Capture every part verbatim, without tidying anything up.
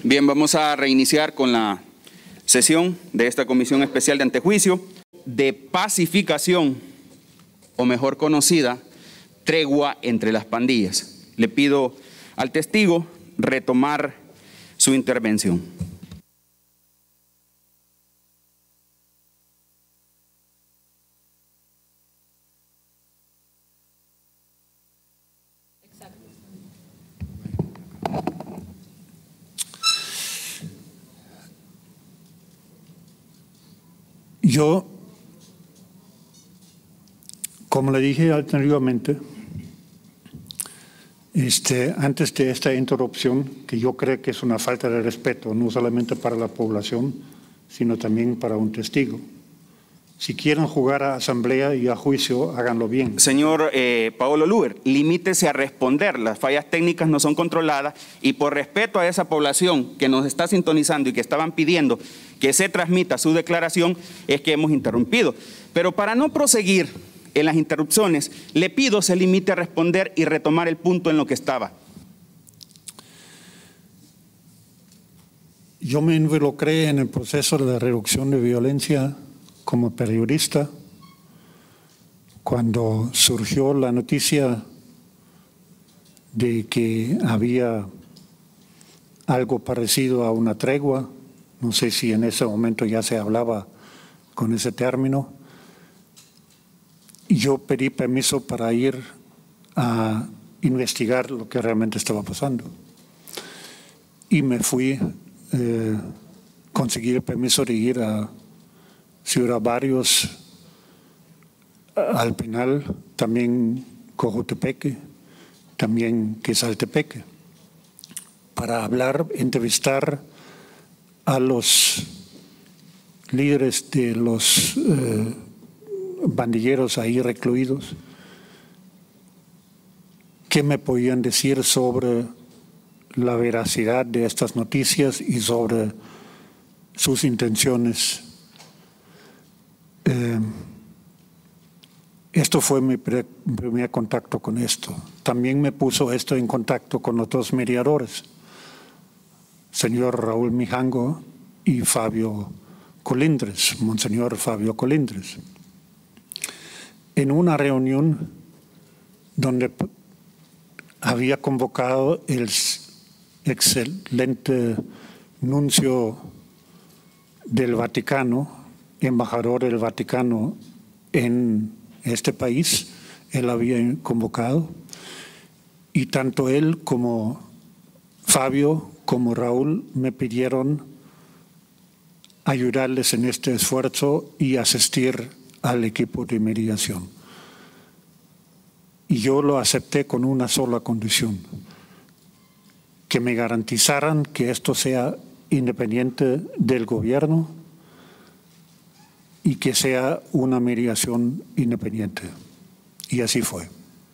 Bien, vamos a reiniciar con la sesión de esta Comisión Especial de Antejuicio de Pacificación, o mejor conocida, tregua entre las pandillas. Le pido al testigo retomar su intervención. Yo, como le dije anteriormente, este, antes de esta interrupción, que yo creo que es una falta de respeto, no solamente para la población, sino también para un testigo. Si quieren jugar a asamblea y a juicio, háganlo bien. Señor eh, Paolo Luber, limítese a responder. Las fallas técnicas no son controladas y por respeto a esa población que nos está sintonizando y que estaban pidiendo que se transmita su declaración, es que hemos interrumpido. Pero para no proseguir en las interrupciones, le pido se limite a responder y retomar el punto en lo que estaba. Yo me involucré en el proceso de la reducción de violencia como periodista cuando surgió la noticia de que había algo parecido a una tregua. No sé si en ese momento ya se hablaba con ese término. Y yo pedí permiso para ir a investigar lo que realmente estaba pasando. Y me fui, eh, conseguí el permiso de ir a Ciudad Barrios, al penal, también Cojutepeque, también Quezaltepeque, para hablar, entrevistar a los líderes de los eh, bandilleros ahí recluidos, qué me podían decir sobre la veracidad de estas noticias y sobre sus intenciones. Eh, esto fue mi primer contacto con esto. También me puso esto en contacto con otros mediadores, señor Raúl Mijango y Fabio Colindres, monseñor Fabio Colindres. En una reunión donde había convocado el excelente nuncio del Vaticano, embajador del Vaticano en este país, él había convocado, y tanto él como Fabio como Raúl me pidieron ayudarles en este esfuerzo y asistir al equipo de mediación. Y yo lo acepté con una sola condición: que me garantizaran que esto sea independiente del gobierno y que sea una mediación independiente. Y así fue.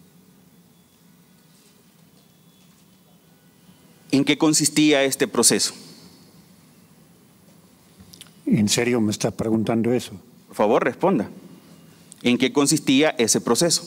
¿En qué consistía este proceso? ¿En serio me está preguntando eso? Por favor, responda. ¿En qué consistía ese proceso?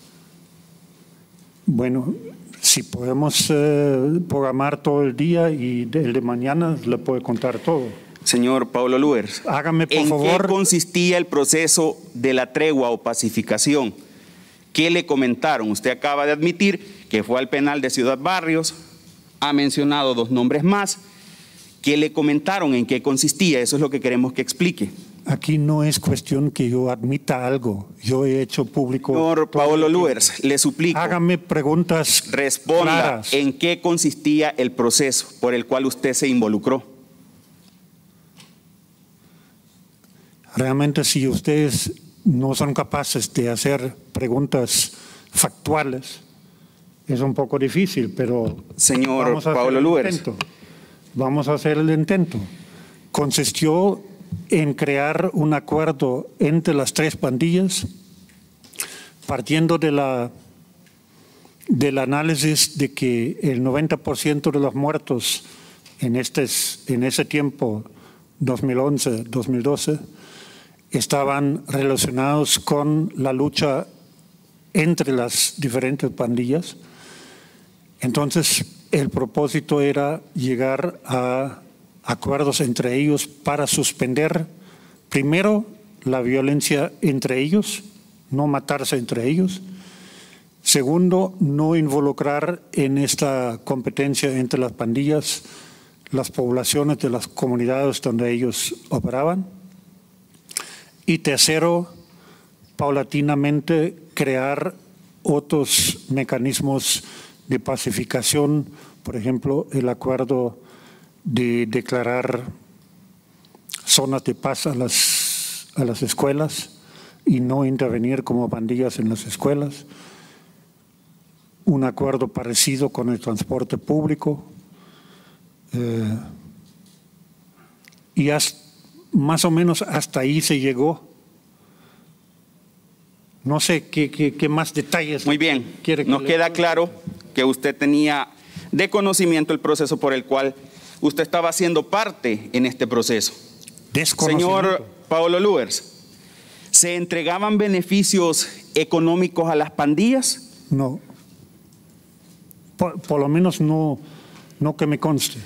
Bueno, si podemos eh, programar todo el día y el de mañana le puedo contar todo. Señor Paolo Luber, hágame por ¿en favor. qué consistía el proceso de la tregua o pacificación? ¿Qué le comentaron? Usted acaba de admitir que fue al penal de Ciudad Barrios, ha mencionado dos nombres más. ¿Qué le comentaron? ¿En qué consistía? Eso es lo que queremos que explique. Aquí no es cuestión que yo admita algo. Yo he hecho público. Señor Paolo Luber, le suplico. Hágame preguntas. Responda claras. ¿En qué consistía el proceso por el cual usted se involucró? Realmente, si ustedes no son capaces de hacer preguntas factuales, es un poco difícil, pero señor vamos a Paolo Luber, vamos a hacer el intento. Consistió en crear un acuerdo entre las tres pandillas, partiendo de la, del análisis de que el noventa por ciento de los muertos en, este, en ese tiempo, dos mil once, dos mil doce, estaban relacionados con la lucha entre las diferentes pandillas. Entonces, el propósito era llegar a acuerdos entre ellos para suspender, primero, la violencia entre ellos, no matarse entre ellos. Segundo, no involucrar en esta competencia entre las pandillas las poblaciones de las comunidades donde ellos operaban. Y tercero, paulatinamente crear otros mecanismos de pacificación, por ejemplo, el acuerdo de declarar zonas de paz a las, a las escuelas y no intervenir como pandillas en las escuelas, un acuerdo parecido con el transporte público, eh, y hasta, más o menos hasta ahí se llegó. No sé qué, qué, qué más detalles. Muy bien, quiere que nos le... queda claro que usted tenía de conocimiento el proceso por el cual usted estaba siendo parte en este proceso. Señor Paolo Luers, ¿se entregaban beneficios económicos a las pandillas? No, por, por lo menos no, no que me conste.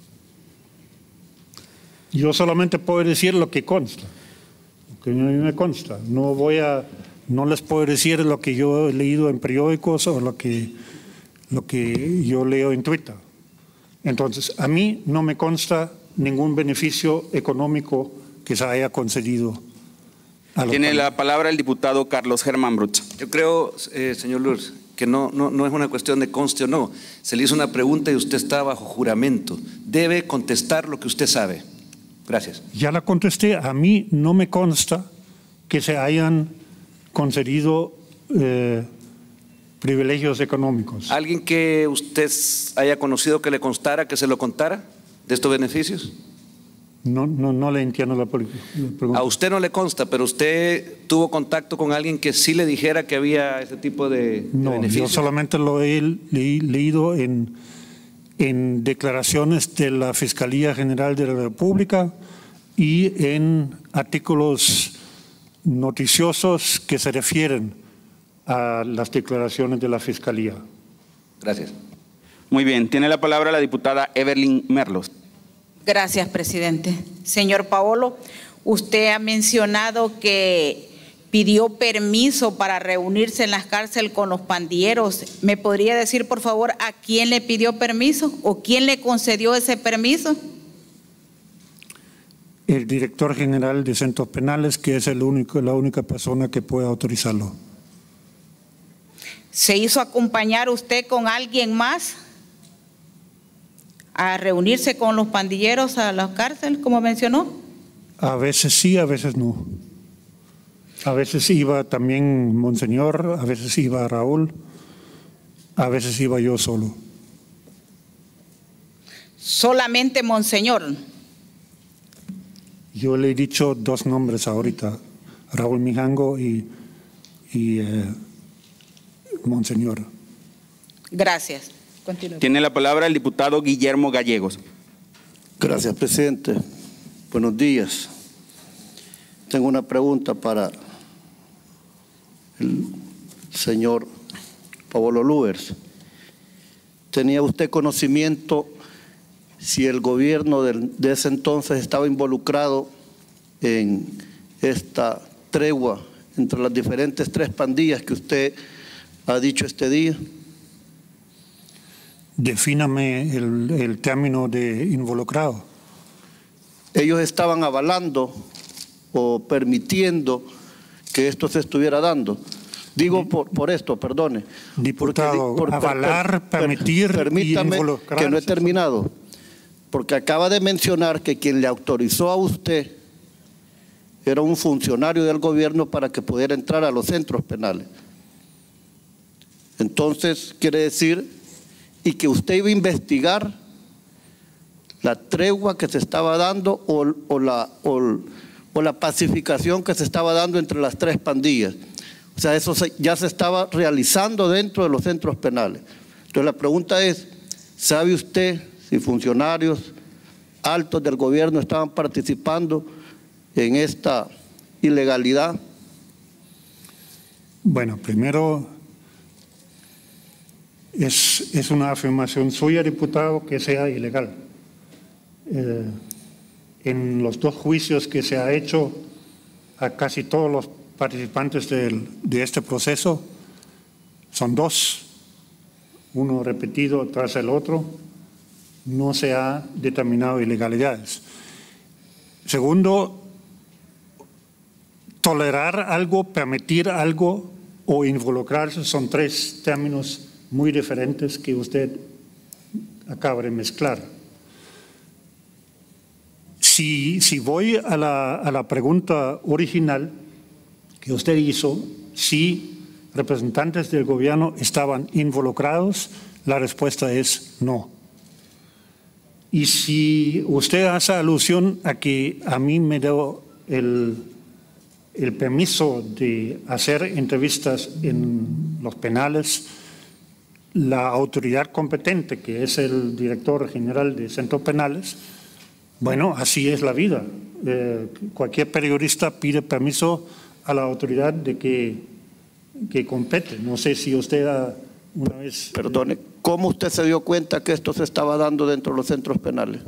Yo solamente puedo decir lo que consta, lo que a mí me consta. No voy a, no les puedo decir lo que yo he leído en periódicos o lo que, lo que yo leo en Twitter. Entonces, a mí no me consta ningún beneficio económico que se haya concedido a los Tiene países. la palabra el diputado Carlos Germán Bruch. Yo creo, eh, señor Luers, que no, no, no es una cuestión de conste o no. Se le hizo una pregunta y usted está bajo juramento. Debe contestar lo que usted sabe. Gracias. Ya la contesté. A mí no me consta que se hayan concedido eh, privilegios económicos. ¿Alguien que usted haya conocido que le constara, que se lo contara de estos beneficios? No, no, no le entiendo la, la pregunta. A usted no le consta, pero usted tuvo contacto con alguien que sí le dijera que había ese tipo de, de No, beneficios. yo solamente lo he le, leído en, en declaraciones de la Fiscalía General de la República y en artículos noticiosos que se refieren a las declaraciones de la Fiscalía. Gracias. Muy bien, tiene la palabra la diputada Evelyn Merlos. Gracias, presidente. Señor Paolo, usted ha mencionado que pidió permiso para reunirse en las cárceles con los pandilleros. ¿Me podría decir, por favor, a quién le pidió permiso o quién le concedió ese permiso? El director general de centros penales, que es el único, la única persona que puede autorizarlo. ¿Se hizo acompañar usted con alguien más a reunirse con los pandilleros a la cárcel, como mencionó? A veces sí, a veces no. A veces iba también Monseñor, a veces iba Raúl, a veces iba yo solo. Solamente Monseñor. Yo le he dicho dos nombres ahorita, Raúl Mijango y, y eh, Monseñor. Gracias. Continúe. Tiene la palabra el diputado Guillermo Gallegos. Gracias, presidente. Buenos días. Tengo una pregunta para el señor Paolo Luers. ¿Tenía usted conocimiento si el gobierno de ese entonces estaba involucrado en esta tregua entre las diferentes tres pandillas que usted ha dicho este día? Defíname el, el término de involucrado. Ellos estaban avalando o permitiendo que esto se estuviera dando. Digo por, por esto, perdone. Diputado, Porque, por, avalar, per, per, permitir permítame y involucrar. que no he terminado. Porque acaba de mencionar que quien le autorizó a usted era un funcionario del gobierno para que pudiera entrar a los centros penales. Entonces, quiere decir, y que usted iba a investigar la tregua que se estaba dando o, o, la, o, o la pacificación que se estaba dando entre las tres pandillas. O sea, eso se, ya se estaba realizando dentro de los centros penales. Entonces la pregunta es, ¿sabe usted si funcionarios altos del gobierno estaban participando en esta ilegalidad? Bueno, primero, es, es una afirmación suya, diputado, que sea ilegal. Eh, en los dos juicios que se ha hecho a casi todos los participantes del, de este proceso, son dos, uno repetido tras el otro, no se ha determinado ilegalidades. Segundo, tolerar algo, permitir algo o involucrarse son tres términos muy diferentes que usted acaba de mezclar. Si, si voy a la, a la pregunta original que usted hizo, si representantes del gobierno estaban involucrados, la respuesta es no. Y si usted hace alusión a que a mí me dio el, el permiso de hacer entrevistas en los penales, la autoridad competente, que es el director general de Centros Penales, bueno, así es la vida. Eh, cualquier periodista pide permiso a la autoridad de que, que compete. No sé si usted ha, una vez… Perdone, ¿cómo usted se dio cuenta que esto se estaba dando dentro de los centros penales?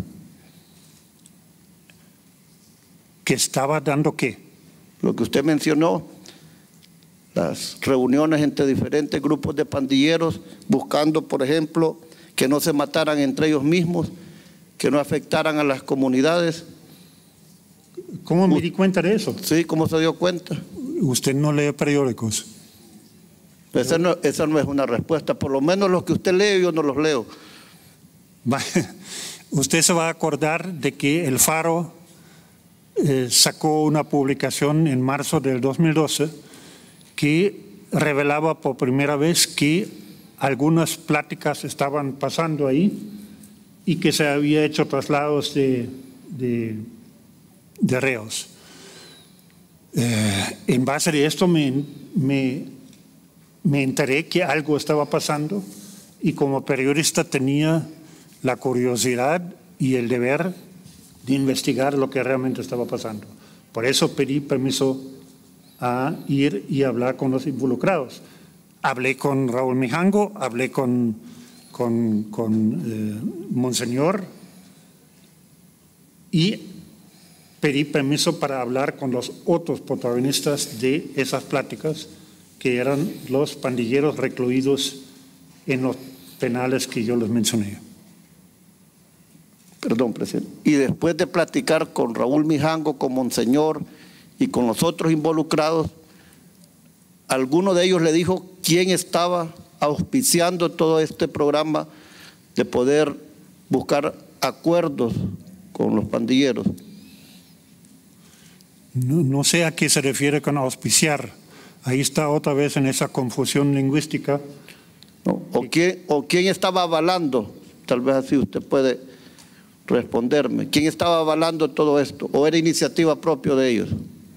¿Que estaba dando qué? Lo que usted mencionó, las reuniones entre diferentes grupos de pandilleros buscando, por ejemplo, que no se mataran entre ellos mismos, que no afectaran a las comunidades. ¿Cómo me di cuenta de eso? Sí, ¿cómo se dio cuenta? Usted no lee periódicos. Esa no, esa no es una respuesta, por lo menos los que usted lee yo no los leo. Usted se va a acordar de que El Faro eh, sacó una publicación en marzo del dos mil doce que revelaba por primera vez que algunas pláticas estaban pasando ahí y que se había hecho traslados de, de, de reos. Eh, en base de esto me, me, me enteré que algo estaba pasando y como periodista tenía la curiosidad y el deber de investigar lo que realmente estaba pasando. Por eso pedí permiso a ir y hablar con los involucrados. Hablé con Raúl Mijango, hablé con, con, con eh, Monseñor y pedí permiso para hablar con los otros protagonistas de esas pláticas, que eran los pandilleros recluidos en los penales que yo les mencioné. Perdón, presidente. Y después de platicar con Raúl Mijango, con Monseñor y con los otros involucrados, ¿alguno de ellos le dijo quién estaba auspiciando todo este programa de poder buscar acuerdos con los pandilleros? No, no sé a qué se refiere con auspiciar. Ahí está otra vez en esa confusión lingüística. ¿No? ¿O, quién, ¿O quién estaba avalando? Tal vez así usted puede responderme. ¿Quién estaba avalando todo esto? ¿O era iniciativa propia de ellos?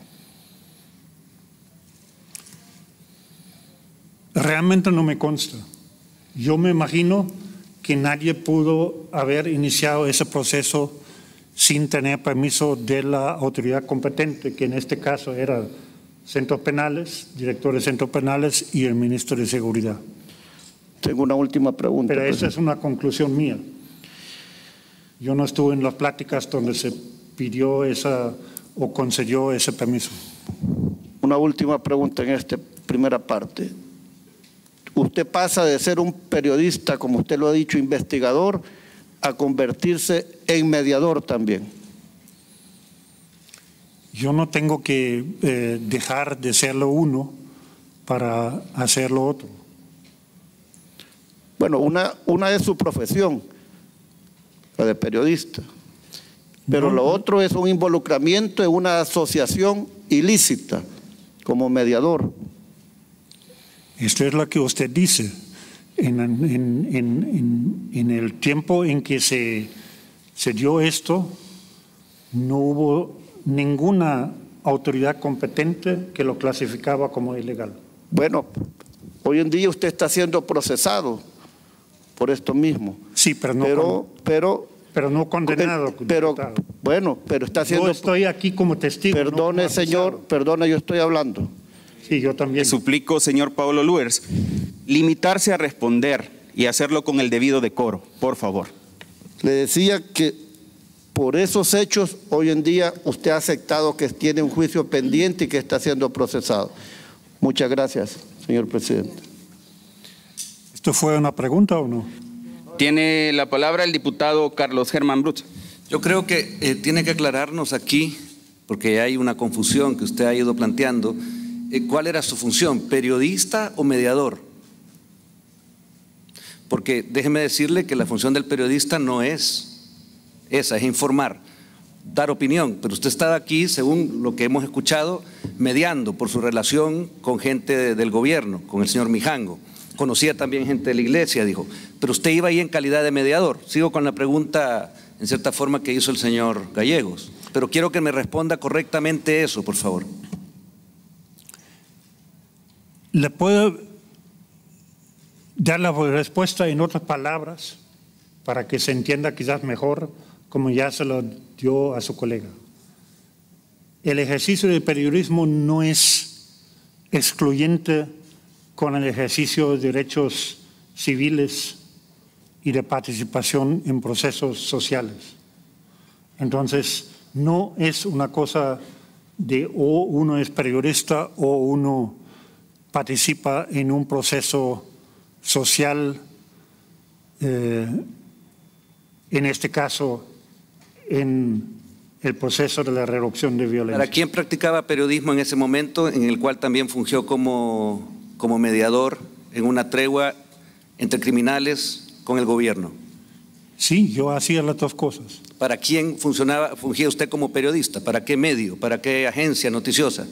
Realmente no me consta. Yo me imagino que nadie pudo haber iniciado ese proceso sin tener permiso de la autoridad competente, que en este caso era Centros Penales, director de Centros Penales y el ministro de Seguridad. Tengo una última pregunta. Pero esa es una conclusión mía. Yo no estuve en las pláticas donde se pidió esa o concedió ese permiso. Una última pregunta en esta primera parte. Usted pasa de ser un periodista, como usted lo ha dicho, investigador, a convertirse en mediador también. Yo no tengo que eh, dejar de ser lo uno para hacer lo otro. Bueno, una, una es su profesión, la de periodista, pero No. lo otro es un involucramiento en una asociación ilícita como mediador. Esto es lo que usted dice. En, en, en, en, en el tiempo en que se, se dio esto, no hubo ninguna autoridad competente que lo clasificaba como ilegal. Bueno, hoy en día usted está siendo procesado por esto mismo. Sí, pero no, pero, con, pero, pero no condenado. pero, diputado. bueno, pero está siendo… Yo estoy aquí como testigo. Perdone, no como señor, acusado. perdone, yo estoy hablando. Sí, yo también. Le suplico, señor Pablo Luers, limitarse a responder y hacerlo con el debido decoro, por favor. Le decía que por esos hechos, hoy en día usted ha aceptado que tiene un juicio pendiente y que está siendo procesado. Muchas gracias, señor presidente. ¿Esto fue una pregunta o no? Tiene la palabra el diputado Carlos Germán Brutz. Yo creo que eh, tiene que aclararnos aquí, porque hay una confusión que usted ha ido planteando, eh, ¿cuál era su función? ¿Periodista o mediador? Porque déjeme decirle que la función del periodista no es esa, es informar, dar opinión, pero usted estaba aquí, según lo que hemos escuchado, mediando por su relación con gente de, del gobierno, con el señor Mijango. Conocía también gente de la iglesia, dijo, pero usted iba ahí en calidad de mediador. Sigo con la pregunta, en cierta forma, que hizo el señor Gallegos, pero quiero que me responda correctamente eso, por favor. Le puedo dar la respuesta en otras palabras para que se entienda quizás mejor, como ya se lo dio a su colega. El ejercicio del periodismo no es excluyente con el ejercicio de derechos civiles y de participación en procesos sociales. Entonces, no es una cosa de o uno es periodista o uno participa en un proceso social, eh, en este caso, en el proceso de la reducción de violencia. ¿Para quién practicaba periodismo en ese momento, en el cual también fungió como, como mediador en una tregua entre criminales con el gobierno? Sí, yo hacía las dos cosas. ¿Para quién funcionaba, fungía usted como periodista? ¿Para qué medio? ¿Para qué agencia noticiosa?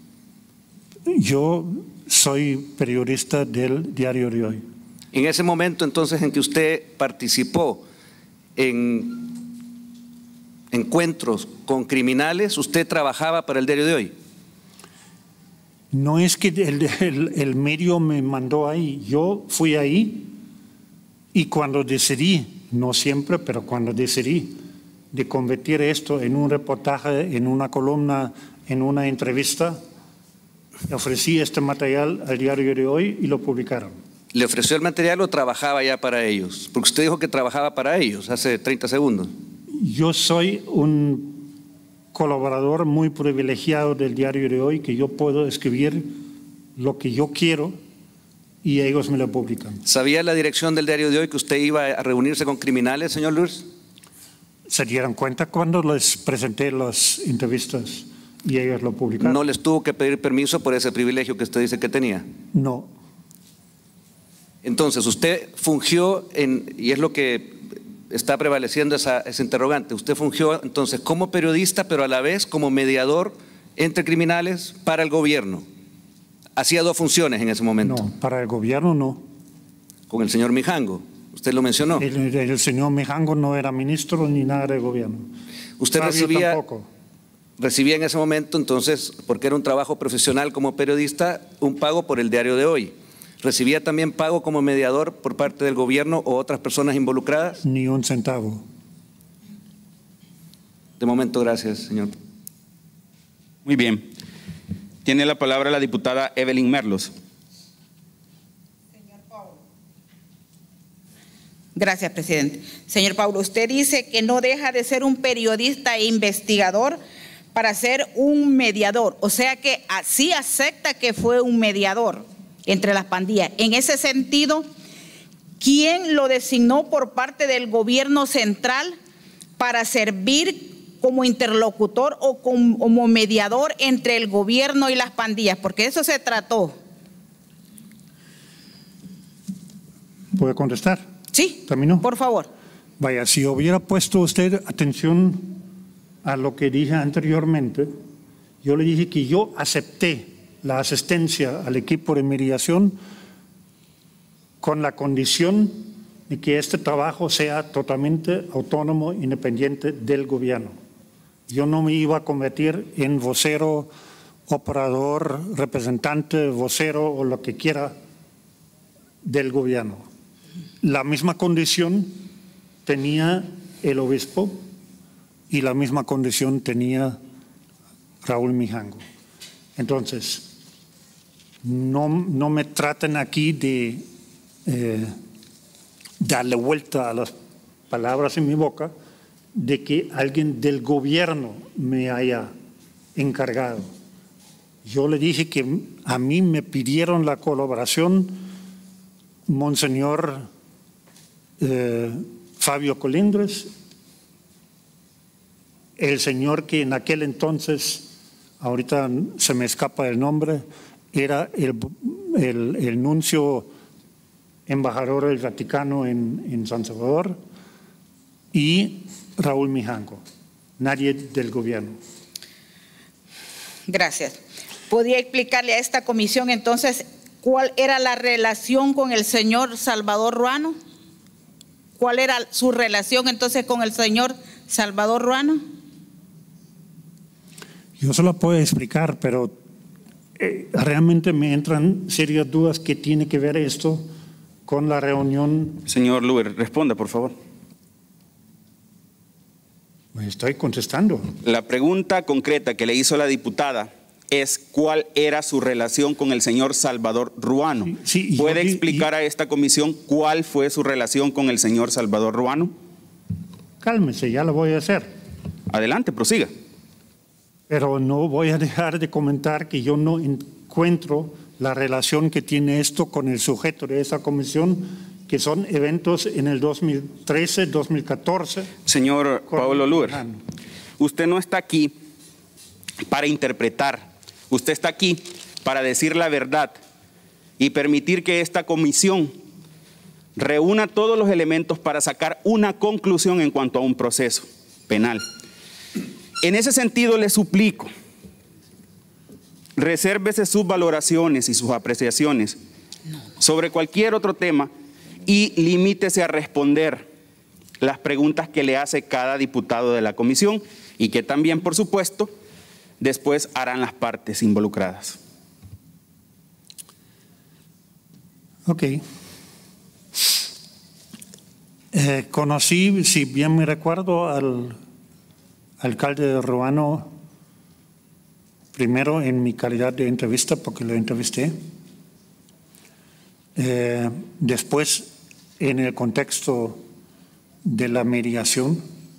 Yo soy periodista del Diario de Hoy. En ese momento entonces en que usted participó en encuentros con criminales, ¿usted trabajaba para el Diario de Hoy? No es que el, el, el medio me mandó ahí, yo fui ahí y cuando decidí, no siempre, pero cuando decidí de convertir esto en un reportaje, en una columna, en una entrevista, ofrecí este material al Diario de Hoy y lo publicaron. ¿Le ofreció el material o trabajaba ya para ellos? Porque usted dijo que trabajaba para ellos hace treinta segundos. Yo soy un colaborador muy privilegiado del Diario de Hoy, que yo puedo escribir lo que yo quiero y ellos me lo publican. ¿Sabía la dirección del Diario de Hoy que usted iba a reunirse con criminales, señor Lourdes? Se dieron cuenta cuando les presenté las entrevistas y ellos lo publicaron. ¿No les tuvo que pedir permiso por ese privilegio que usted dice que tenía? No. Entonces, usted fungió en, y es lo que está prevaleciendo esa, ese interrogante, usted fungió entonces como periodista, pero a la vez como mediador entre criminales para el gobierno. Hacía dos funciones en ese momento. No, para el gobierno no. Con el señor Mijango, usted lo mencionó. El, el señor Mijango no era ministro ni nada del gobierno. Usted Fabio recibía, tampoco. recibía en ese momento entonces, porque era un trabajo profesional como periodista, un pago por el Diario de Hoy. ¿Recibía también pago como mediador por parte del gobierno o otras personas involucradas? Ni un centavo. De momento, gracias, señor. Muy bien. Tiene la palabra la diputada Evelyn Merlos. Señor Paulo. Gracias, presidente. Señor Paulo, usted dice que no deja de ser un periodista e investigador para ser un mediador. O sea que así acepta que fue un mediador entre las pandillas. En ese sentido, ¿quién lo designó por parte del gobierno central para servir como interlocutor o como mediador entre el gobierno y las pandillas? Porque eso se trató. ¿Puede contestar? Sí, ¿Terminó? por favor. Vaya, si hubiera puesto usted atención a lo que dije anteriormente, yo le dije que yo acepté la asistencia al equipo de mediación con la condición de que este trabajo sea totalmente autónomo, independiente del gobierno. Yo no me iba a convertir en vocero, operador, representante, vocero o lo que quiera del gobierno. La misma condición tenía el obispo y la misma condición tenía Raúl Mijango. Entonces, no, no me traten aquí de eh, darle vuelta a las palabras en mi boca de que alguien del gobierno me haya encargado. Yo le dije que a mí me pidieron la colaboración Monseñor eh, Fabio Colindres, el señor que en aquel entonces, ahorita se me escapa el nombre, era el, el, el nuncio embajador del Vaticano en, en San Salvador, y Raúl Mijanco, nadie del gobierno. Gracias. ¿Podría explicarle a esta comisión entonces cuál era la relación con el señor Salvador Ruano? ¿Cuál era su relación entonces con el señor Salvador Ruano? Yo se lo puedo explicar, pero eh, realmente me entran serias dudas que tiene que ver esto con la reunión. Señor Luer, responda, por favor. Me estoy contestando. La pregunta concreta que le hizo la diputada es cuál era su relación con el señor Salvador Ruano. Sí, sí, ¿Puede yo, explicar y, a esta comisión cuál fue su relación con el señor Salvador Ruano? Cálmese, ya lo voy a hacer. Adelante, prosiga. Pero no voy a dejar de comentar que yo no encuentro la relación que tiene esto con el sujeto de esa comisión, que son eventos en el dos mil trece, dos mil catorce. Señor Pablo Luer, usted no está aquí para interpretar, usted está aquí para decir la verdad y permitir que esta comisión reúna todos los elementos para sacar una conclusión en cuanto a un proceso penal. En ese sentido le suplico, resérvese sus valoraciones y sus apreciaciones sobre cualquier otro tema y limítese a responder las preguntas que le hace cada diputado de la comisión y que también, por supuesto, después harán las partes involucradas. Ok. Eh, conocí, si bien me recuerdo, al alcalde de Ruano primero en mi calidad de entrevista, porque lo entrevisté. Eh, después, en el contexto de la mediación.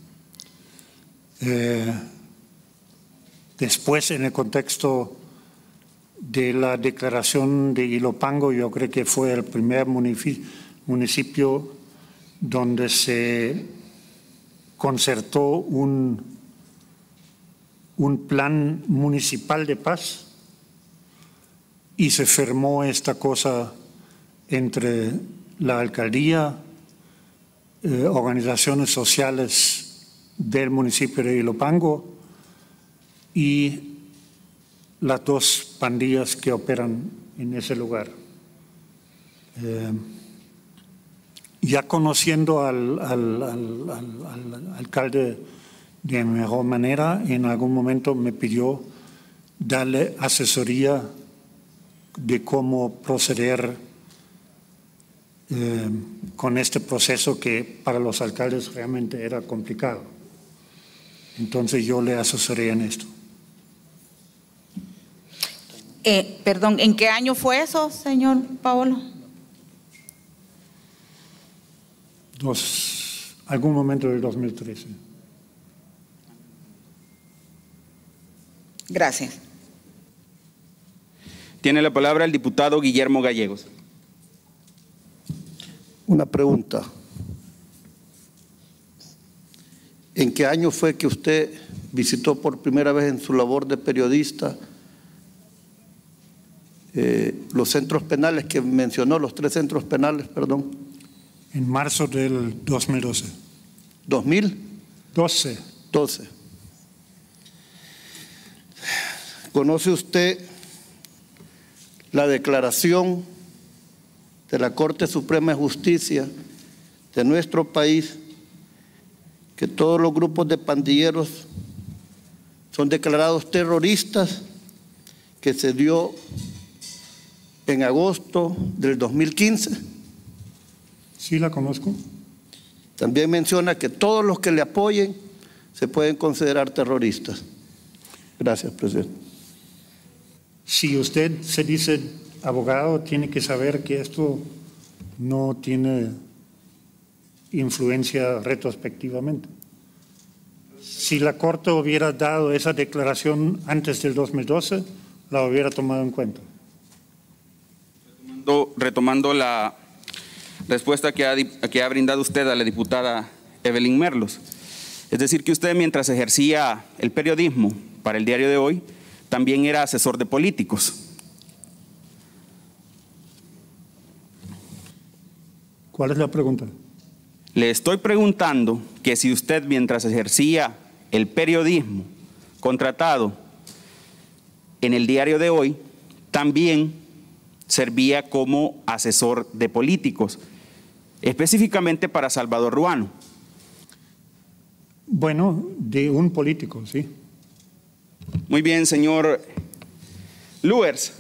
Eh, después, en el contexto de la declaración de Ilopango, yo creo que fue el primer municipio donde se concertó un, un plan municipal de paz y se firmó esta cosa entre la alcaldía, eh, organizaciones sociales del municipio de Ilopango y las dos pandillas que operan en ese lugar. Eh, ya conociendo al, al, al, al, al alcalde de mejor manera, en algún momento me pidió darle asesoría de cómo proceder eh, con este proceso que para los alcaldes realmente era complicado. Entonces yo le asesoré en esto. Eh, perdón, ¿en qué año fue eso, señor Paolo? Dos, algún momento del dos mil trece. Gracias. Tiene la palabra el diputado Guillermo Gallegos. Una pregunta. ¿En qué año fue que usted visitó por primera vez en su labor de periodista eh, los centros penales que mencionó, los tres centros penales, perdón? En marzo del dos mil doce. ¿dos mil? doce. doce. ¿Conoce usted la declaración de la Corte Suprema de Justicia de nuestro país que todos los grupos de pandilleros son declarados terroristas, que se dio en agosto del dos mil quince? Sí, la conozco. También menciona que todos los que le apoyen se pueden considerar terroristas. Gracias, presidente. Si usted se dice abogado, tiene que saber que esto no tiene influencia retrospectivamente. Si la Corte hubiera dado esa declaración antes del dos mil doce, la hubiera tomado en cuenta. Retomando, retomando la respuesta que ha, que ha brindado usted a la diputada Evelyn Merlos, es decir, que usted mientras ejercía el periodismo para el Diario de Hoy, también era asesor de políticos. ¿Cuál es la pregunta? Le estoy preguntando que si usted mientras ejercía el periodismo contratado en el Diario de Hoy, también servía como asesor de políticos, específicamente para Salvador Ruano. Bueno, de un político, sí. Muy bien, señor Luers.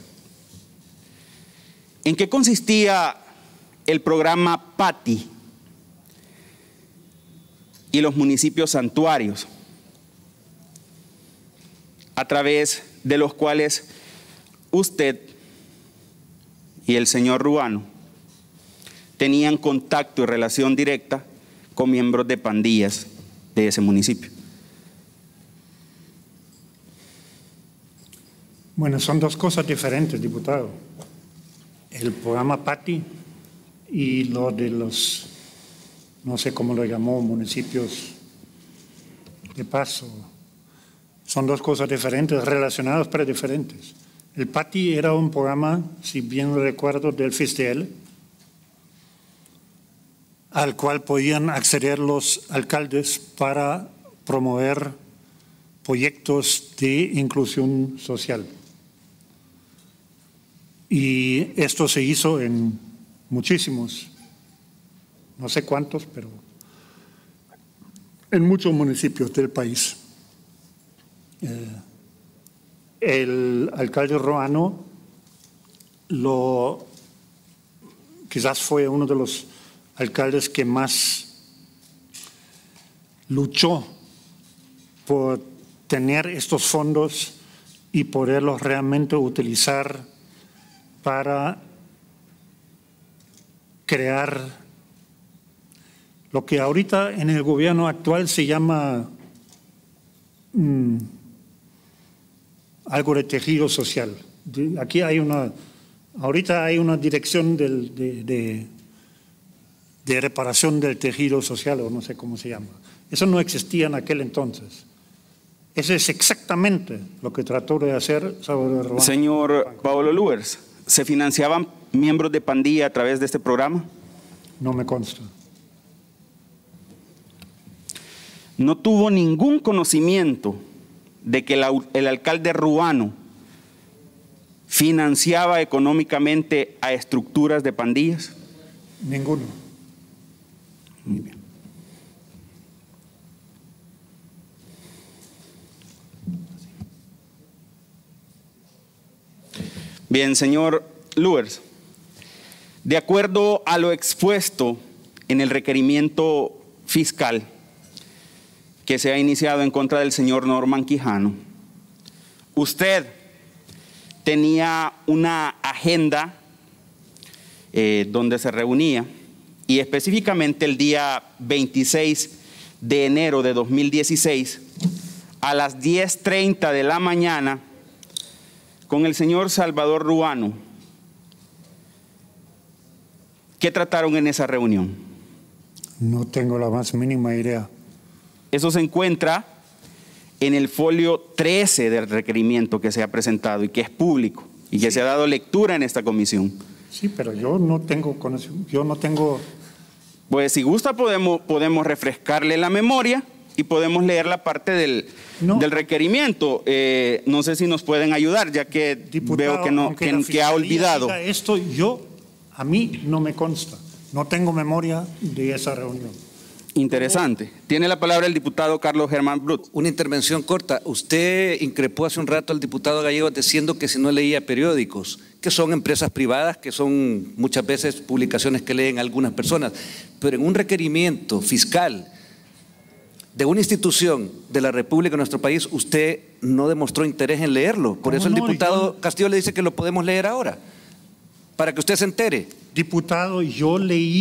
¿En qué consistía el programa PATI y los municipios santuarios, a través de los cuales usted y el señor Ruano tenían contacto y relación directa con miembros de pandillas de ese municipio? Bueno, son dos cosas diferentes, diputado. El programa PATI y lo de los, no sé cómo lo llamó, municipios de paso. Son dos cosas diferentes, relacionadas pero diferentes. El PATI era un programa, si bien recuerdo, del FISTEL, al cual podían acceder los alcaldes para promover proyectos de inclusión social. Y esto se hizo en muchísimos, no sé cuántos, pero en muchos municipios del país. Eh, el alcalde Ruano lo, quizás fue uno de los alcaldes que más luchó por tener estos fondos y poderlos realmente utilizar para crear lo que ahorita en el gobierno actual se llama mmm, algo de tejido social. Aquí hay una, ahorita hay una dirección del, de, de, de reparación del tejido social, o no sé cómo se llama. Eso no existía en aquel entonces. Eso es exactamente lo que trató de hacer Salvador Ruano. Señor Paolo Luers, ¿se financiaban miembros de pandilla a través de este programa? No me consta. ¿No tuvo ningún conocimiento de que la, el alcalde Ruano financiaba económicamente a estructuras de pandillas? Ninguno. Muy bien. Bien, señor Luers, de acuerdo a lo expuesto en el requerimiento fiscal que se ha iniciado en contra del señor Norman Quijano, usted tenía una agenda eh, donde se reunía, y específicamente el día veintiséis de enero de dos mil dieciséis a las diez treinta de la mañana con el señor Salvador Ruano. ¿Qué trataron en esa reunión? No tengo la más mínima idea. Eso se encuentra en el folio trece del requerimiento que se ha presentado y que es público y que sí se ha dado lectura en esta comisión. Sí, pero yo no tengo conocimiento, yo no tengo... Pues si gusta podemos, podemos refrescarle la memoria y podemos leer la parte del, no. del requerimiento. Eh, no sé si nos pueden ayudar, ya que Diputado, veo que, no, que, que ha olvidado. Esto yo, a mí no me consta. No tengo memoria de esa reunión. Interesante. Tiene la palabra el diputado Carlos Germán Brut. Una intervención corta. Usted increpó hace un rato al diputado Gallego diciendo que si no leía periódicos, que son empresas privadas, que son muchas veces publicaciones que leen algunas personas, pero en un requerimiento fiscal de una institución de la República de nuestro país, usted no demostró interés en leerlo. Por eso el no, diputado yo... Castillo le dice que lo podemos leer ahora, para que usted se entere. Diputado, yo leí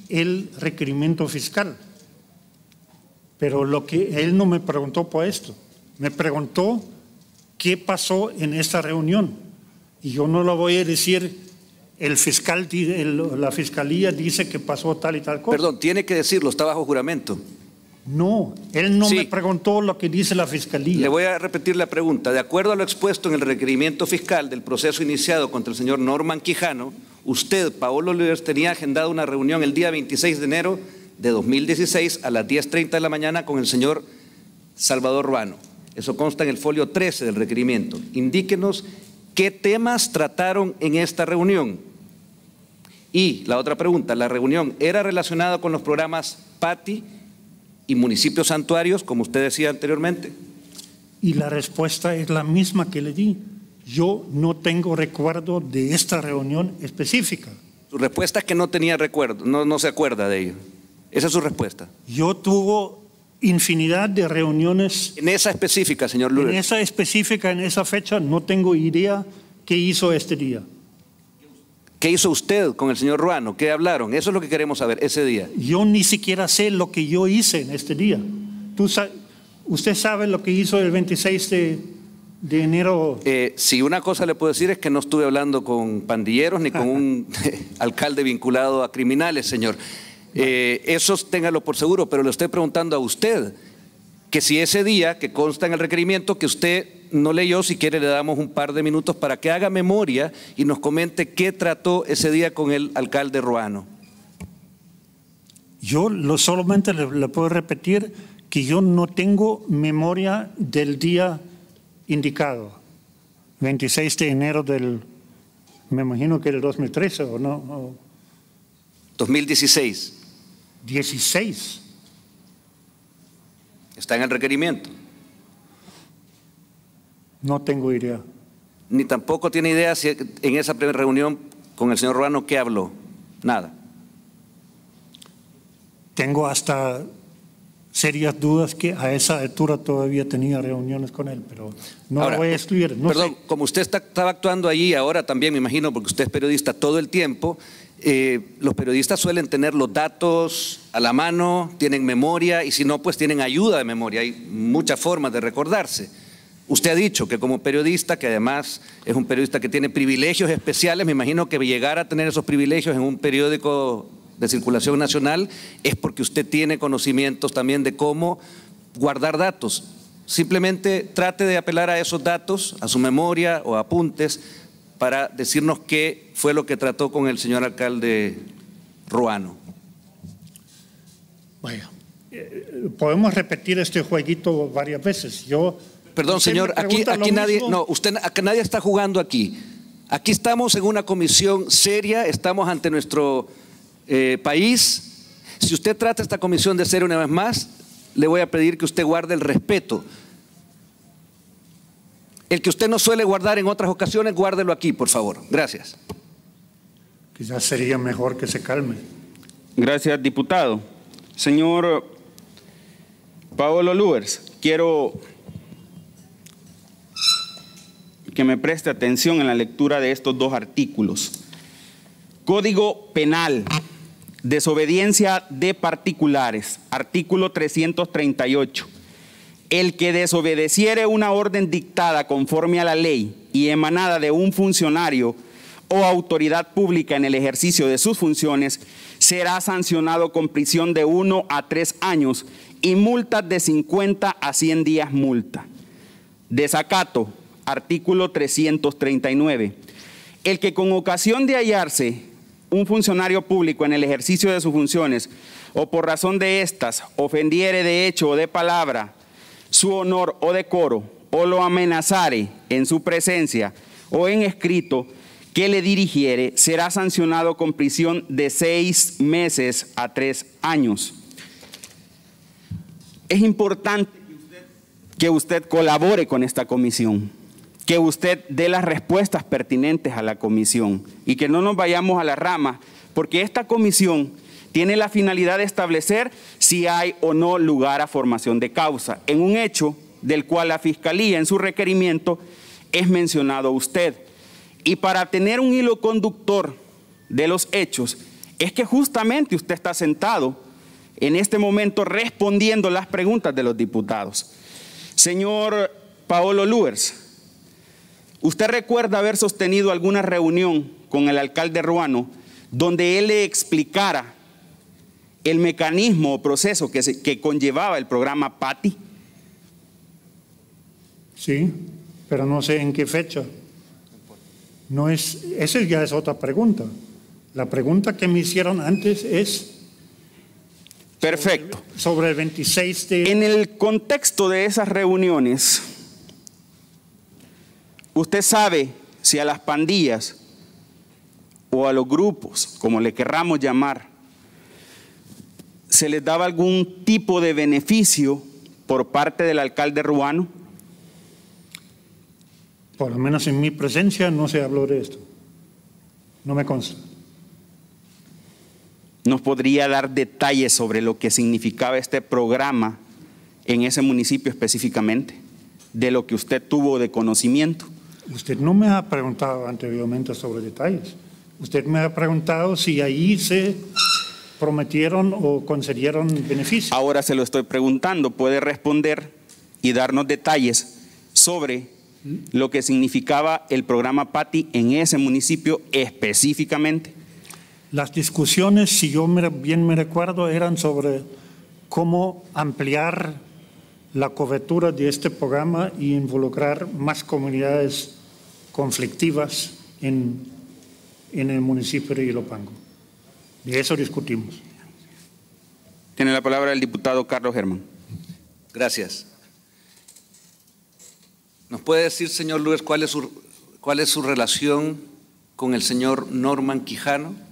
el requerimiento fiscal. Pero lo que él no me preguntó por esto, me preguntó qué pasó en esta reunión. Y yo no lo voy a decir, el fiscal, el, la fiscalía dice que pasó tal y tal cosa. Perdón, tiene que decirlo, está bajo juramento. No, él no Sí. me preguntó lo que dice la fiscalía. Le voy a repetir la pregunta. De acuerdo a lo expuesto en el requerimiento fiscal del proceso iniciado contra el señor Norman Quijano, usted, Paolo Oliver, tenía agendada una reunión el día veintiséis de enero de dos mil dieciséis a las diez treinta de la mañana con el señor Salvador Ruano. Eso consta en el folio trece del requerimiento. Indíquenos qué temas trataron en esta reunión. Y la otra pregunta, ¿la reunión era relacionada con los programas P A T I y municipios santuarios, como usted decía anteriormente? Y la respuesta es la misma que le di. Yo no tengo recuerdo de esta reunión específica. Su respuesta es que no tenía recuerdo, no, no se acuerda de ello. Esa es su respuesta. Yo tuve infinidad de reuniones. En esa específica, señor En Luder. esa específica, en esa fecha, no tengo idea qué hizo este día. ¿Qué hizo usted con el señor Ruano? ¿Qué hablaron? Eso es lo que queremos saber ese día. Yo ni siquiera sé lo que yo hice en este día. Tú sa- ¿Usted sabe lo que hizo el veintiséis de, de enero? Eh, si una cosa le puedo decir es que no estuve hablando con pandilleros ni con un alcalde vinculado a criminales, señor. Eh, eso téngalo por seguro, pero le estoy preguntando a usted que si ese día, que consta en el requerimiento, que usted no leyó, si quiere le damos un par de minutos para que haga memoria y nos comente qué trató ese día con el alcalde Ruano. Yo lo, solamente le, le puedo repetir que yo no tengo memoria del día indicado, veintiséis de enero del, me imagino que del dos mil trece o no, o dos mil dieciséis. dieciséis. Está en el requerimiento. No tengo idea. Ni tampoco tiene idea si en esa primera reunión con el señor Ruano qué habló. Nada. Tengo hasta serias dudas que a esa altura todavía tenía reuniones con él, pero no Ahora, lo voy a excluir. No perdón, sé. como usted está, estaba actuando allí, ahora también me imagino, porque usted es periodista todo el tiempo, eh, los periodistas suelen tener los datos a la mano, tienen memoria, y si no, pues tienen ayuda de memoria. Hay muchas formas de recordarse. Usted ha dicho que como periodista, que además es un periodista que tiene privilegios especiales, me imagino que llegar a tener esos privilegios en un periódico de circulación nacional es porque usted tiene conocimientos también de cómo guardar datos. Simplemente trate de apelar a esos datos, a su memoria o apuntes, para decirnos qué fue lo que trató con el señor alcalde Ruano. Vaya, eh, podemos repetir este jueguito varias veces. Yo Perdón, usted señor, me aquí, pregunta lo aquí nadie, mismo. no, usted, acá nadie está jugando aquí. Aquí estamos en una comisión seria, estamos ante nuestro eh, país. Si usted trata esta comisión de seria una vez más, le voy a pedir que usted guarde el respeto. El que usted no suele guardar en otras ocasiones, guárdelo aquí, por favor. Gracias. Quizás sería mejor que se calme. Gracias, diputado. Señor Paolo Luers, quiero que me preste atención en la lectura de estos dos artículos. Código Penal, desobediencia de particulares, artículo trescientos treinta y ocho. El que desobedeciere una orden dictada conforme a la ley y emanada de un funcionario o autoridad pública en el ejercicio de sus funciones será sancionado con prisión de uno a tres años y multas de cincuenta a cien días multa. Desacato, artículo trescientos treinta y nueve. El que con ocasión de hallarse un funcionario público en el ejercicio de sus funciones o por razón de estas ofendiere de hecho o de palabra su honor o decoro o lo amenazare en su presencia o en escrito que le dirigiere, será sancionado con prisión de seis meses a tres años. Es importante que usted, que usted colabore con esta comisión, que usted dé las respuestas pertinentes a la comisión y que no nos vayamos a la rama, porque esta comisión tiene la finalidad de establecer si hay o no lugar a formación de causa, en un hecho del cual la Fiscalía en su requerimiento es mencionado usted. Y para tener un hilo conductor de los hechos, es que justamente usted está sentado en este momento respondiendo las preguntas de los diputados. Señor Paolo Luers, ¿usted recuerda haber sostenido alguna reunión con el alcalde Ruano donde él le explicara el mecanismo o proceso que, se, que conllevaba el programa PATI? Sí, pero no sé en qué fecha. No es, esa ya es otra pregunta. La pregunta que me hicieron antes es… Perfecto. Sobre, sobre el veintiséis de… En el contexto de esas reuniones, ¿usted sabe si a las pandillas o a los grupos, como le querramos llamar, se les daba algún tipo de beneficio por parte del alcalde Ruano? Por lo menos en mi presencia no se habló de esto. No me consta. ¿Nos podría dar detalles sobre lo que significaba este programa en ese municipio específicamente? De lo que usted tuvo de conocimiento. Usted no me ha preguntado anteriormente sobre detalles. Usted me ha preguntado si ahí se prometieron o concedieron beneficios. Ahora se lo estoy preguntando. ¿Puede responder y darnos detalles sobre lo que significaba el programa PATI en ese municipio específicamente? Las discusiones, si yo me, bien me recuerdo, eran sobre cómo ampliar la cobertura de este programa y involucrar más comunidades conflictivas en, en el municipio de Ilopango. De eso discutimos. Tiene la palabra el diputado Carlos Germán. Gracias. ¿Nos puede decir, señor Luers, cuál es su, cuál es su relación con el señor Norman Quijano?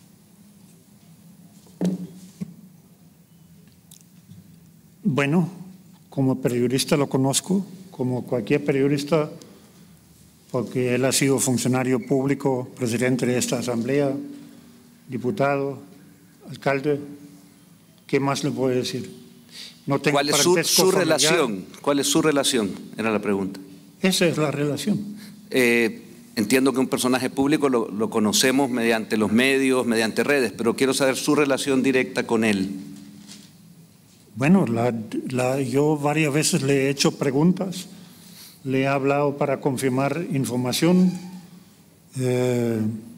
Bueno, como periodista lo conozco, como cualquier periodista, porque él ha sido funcionario público, presidente de esta asamblea, diputado, alcalde. ¿Qué más le puedo decir? No tengo ¿Cuál es su, parentesco su familiar. relación? ¿Cuál es su relación? Era la pregunta. Esa es la relación. Eh, entiendo que un personaje público lo, lo conocemos mediante los medios, mediante redes, pero quiero saber su relación directa con él. Bueno, la, la, yo varias veces le he hecho preguntas, le he hablado para confirmar información. Eh,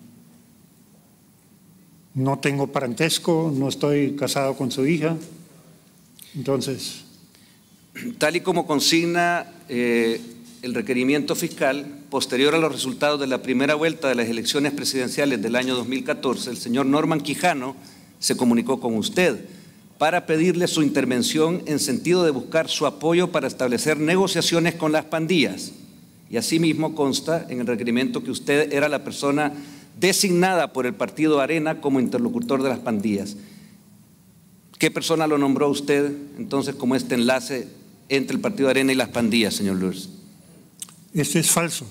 no tengo parentesco, no estoy casado con su hija. Entonces… Tal y como consigna eh, el requerimiento fiscal, posterior a los resultados de la primera vuelta de las elecciones presidenciales del año dos mil catorce, el señor Norman Quijano se comunicó con usted para pedirle su intervención en sentido de buscar su apoyo para establecer negociaciones con las pandillas. Y asimismo consta en el requerimiento que usted era la persona designada por el partido Arena como interlocutor de las pandillas. ¿Qué persona lo nombró usted entonces como este enlace entre el partido Arena y las pandillas, señor Luers? Esto es falso.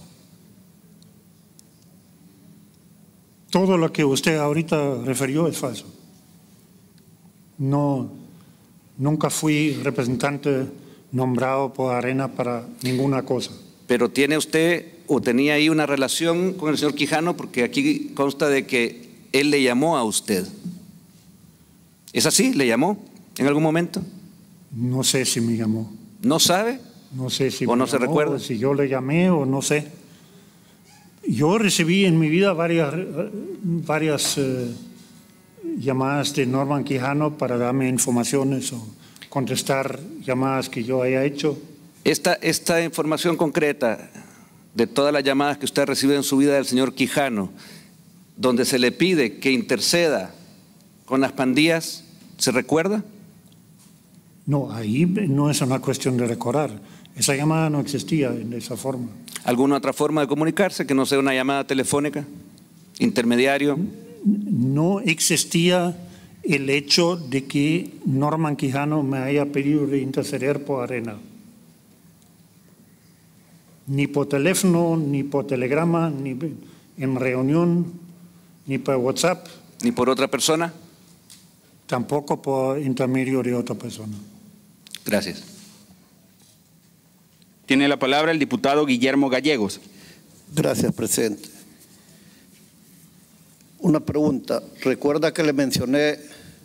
Todo lo que usted ahorita refirió es falso. No, nunca fui representante nombrado por Arena para ninguna cosa. Pero tiene usted o tenía ahí una relación con el señor Quijano, porque aquí consta de que él le llamó a usted. ¿Es así? ¿Le llamó en algún momento? No sé si me llamó. ¿No sabe? No sé si ¿O me no se llamó, recuerda? o si yo le llamé o no sé. Yo recibí en mi vida varias, varias eh, llamadas de Norman Quijano para darme informaciones o contestar llamadas que yo haya hecho. Esta, esta información concreta de todas las llamadas que usted ha recibido en su vida del señor Quijano, donde se le pide que interceda con las pandillas, ¿se recuerda? No, ahí no es una cuestión de recordar. Esa llamada no existía de esa forma. ¿Alguna otra forma de comunicarse que no sea una llamada telefónica? ¿Intermediario? No existía el hecho de que Norman Quijano me haya pedido de interceder por Arena. Ni por teléfono, ni por telegrama, ni en reunión, ni por WhatsApp. ¿Ni por otra persona? Tampoco por intermedio de otra persona. Gracias. Tiene la palabra el diputado Guillermo Gallegos. Gracias, presidente. una pregunta. ¿Recuerda que le mencioné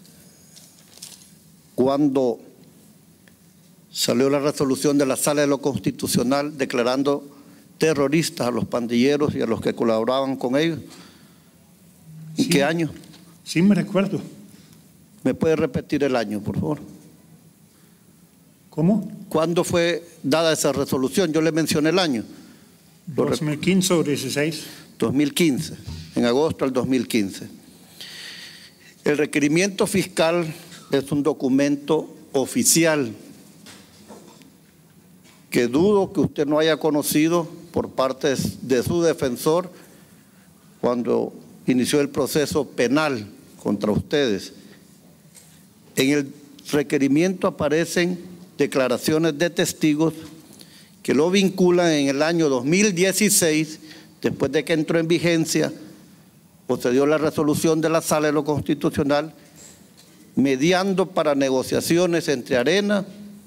cuando salió la resolución de la Sala de lo Constitucional declarando terroristas a los pandilleros y a los que colaboraban con ellos? ¿En Sí. qué año? Sí, me recuerdo. ¿Me puede repetir el año, por favor? ¿Cómo? ¿Cuándo fue dada esa resolución? Yo le mencioné el año. Lo rep- ¿dos mil quince o dieciséis? dos mil quince, en agosto del dos mil quince. El requerimiento fiscal es un documento oficial que dudo que usted no haya conocido por parte de su defensor cuando inició el proceso penal contra ustedes. En el requerimiento aparecen declaraciones de testigos que lo vinculan en el año dos mil dieciséis, después de que entró en vigencia o se dio la resolución de la Sala de lo Constitucional, mediando para negociaciones entre Arena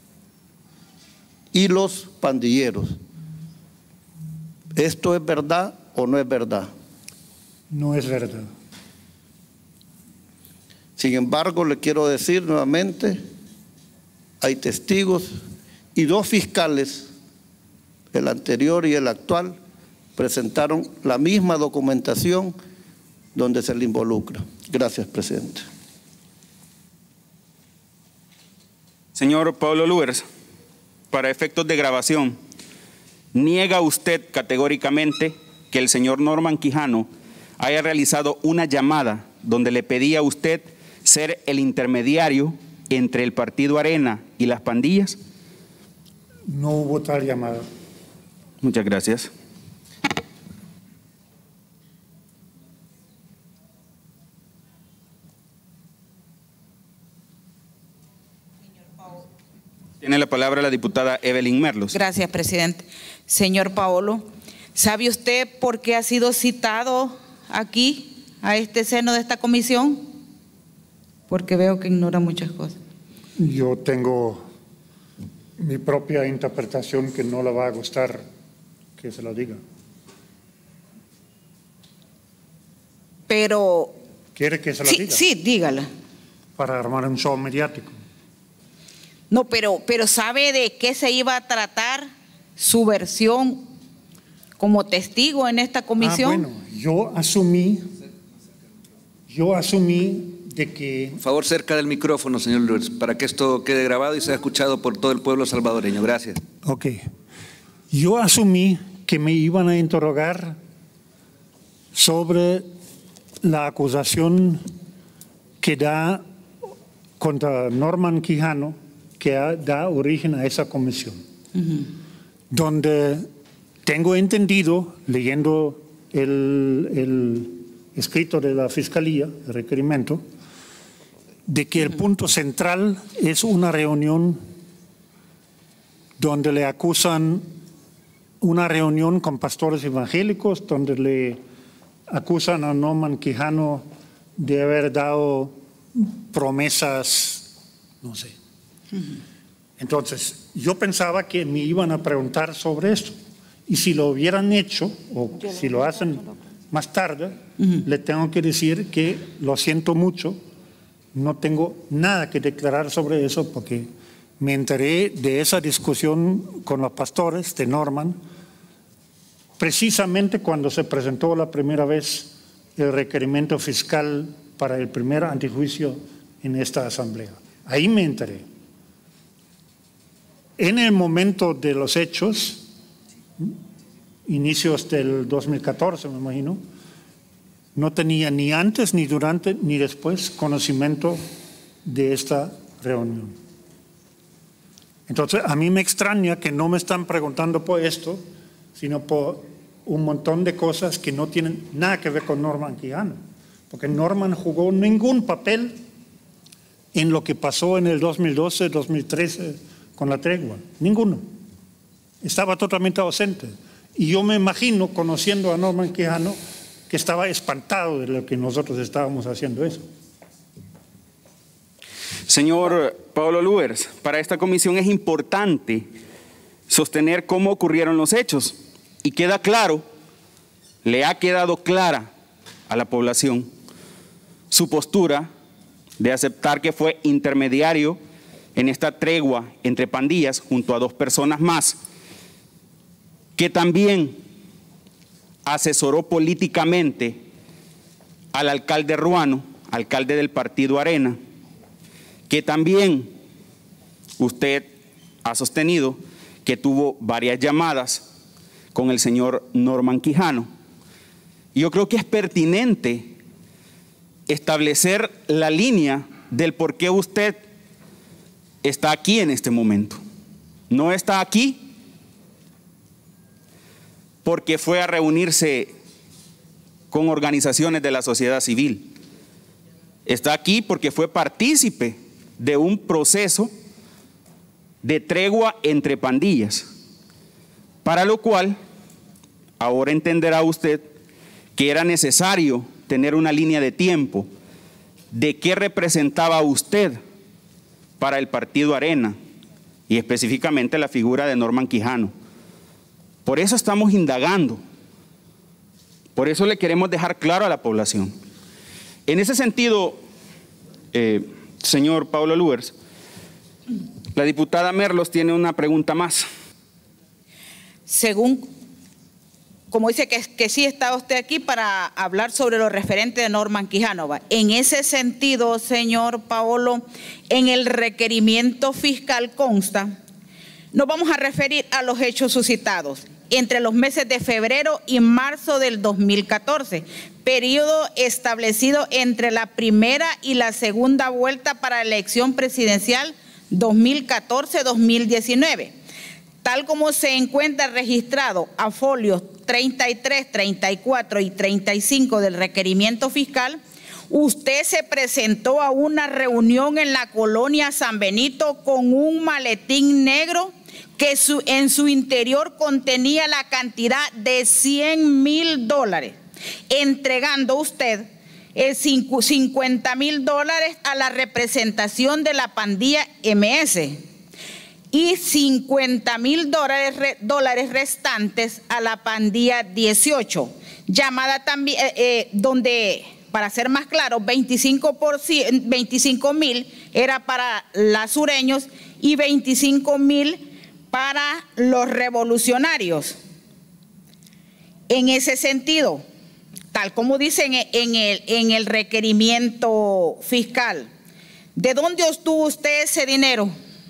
y los pandilleros. ¿Esto es verdad o no es verdad? No es verdad. Sin embargo, le quiero decir nuevamente, hay testigos y dos fiscales, el anterior y el actual, presentaron la misma documentación donde se le involucra. Gracias, presidente. Señor Pablo Luers, para efectos de grabación, ¿niega usted categóricamente que el señor Norman Quijano haya realizado una llamada donde le pedía a usted ser el intermediario entre el partido Arena y las pandillas? No hubo tal llamada. Muchas gracias. Tiene la palabra la diputada Evelyn Merlos. Gracias, presidente. Señor Paolo, ¿sabe usted por qué ha sido citado aquí, a este seno de esta comisión? Porque veo que ignora muchas cosas. Yo tengo mi propia interpretación que no le va a gustar que se lo diga. Pero… ¿Quiere que se lo Sí, diga? sí, dígala. Para armar un show mediático. No, pero, pero ¿sabe de qué se iba a tratar su versión como testigo en esta comisión? Ah, bueno, yo asumí, yo asumí de que… Por favor, cerca del micrófono, señor Luers, para que esto quede grabado y sea escuchado por todo el pueblo salvadoreño. Gracias. Ok. Yo asumí que me iban a interrogar sobre la acusación que da contra Norman Quijano, que da origen a esa comisión, uh-huh. donde tengo entendido, leyendo el, el escrito de la Fiscalía, el requerimiento, de que el uh-huh. punto central es una reunión donde le acusan, una reunión con pastores evangélicos, donde le acusan a Norman Quijano de haber dado promesas, no sé. Entonces, yo pensaba que me iban a preguntar sobre esto. Y si lo hubieran hecho, o si lo hacen más tarde, uh-huh. le tengo que decir que lo siento mucho, no tengo nada que declarar sobre eso porque me enteré de esa discusión con los pastores de Norman precisamente cuando se presentó la primera vez el requerimiento fiscal para el primer antejuicio en esta asamblea. Ahí me enteré. En el momento de los hechos, inicios del dos mil catorce, me imagino, no tenía ni antes, ni durante, ni después conocimiento de esta reunión. Entonces, a mí me extraña que no me están preguntando por esto, sino por un montón de cosas que no tienen nada que ver con Norman Quijano, porque Norman jugó ningún papel en lo que pasó en el dos mil doce, dos mil trece, con la tregua, ninguno. Estaba totalmente ausente. Y yo me imagino, conociendo a Norman Quijano, que estaba espantado de lo que nosotros estábamos haciendo eso. Señor Pablo Luers, para esta comisión es importante sostener cómo ocurrieron los hechos. Y queda claro, le ha quedado clara a la población su postura de aceptar que fue intermediario en esta tregua entre pandillas junto a dos personas más, que también asesoró políticamente al alcalde Ruano, alcalde del partido Arena, que también usted ha sostenido que tuvo varias llamadas con el señor Norman Quijano. Yo creo que es pertinente establecer la línea del por qué usted está aquí en este momento. No está aquí porque fue a reunirse con organizaciones de la sociedad civil. Está aquí porque fue partícipe de un proceso de tregua entre pandillas, para lo cual ahora entenderá usted que era necesario tener una línea de tiempo de qué representaba usted para el partido Arena y específicamente la figura de Norman Quijano. Por eso estamos indagando, por eso le queremos dejar claro a la población. En ese sentido, eh, señor Paulo Luers, la diputada Merlos tiene una pregunta más. Según, como dice que, que sí está usted aquí para hablar sobre lo referente de Norman Quijano. En ese sentido, señor Paolo, en el requerimiento fiscal consta, nos vamos a referir a los hechos suscitados entre los meses de febrero y marzo del dos mil catorce, periodo establecido entre la primera y la segunda vuelta para la elección presidencial dos mil catorce a dos mil diecinueve, tal como se encuentra registrado a folios treinta y tres, treinta y cuatro y treinta y cinco del requerimiento fiscal. Usted se presentó a una reunión en la colonia San Benito con un maletín negro que su, en su interior contenía la cantidad de cien mil dólares, entregando usted eh, cincuenta mil dólares a la representación de la pandilla M S y cincuenta mil dólares, re, dólares restantes a la pandilla dieciocho, llamada también, eh, eh, donde, para ser más claro, veinticinco mil era para las sureños y veinticinco mil para los revolucionarios. En ese sentido, tal como dicen en el, en el requerimiento fiscal, ¿de dónde obtuvo usted ese dinero?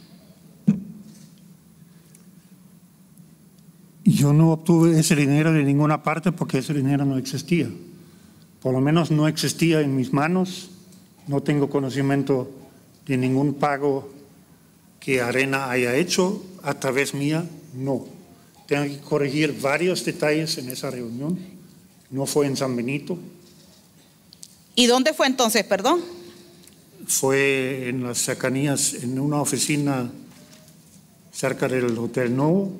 Yo no obtuve ese dinero de ninguna parte porque ese dinero no existía. Por lo menos no existía en mis manos. No tengo conocimiento de ningún pago que Arena haya hecho a través mía, no. Tengo que corregir varios detalles en esa reunión. No fue en San Benito. ¿Y dónde fue entonces, perdón? Fue en las cercanías, en una oficina cerca del Hotel Novo.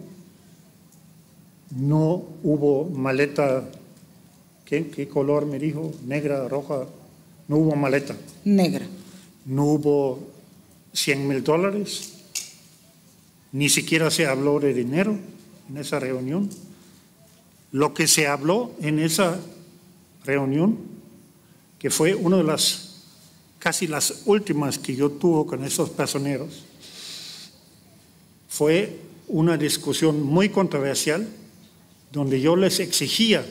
No hubo maleta, ¿qué, qué color me dijo? Negra, roja. No hubo maleta. Negra. No hubo cien mil dólares. Ni siquiera se habló de dinero en esa reunión. Lo que se habló en esa reunión, que fue una de las, casi las últimas que yo tuve con esos personeros, fue una discusión muy controversial donde yo les exigía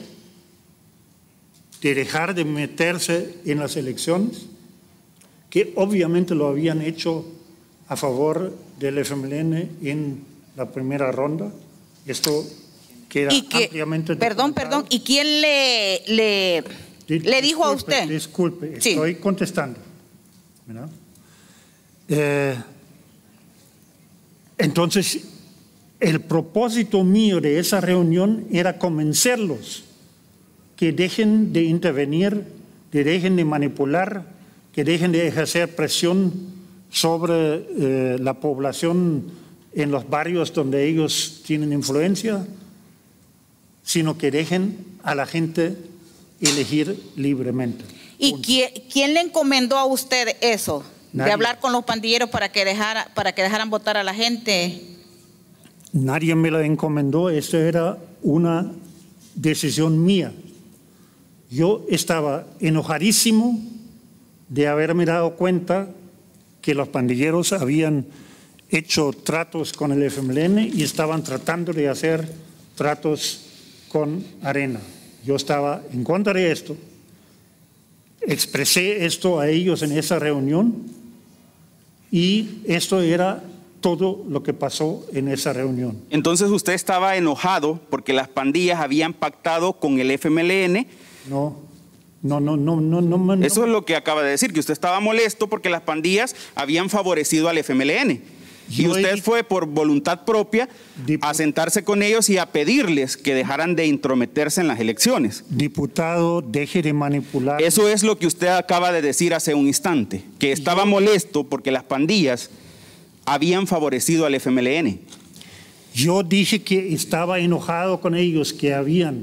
de dejar de meterse en las elecciones, que obviamente lo habían hecho a favor del F M L N en la primera ronda. Esto queda ¿Y que, ampliamente Perdón, perdón, ¿y quién le, le, Dis, le dijo disculpe, a usted? Disculpe, sí. Estoy contestando. ¿Verdad? Eh, entonces, el propósito mío de esa reunión era convencerlos que dejen de intervenir, que dejen de manipular, que dejen de ejercer presión sobre eh, la población en los barrios donde ellos tienen influencia, sino que dejen a la gente elegir libremente. ¿Y quién, quién le encomendó a usted eso? Nadie. De hablar con los pandilleros para que, dejara, para que dejaran votar a la gente. Nadie me lo encomendó, eso era una decisión mía. Yo estaba enojadísimo de haberme dado cuenta que los pandilleros habían hecho tratos con el F M L N y estaban tratando de hacer tratos con Arena. Yo estaba en contra de esto. Expresé esto a ellos en esa reunión y esto era todo lo que pasó en esa reunión. Entonces usted estaba enojado porque las pandillas habían pactado con el F M L N. No, no, no, no, no, no. no Eso es lo que acaba de decir, que usted estaba molesto porque las pandillas habían favorecido al F M L N. Y Yo usted he- fue por voluntad propia Dipu- a sentarse con ellos y a pedirles que dejaran de intrometerse en las elecciones. Diputado, deje de manipular. Eso es lo que usted acaba de decir hace un instante, que estaba molesto porque las pandillas habían favorecido al F M L N. Yo dije que estaba enojado con ellos, que habían,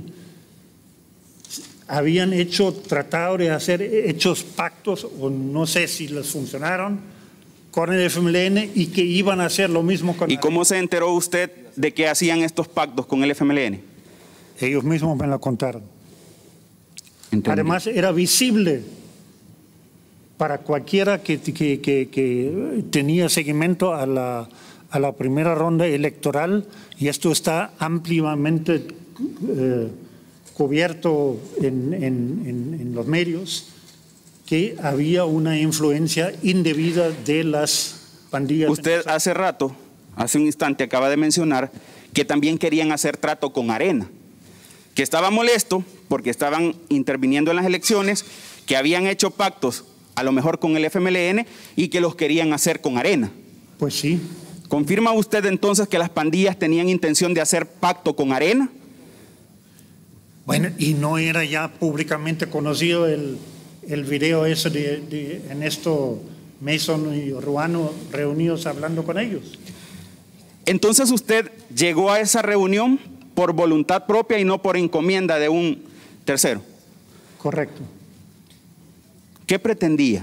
habían hecho, tratado de hacer hechos pactos, o no sé si les funcionaron, con el F M L N y que iban a hacer lo mismo con ¿Y cómo se enteró usted de que hacían estos pactos con el F M L N? ellos mismos me lo contaron. Entendí. Además, era visible para cualquiera que, que, que, que tenía seguimiento a la, a la primera ronda electoral, y esto está ampliamente eh, cubierto en, en, en, en los medios, que había una influencia indebida de las pandillas. Usted hace rato, hace un instante, acaba de mencionar que también querían hacer trato con Arena, que estaba molesto porque estaban interviniendo en las elecciones, que habían hecho pactos a lo mejor con el F M L N y que los querían hacer con Arena. Pues sí. ¿Confirma usted entonces que las pandillas tenían intención de hacer pacto con Arena? Bueno, y no era ya públicamente conocido el, el video ese de, de Ernesto Mason y Ruano reunidos hablando con ellos. Entonces usted llegó a esa reunión por voluntad propia y no por encomienda de un tercero. Correcto. ¿Qué pretendía?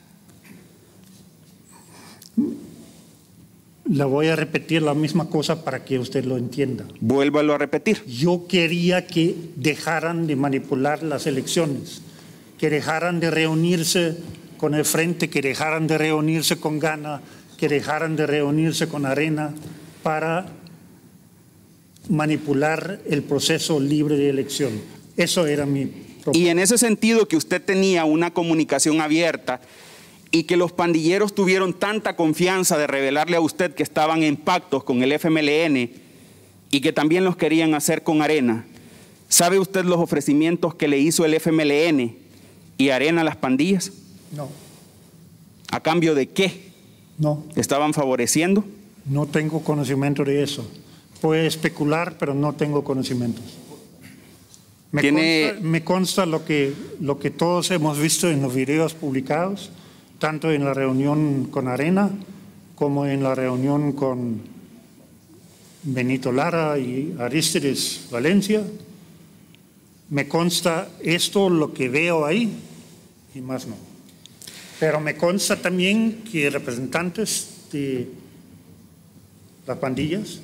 Le voy a repetir la misma cosa para que usted lo entienda. Vuélvalo a repetir. Yo quería que dejaran de manipular las elecciones, que dejaran de reunirse con el Frente, que dejaran de reunirse con Gana, que dejaran de reunirse con Arena para manipular el proceso libre de elección. Eso era mi propuesta. Y en ese sentido que usted tenía una comunicación abierta y que los pandilleros tuvieron tanta confianza de revelarle a usted que estaban en pactos con el F M L N y que también los querían hacer con Arena, ¿sabe usted los ofrecimientos que le hizo el F M L N y Arena a las pandillas? No, ¿A cambio de qué no, estaban favoreciendo? no tengo conocimiento de eso. Puede especular, pero no tengo conocimientos. Me, Tiene- consta, me consta lo que, lo que todos hemos visto en los videos publicados, tanto en la reunión con Arena como en la reunión con Benito Lara y Arístides Valencia. Me consta esto, lo que veo ahí, y más no. Pero me consta también que representantes de las pandillas,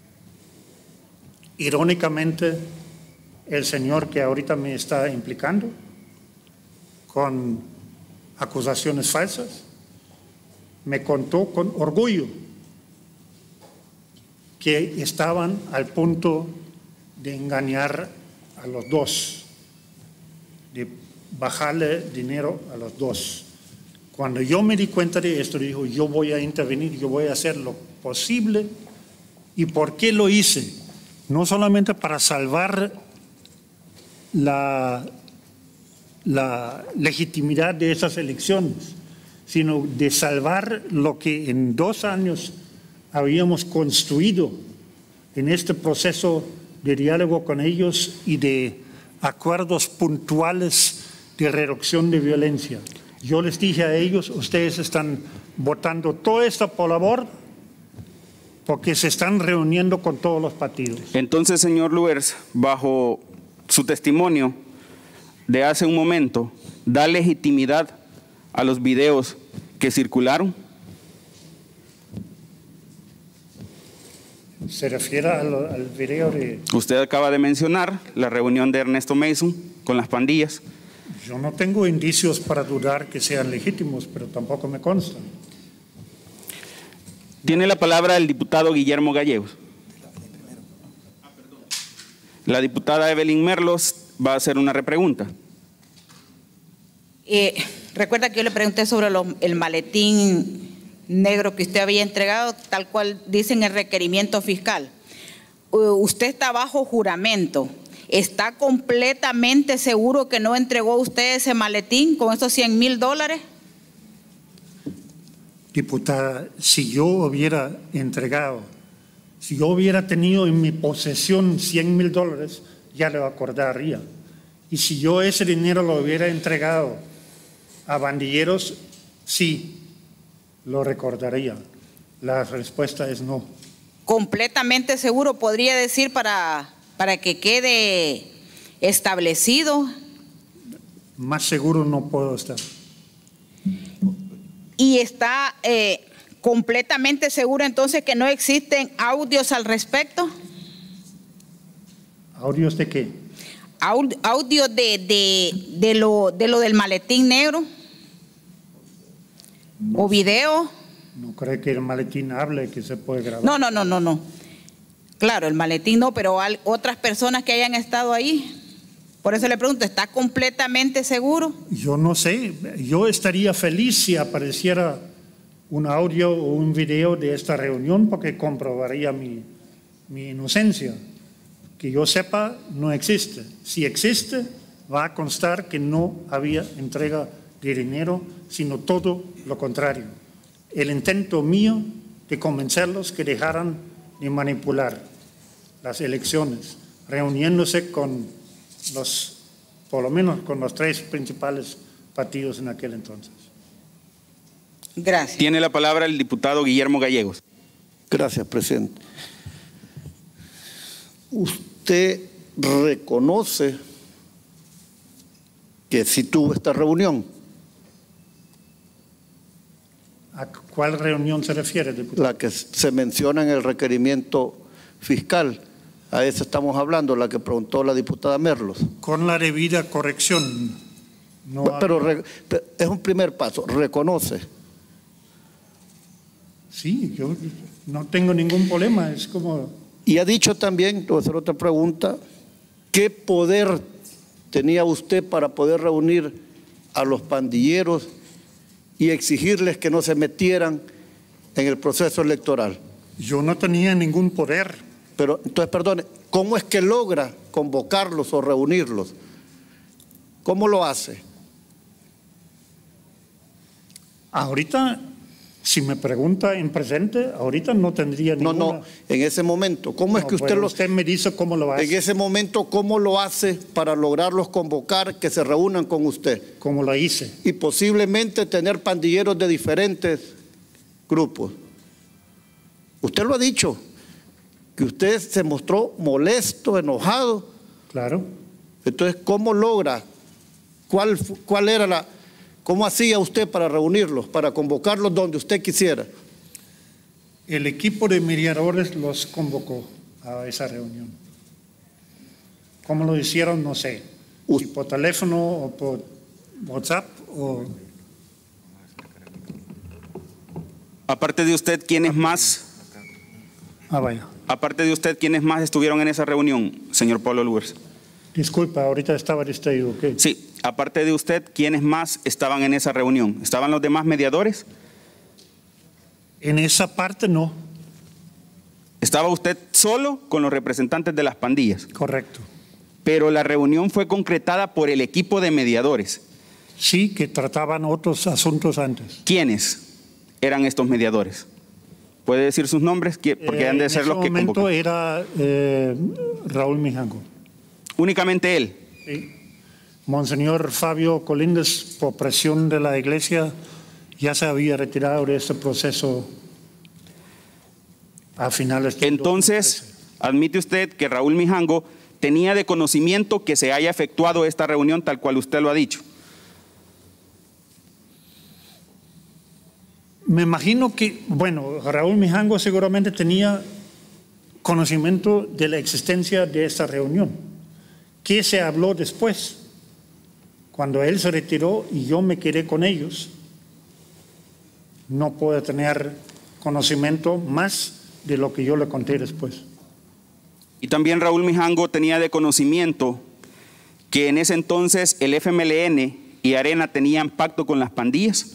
irónicamente, el señor que ahorita me está implicando con acusaciones falsas, me contó con orgullo que estaban al punto de engañar a los dos, de bajarle dinero a los dos. Cuando yo me di cuenta de esto, dijo, yo voy a intervenir, yo voy a hacer lo posible. ¿Y por qué lo hice? No solamente para salvar la, la legitimidad de esas elecciones, sino de salvar lo que en dos años habíamos construido en este proceso de diálogo con ellos y de acuerdos puntuales de reducción de violencia. Yo les dije a ellos, ustedes están votando toda esta por labor porque se están reuniendo con todos los partidos. Entonces, señor Luers, bajo su testimonio de hace un momento, ¿da legitimidad a los videos que circularon? Se refiere al, al video de... Usted acaba de mencionar la reunión de Ernesto Mason con las pandillas. Yo no tengo indicios para dudar que sean legítimos, pero tampoco me consta. Tiene la palabra el diputado Guillermo Gallegos. La diputada Evelyn Merlos va a hacer una repregunta. Eh, recuerda que yo le pregunté sobre los, el maletín negro que usted había entregado, tal cual dice en el requerimiento fiscal. Uh, usted está bajo juramento. ¿Está completamente seguro que no entregó usted ese maletín con esos cien mil dólares? Diputada, si yo hubiera entregado, si yo hubiera tenido en mi posesión cien mil dólares, ya lo acordaría. Y si yo ese dinero lo hubiera entregado a bandilleros, sí, lo recordaría. La respuesta es no. Completamente seguro, podría decir para, para que quede establecido. Más seguro no puedo estar. Y está eh, completamente seguro entonces que no existen audios al respecto. ¿Audios de qué? Aud, audio de, de, de, lo, de lo del maletín negro. No, o video. No creo que el maletín hable, que se puede grabar. No, no, no, no, no. Claro, el maletín no, pero hay otras personas que hayan estado ahí. Por eso le pregunto, ¿está completamente seguro? Yo no sé. Yo estaría feliz si apareciera un audio o un video de esta reunión porque comprobaría mi, mi inocencia. Que yo sepa, no existe. Si existe, va a constar que no había entrega de dinero, sino todo lo contrario. El intento mío de convencerlos que dejaran de manipular las elecciones, reuniéndose con los, por lo menos con los tres principales partidos en aquel entonces. Gracias. Tiene la palabra el diputado Guillermo Gallegos. Gracias, presidente. Usted reconoce que sí tuvo esta reunión. ¿A cuál reunión se refiere, diputado? La que se menciona en el requerimiento fiscal. A esa estamos hablando, la que preguntó la diputada Merlos. Con la debida corrección. No pero, había... re, pero es un primer paso, reconoce. Sí, yo no tengo ningún problema, es como... Y ha dicho también, voy a hacer otra pregunta, ¿qué poder tenía usted para poder reunir a los pandilleros y exigirles que no se metieran en el proceso electoral? Yo no tenía ningún poder. Pero, entonces, perdone, ¿cómo es que logra convocarlos o reunirlos? ¿Cómo lo hace? Ahorita, si me pregunta en presente, ahorita no tendría ninguna... No, no, en ese momento, ¿cómo es No, que usted lo... usted me dice cómo lo hace. En ese momento, ¿cómo lo hace para lograrlos convocar, que se reúnan con usted? Como lo hice. Y posiblemente tener pandilleros de diferentes grupos. Usted lo ha dicho, que usted se mostró molesto, enojado. Claro. Entonces, ¿cómo logra? ¿Cuál, cuál era la... ¿Cómo hacía usted para reunirlos, para convocarlos donde usted quisiera? El equipo de mediadores los convocó a esa reunión. ¿Cómo lo hicieron? No sé. Si por teléfono o por WhatsApp o... Aparte de usted, ¿quiénes más? Ah, vaya. Aparte de usted, ¿quiénes más estuvieron en esa reunión, señor Pablo Luers? Disculpa, ahorita estaba distraído. ¿Qué? Sí, aparte de usted, ¿quiénes más estaban en esa reunión? ¿Estaban los demás mediadores? En esa parte no. ¿Estaba usted solo con los representantes de las pandillas? Correcto. Pero la reunión fue concretada por el equipo de mediadores. Sí, que trataban otros asuntos antes. ¿Quiénes eran estos mediadores? ¿Puede decir sus nombres? Porque eh, han de ser los que En ese momento convocan. era eh, Raúl Mijango. ¿Únicamente él? Sí. Monseñor Fabio Colindres, por presión de la iglesia, ya se había retirado de este proceso a finales de Entonces, dos mil trece. ¿admite usted que Raúl Mijango tenía de conocimiento que se haya efectuado esta reunión tal cual usted lo ha dicho? Me imagino que, bueno, Raúl Mijango seguramente tenía conocimiento de la existencia de esta reunión. ¿Qué se habló después? Cuando él se retiró y yo me quedé con ellos, no puedo tener conocimiento más de lo que yo le conté después. Y también Raúl Mijango tenía de conocimiento que en ese entonces el F M L N y Arena tenían pacto con las pandillas.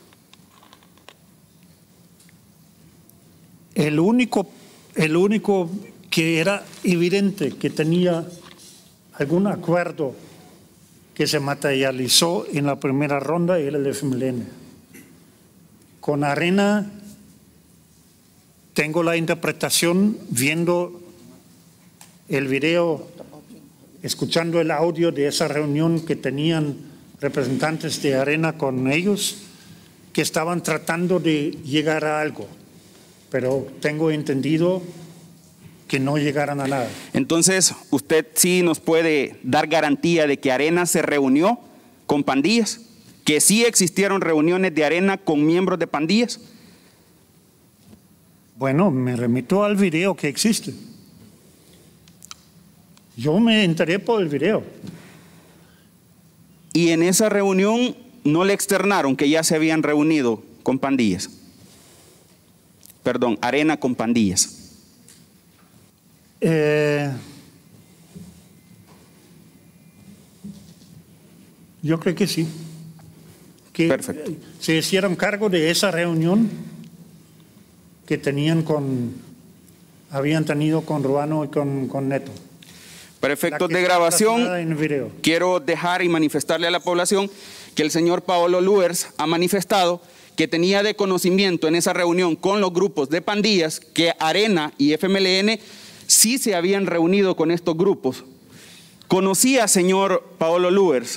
El único, el único que era evidente que tenía algún acuerdo que se materializó en la primera ronda era el F M L N. Con Arena tengo la interpretación viendo el video, escuchando el audio de esa reunión que tenían representantes de Arena con ellos, que estaban tratando de llegar a algo, pero tengo entendido que no llegaron a nada. Entonces, ¿usted sí nos puede dar garantía de que Arena se reunió con pandillas? ¿Que sí existieron reuniones de Arena con miembros de pandillas? Bueno, me remito al video que existe. Yo me enteré por el video. Y en esa reunión no le externaron que ya se habían reunido con pandillas. Perdón, Arena con pandillas. Eh, yo creo que sí. Que Perfecto. se hicieron cargo de esa reunión que tenían con, habían tenido con Ruano y con, con Neto. Para efectos La que de está grabación, plasmada en el video. quiero dejar y manifestarle a la población que el señor Paolo Luers ha manifestado que tenía de conocimiento en esa reunión con los grupos de pandillas que Arena y F M L N sí se habían reunido con estos grupos. ¿Conocía, señor Paolo Luers,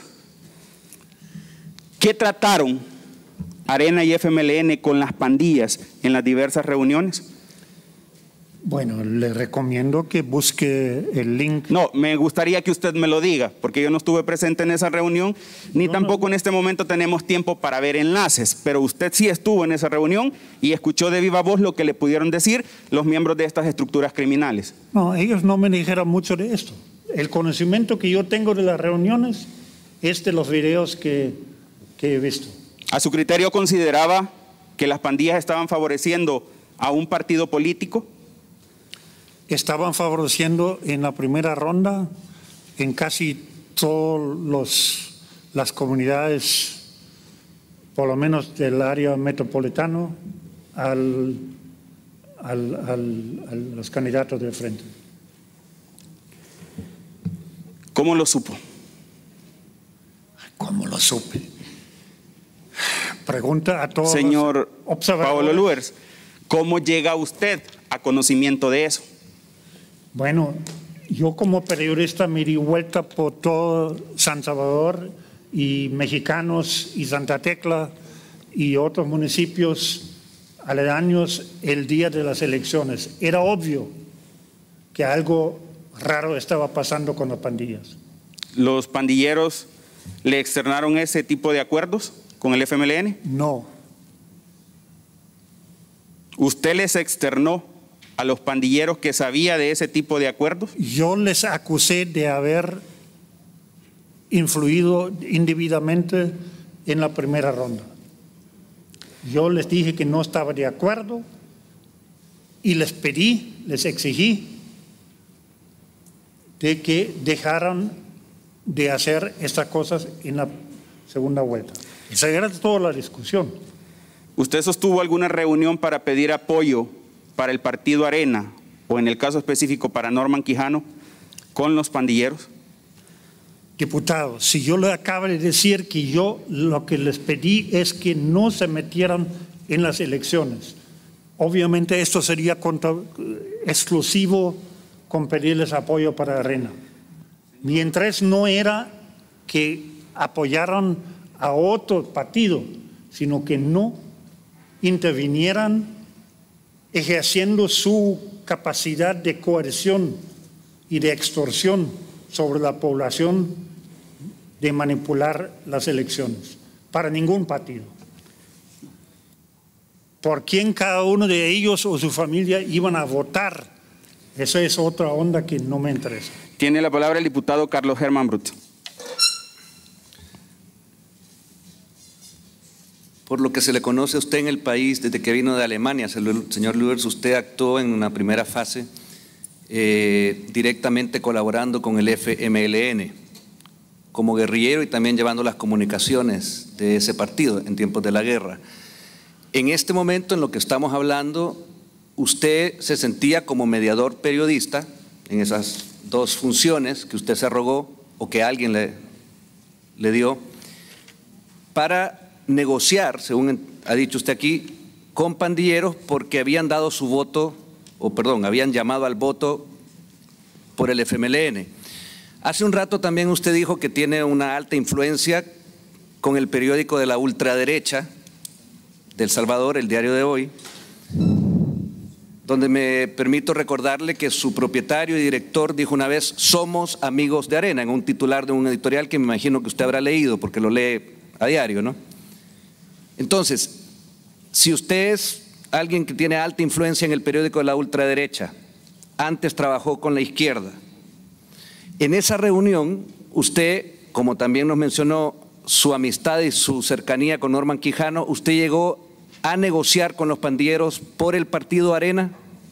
qué trataron Arena y F M L N con las pandillas en las diversas reuniones? Bueno, le recomiendo que busque el link. No, me gustaría que usted me lo diga, porque yo no estuve presente en esa reunión, ni No, tampoco no. en este momento tenemos tiempo para ver enlaces, pero usted sí estuvo en esa reunión y escuchó de viva voz lo que le pudieron decir los miembros de estas estructuras criminales. No, ellos no me dijeron mucho de esto. El conocimiento que yo tengo de las reuniones es de los videos que, que he visto. ¿A su criterio consideraba que las pandillas estaban favoreciendo a un partido político? Estaban favoreciendo en la primera ronda en casi todas las comunidades, por lo menos del área metropolitana, al, al, al, a los candidatos del frente. ¿Cómo lo supo? ¿Cómo lo supe? Pregunta a todos. Señor los observadores. Paolo Luers, ¿cómo llega usted a conocimiento de eso? Bueno, yo como periodista me di vuelta por todo San Salvador y Mexicanos y Santa Tecla y otros municipios aledaños el día de las elecciones. Era obvio que algo raro estaba pasando con las pandillas. ¿Los pandilleros le externaron ese tipo de acuerdos con el F M L N? No, ¿Usted les externó a los pandilleros que sabía de ese tipo de acuerdos? yo les acusé de haber influido indebidamente en la primera ronda. Yo les dije que no estaba de acuerdo y les pedí, les exigí de que dejaran de hacer estas cosas en la segunda vuelta. Esa era toda la discusión. ¿Usted sostuvo alguna reunión para pedir apoyo para el partido Arena, o en el caso específico para Norman Quijano, con los pandilleros? Diputado, si yo le acabo de decir que yo lo que les pedí es que no se metieran en las elecciones, obviamente esto sería contra, exclusivo con pedirles apoyo para Arena. Mi interés no era que apoyaran a otro partido, sino que no intervinieran ejerciendo su capacidad de coerción y de extorsión sobre la población de manipular las elecciones, para ningún partido. Por quién cada uno de ellos o su familia iban a votar, esa es otra onda que no me interesa. Tiene la palabra el diputado Carlos Germán Brut. Por lo que se le conoce a usted en el país desde que vino de Alemania, señor Luers, usted actuó en una primera fase eh, directamente colaborando con el F M L N como guerrillero y también llevando las comunicaciones de ese partido en tiempos de la guerra. En este momento en lo que estamos hablando, usted se sentía como mediador periodista en esas dos funciones que usted se arrogó o que alguien le, le dio para negociar, según ha dicho usted aquí, con pandilleros porque habían dado su voto, o perdón, habían llamado al voto por el F M L N. Hace un rato también usted dijo que tiene una alta influencia con el periódico de la ultraderecha de El Salvador, El Diario de Hoy, donde me permito recordarle que su propietario y director dijo una vez: somos amigos de Arena, en un titular de un editorial que me imagino que usted habrá leído porque lo lee a diario, ¿no? Entonces, si usted es alguien que tiene alta influencia en el periódico de la ultraderecha, antes trabajó con la izquierda, en esa reunión usted, como también nos mencionó su amistad y su cercanía con Norman Quijano, ¿usted llegó a negociar con los pandilleros por el partido Arena?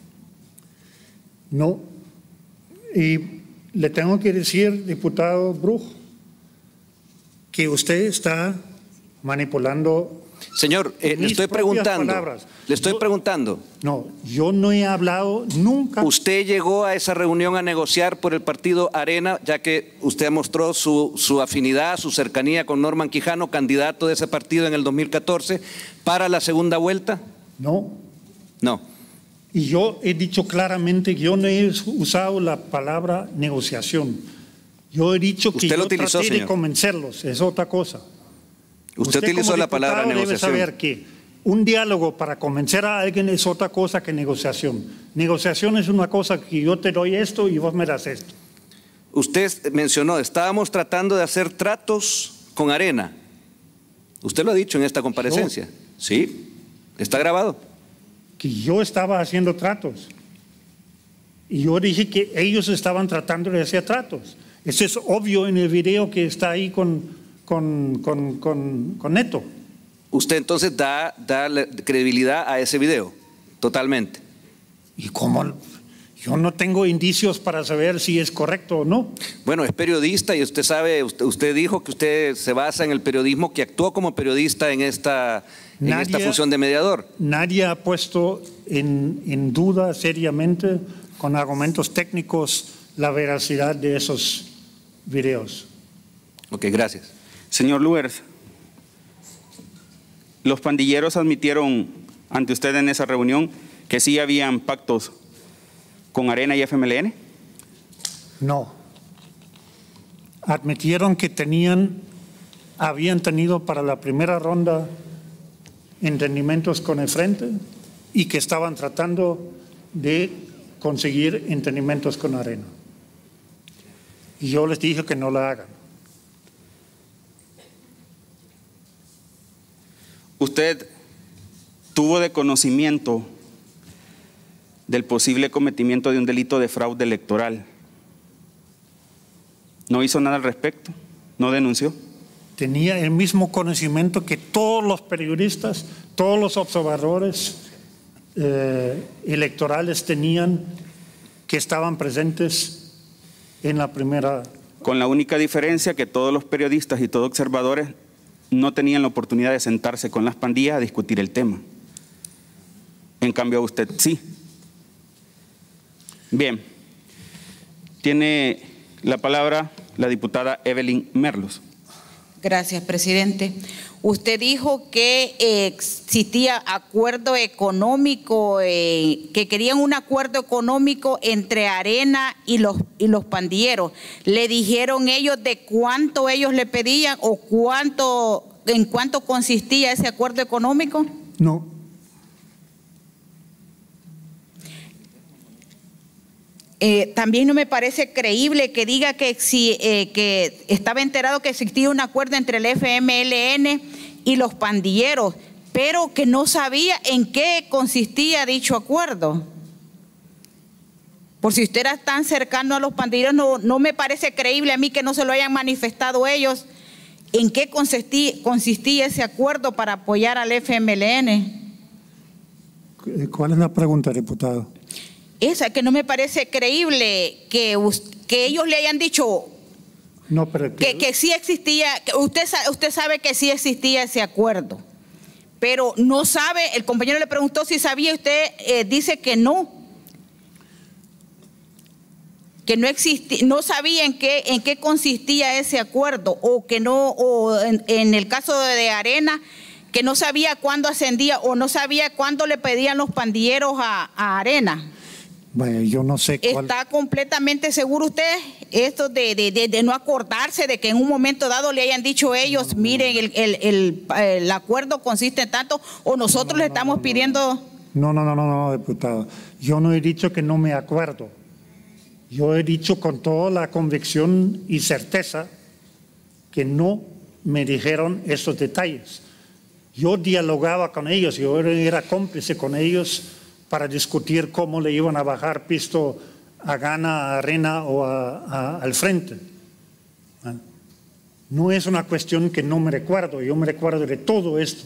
No. Y le tengo que decir, diputado Brujo, que usted está manipulando. Señor, eh, le estoy preguntando. Palabras. Le estoy yo, preguntando. No, yo no he hablado nunca. ¿Usted llegó a esa reunión a negociar por el partido Arena, ya que usted mostró su, su afinidad, su cercanía con Norman Quijano, candidato de ese partido en el dos mil catorce, para la segunda vuelta? No. No. Y yo he dicho claramente que yo no he usado la palabra negociación. Yo he dicho que usted lo yo utilizó, traté de señor. convencerlos, es otra cosa. Usted, usted utilizó la palabra negociación. Debe saber que un diálogo para convencer a alguien es otra cosa que negociación. Negociación es una cosa que yo te doy esto y vos me das esto. Usted mencionó, estábamos tratando de hacer tratos con Arena. Usted lo ha dicho en esta comparecencia. ¿Yo? Sí, está grabado. Que yo estaba haciendo tratos. Y yo dije que ellos estaban tratando de hacer tratos. Eso es obvio en el video que está ahí con... Con, con, con, con Neto. Usted entonces da, da credibilidad a ese video, totalmente. ¿Y cómo? Yo no tengo indicios para saber si es correcto o no. Bueno, es periodista y usted sabe, usted, usted dijo que usted se basa en el periodismo, que actuó como periodista en esta, en nadie, esta función de mediador. Nadie ha puesto en, en duda seriamente, con argumentos técnicos, la veracidad de esos videos. Ok, gracias. Señor Luers, los pandilleros admitieron ante usted en esa reunión que sí habían pactos con Arena y F M L N. No. Admitieron que tenían, habían tenido para la primera ronda entendimientos con el Frente y que estaban tratando de conseguir entendimientos con Arena. Y yo les dije que no la hagan. ¿Usted tuvo de conocimiento del posible cometimiento de un delito de fraude electoral? ¿No hizo nada al respecto? ¿No denunció? Tenía el mismo conocimiento que todos los periodistas, todos los observadores eh, electorales tenían, que estaban presentes en la primera. Con la única diferencia que todos los periodistas y todos observadores no tenían la oportunidad de sentarse con las pandillas a discutir el tema. En cambio, usted sí. Bien. Tiene la palabra la diputada Evelyn Merlos. Gracias, presidente. Usted dijo que eh, existía acuerdo económico, eh, que querían un acuerdo económico entre Arena y los, y los pandilleros. ¿Le dijeron ellos de cuánto ellos le pedían o cuánto, en cuánto consistía ese acuerdo económico? No. Eh, también no me parece creíble que diga que, si, eh, que estaba enterado que existía un acuerdo entre el F M L N y los pandilleros, pero que no sabía en qué consistía dicho acuerdo. Por si usted era tan cercano a los pandilleros, no, no me parece creíble a mí que no se lo hayan manifestado ellos ¿En qué consistía, consistía ese acuerdo para apoyar al F M L N? ¿Cuál es la pregunta, diputado? Esa, que no me parece creíble que, que ellos le hayan dicho no, pero que, que, que sí existía, que usted, usted sabe que sí existía ese acuerdo, pero no sabe, el compañero le preguntó si sabía, usted eh, dice que no, que no existía, no sabía en qué, en qué consistía ese acuerdo, o que no, o en, en el caso de Arena, que no sabía cuándo ascendía o no sabía cuándo le pedían los pandilleros a, a Arena. Bueno, yo no sé cuál. ¿Está completamente seguro usted esto de, de, de, de no acordarse de que en un momento dado le hayan dicho ellos, no, no, miren, el, el, el, el acuerdo consiste en tanto, o nosotros no, no, le estamos no, no, pidiendo? No, no, no, no, no, diputado. Yo no he dicho que no me acuerdo. Yo he dicho con toda la convicción y certeza que no me dijeron esos detalles. Yo dialogaba con ellos, yo era cómplice con ellos para discutir cómo le iban a bajar pisto a Gana, a Arena o a, a, al frente. No es una cuestión que no me recuerdo, yo me recuerdo de todo esto.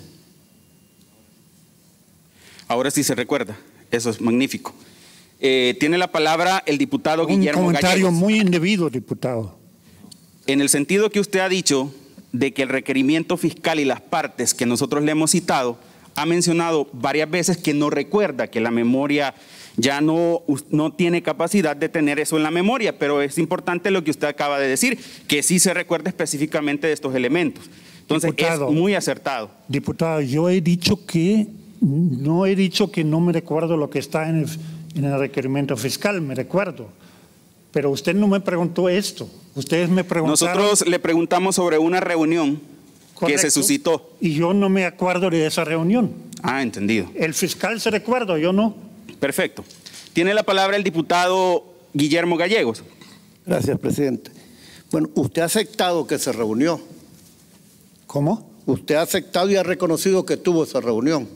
Ahora sí se recuerda, eso es magnífico. Eh, tiene la palabra el diputado Un Guillermo comentario Gallegos. muy indebido, diputado. En el sentido que usted ha dicho de que el requerimiento fiscal y las partes que nosotros le hemos citado, ha mencionado varias veces que no recuerda, que la memoria ya no, no tiene capacidad de tener eso en la memoria, pero es importante lo que usted acaba de decir, que sí se recuerda específicamente de estos elementos. Entonces, diputado, es muy acertado. Diputado, yo he dicho que, no he dicho que no me recuerdo lo que está en el, en el requerimiento fiscal, me recuerdo. Pero usted no me preguntó esto. Ustedes me preguntaron. Nosotros le preguntamos sobre una reunión. Correcto. Que se suscitó. Y yo no me acuerdo de esa reunión. Ah, entendido. El fiscal se recuerda, yo no. Perfecto. Tiene la palabra el diputado Guillermo Gallegos. Gracias, presidente. Bueno, usted ha aceptado que se reunió. ¿Cómo? Usted ha aceptado y ha reconocido que tuvo esa reunión.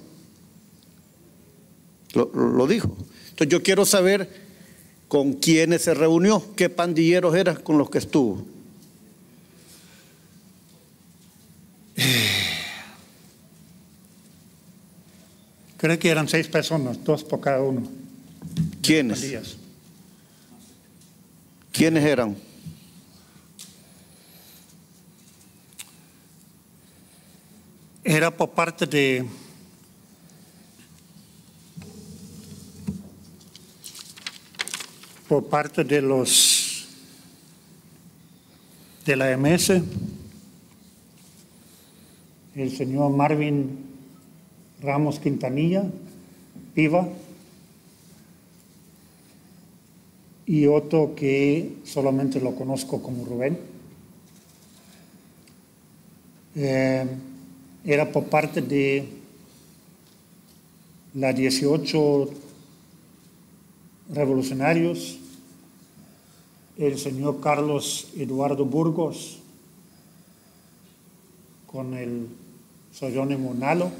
Lo, lo dijo. Entonces yo quiero saber con quiénes se reunió, qué pandilleros eran con los que estuvo. Creo que eran seis personas, dos por cada uno. ¿Quiénes? ¿Quiénes eran? Era por parte de por parte de los de la M S, el señor Marvin Ramos Quintanilla, Piva, y otro que solamente lo conozco como Rubén. Eh, era por parte de la dieciocho revolucionarios, el señor Carlos Eduardo Burgos, con el seudónimo Nalo,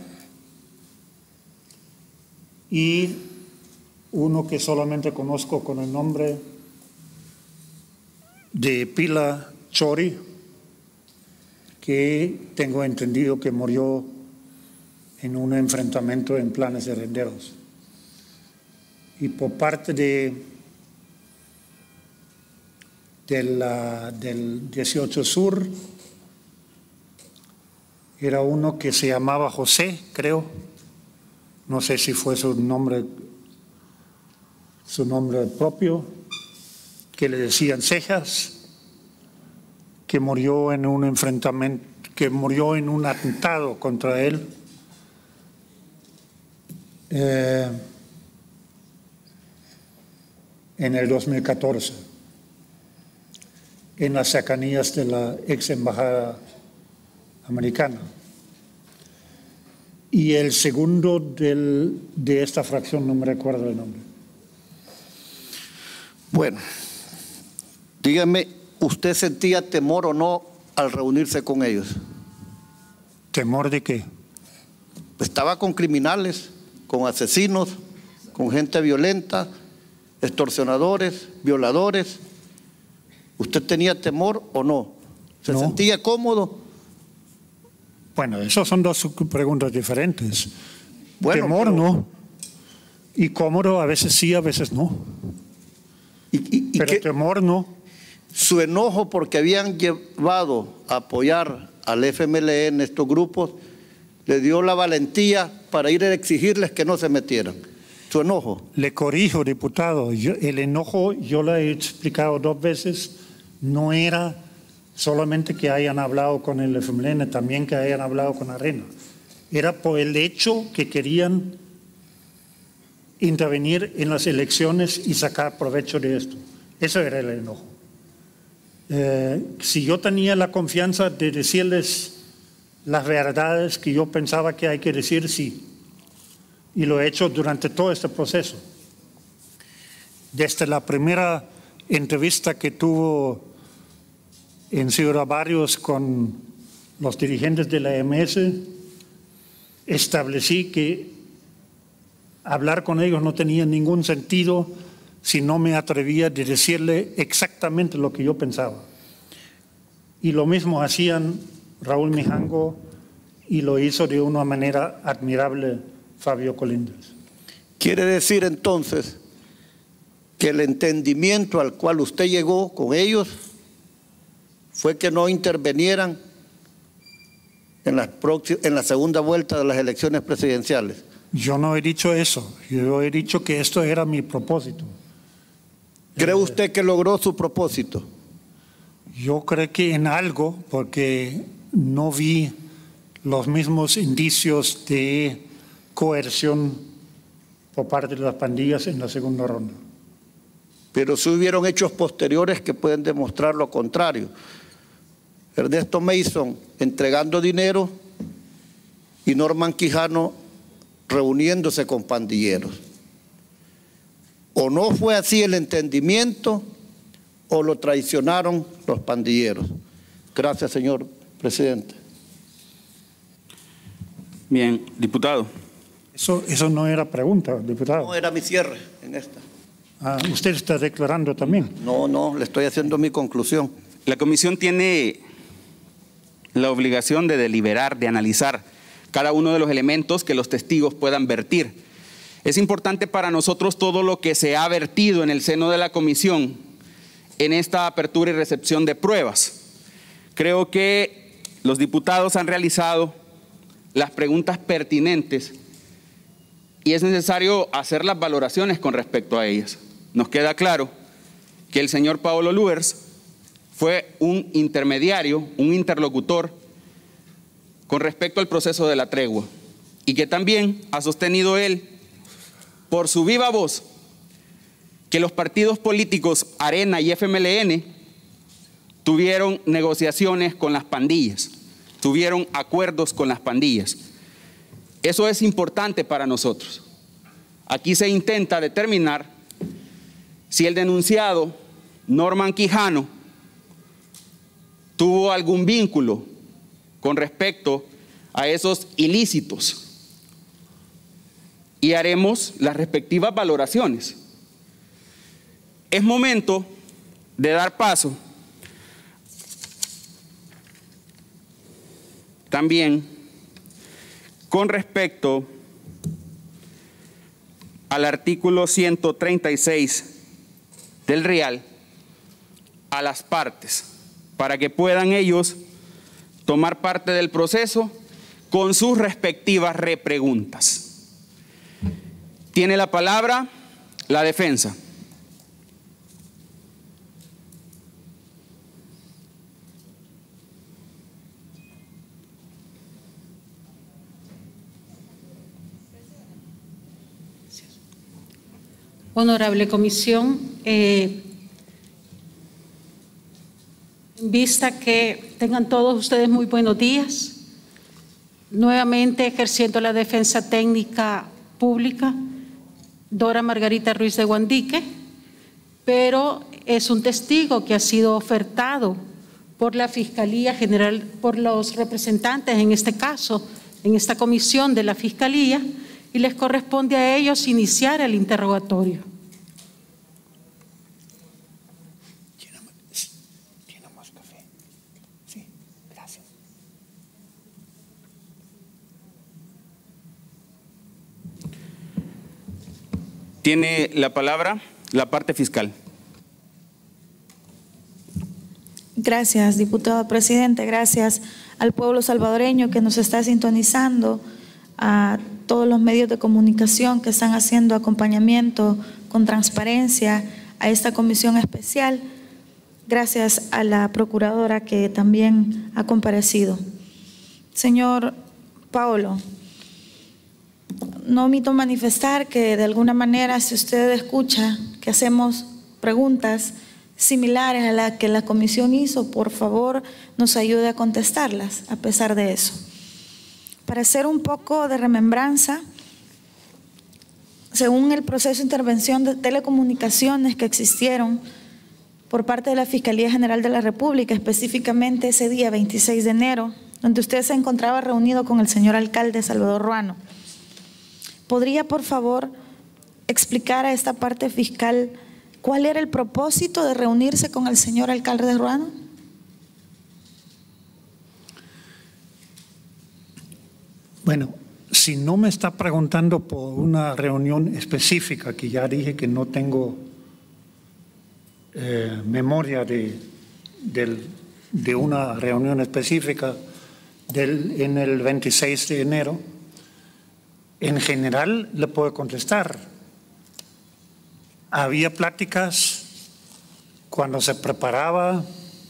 y uno que solamente conozco con el nombre de Pila Chori, que tengo entendido que murió en un enfrentamiento en Planes de Renderos. Y por parte de, de la, del dieciocho Sur, era uno que se llamaba José, creo. No sé si fue su nombre, su nombre propio, que le decían Cejas, que murió en un enfrentamiento, que murió en un atentado contra él. Eh, en el dos mil catorce, en las cercanías de la ex embajada americana. Y el segundo del, de esta fracción, no me recuerdo el nombre. Bueno, dígame, ¿usted sentía temor o no al reunirse con ellos? ¿Temor de qué? Estaba con criminales, con asesinos, con gente violenta, extorsionadores, violadores. ¿Usted tenía temor o no? ¿Se no. sentía cómodo Bueno, esas son dos preguntas diferentes. Bueno, Temor pero- no. Y cómodo a veces sí, a veces no. Y, y- y Pero que temor no. su enojo porque habían llevado a apoyar al F M L N estos grupos le dio la valentía para ir a exigirles que no se metieran. Su enojo. Le corrijo, diputado. Yo- el enojo, yo lo he explicado dos veces, no era solamente que hayan hablado con el F M L N, también que hayan hablado con Arena. Era por el hecho que querían intervenir en las elecciones y sacar provecho de esto. Eso era el enojo. Eh, si yo tenía la confianza de decirles las verdades que yo pensaba que hay que decir, sí. Y lo he hecho durante todo este proceso. Desde la primera entrevista que tuvo en Ciudad Barrios con los dirigentes de la M S, establecí que hablar con ellos no tenía ningún sentido si no me atrevía a decirle exactamente lo que yo pensaba. Y lo mismo hacían Raúl Mijango y lo hizo de una manera admirable Fabio Colindres. Quiere decir entonces que el entendimiento al cual usted llegó con ellos fue que no intervinieran en la, en la segunda vuelta de las elecciones presidenciales. Yo no he dicho eso, yo he dicho que esto era mi propósito. ¿Cree usted que logró su propósito? Yo creo que en algo, porque no vi los mismos indicios de coerción por parte de las pandillas en la segunda ronda. Pero sí hubieron hechos posteriores que pueden demostrar lo contrario. Ernesto Mason entregando dinero y Norman Quijano reuniéndose con pandilleros. O no fue así el entendimiento o lo traicionaron los pandilleros. Gracias, señor presidente. Bien, diputado. Eso, eso no era pregunta, diputado. No era mi cierre en esta. Ah, usted está declarando también. No, no, le estoy haciendo mi conclusión. La comisión tiene la obligación de deliberar, de analizar cada uno de los elementos que los testigos puedan vertir. Es importante para nosotros todo lo que se ha vertido en el seno de la comisión en esta apertura y recepción de pruebas. Creo que los diputados han realizado las preguntas pertinentes y es necesario hacer las valoraciones con respecto a ellas. Nos queda claro que el señor Paolo Luers fue un intermediario, un interlocutor con respecto al proceso de la tregua y que también ha sostenido él por su viva voz que los partidos políticos Arena y F M L N tuvieron negociaciones con las pandillas, tuvieron acuerdos con las pandillas. Eso es importante para nosotros. Aquí se intenta determinar si el denunciado Norman Quijano tuvo algún vínculo con respecto a esos ilícitos y haremos las respectivas valoraciones. Es momento de dar paso también con respecto al artículo ciento treinta y seis del Real a las partes para que puedan ellos tomar parte del proceso con sus respectivas repreguntas. Tiene la palabra la defensa. Honorable Comisión, eh, en vista que tengan todos ustedes muy buenos días, nuevamente ejerciendo la defensa técnica pública, Dora Margarita Ruiz de Guandique, pero es un testigo que ha sido ofertado por la Fiscalía General, por los representantes en este caso, en esta comisión de la Fiscalía, y les corresponde a ellos iniciar el interrogatorio. Tiene la palabra la parte fiscal. Gracias, diputado presidente. Gracias al pueblo salvadoreño que nos está sintonizando, a todos los medios de comunicación que están haciendo acompañamiento con transparencia a esta comisión especial. Gracias a la procuradora que también ha comparecido. Señor Paolo, no omito manifestar que de alguna manera, si usted escucha que hacemos preguntas similares a las que la comisión hizo, por favor nos ayude a contestarlas a pesar de eso. Para hacer un poco de remembranza, según el proceso de intervención de telecomunicaciones que existieron por parte de la Fiscalía General de la República, específicamente ese día veintiséis de enero, donde usted se encontraba reunido con el señor alcalde Salvador Ruano, ¿podría por favor explicar a esta parte fiscal cuál era el propósito de reunirse con el señor alcalde de Ruano? Bueno, si no me está preguntando por una reunión específica, que ya dije que no tengo eh, memoria de, del, de una reunión específica del, en el veintiséis de enero, en general le puedo contestar. Había pláticas cuando se preparaba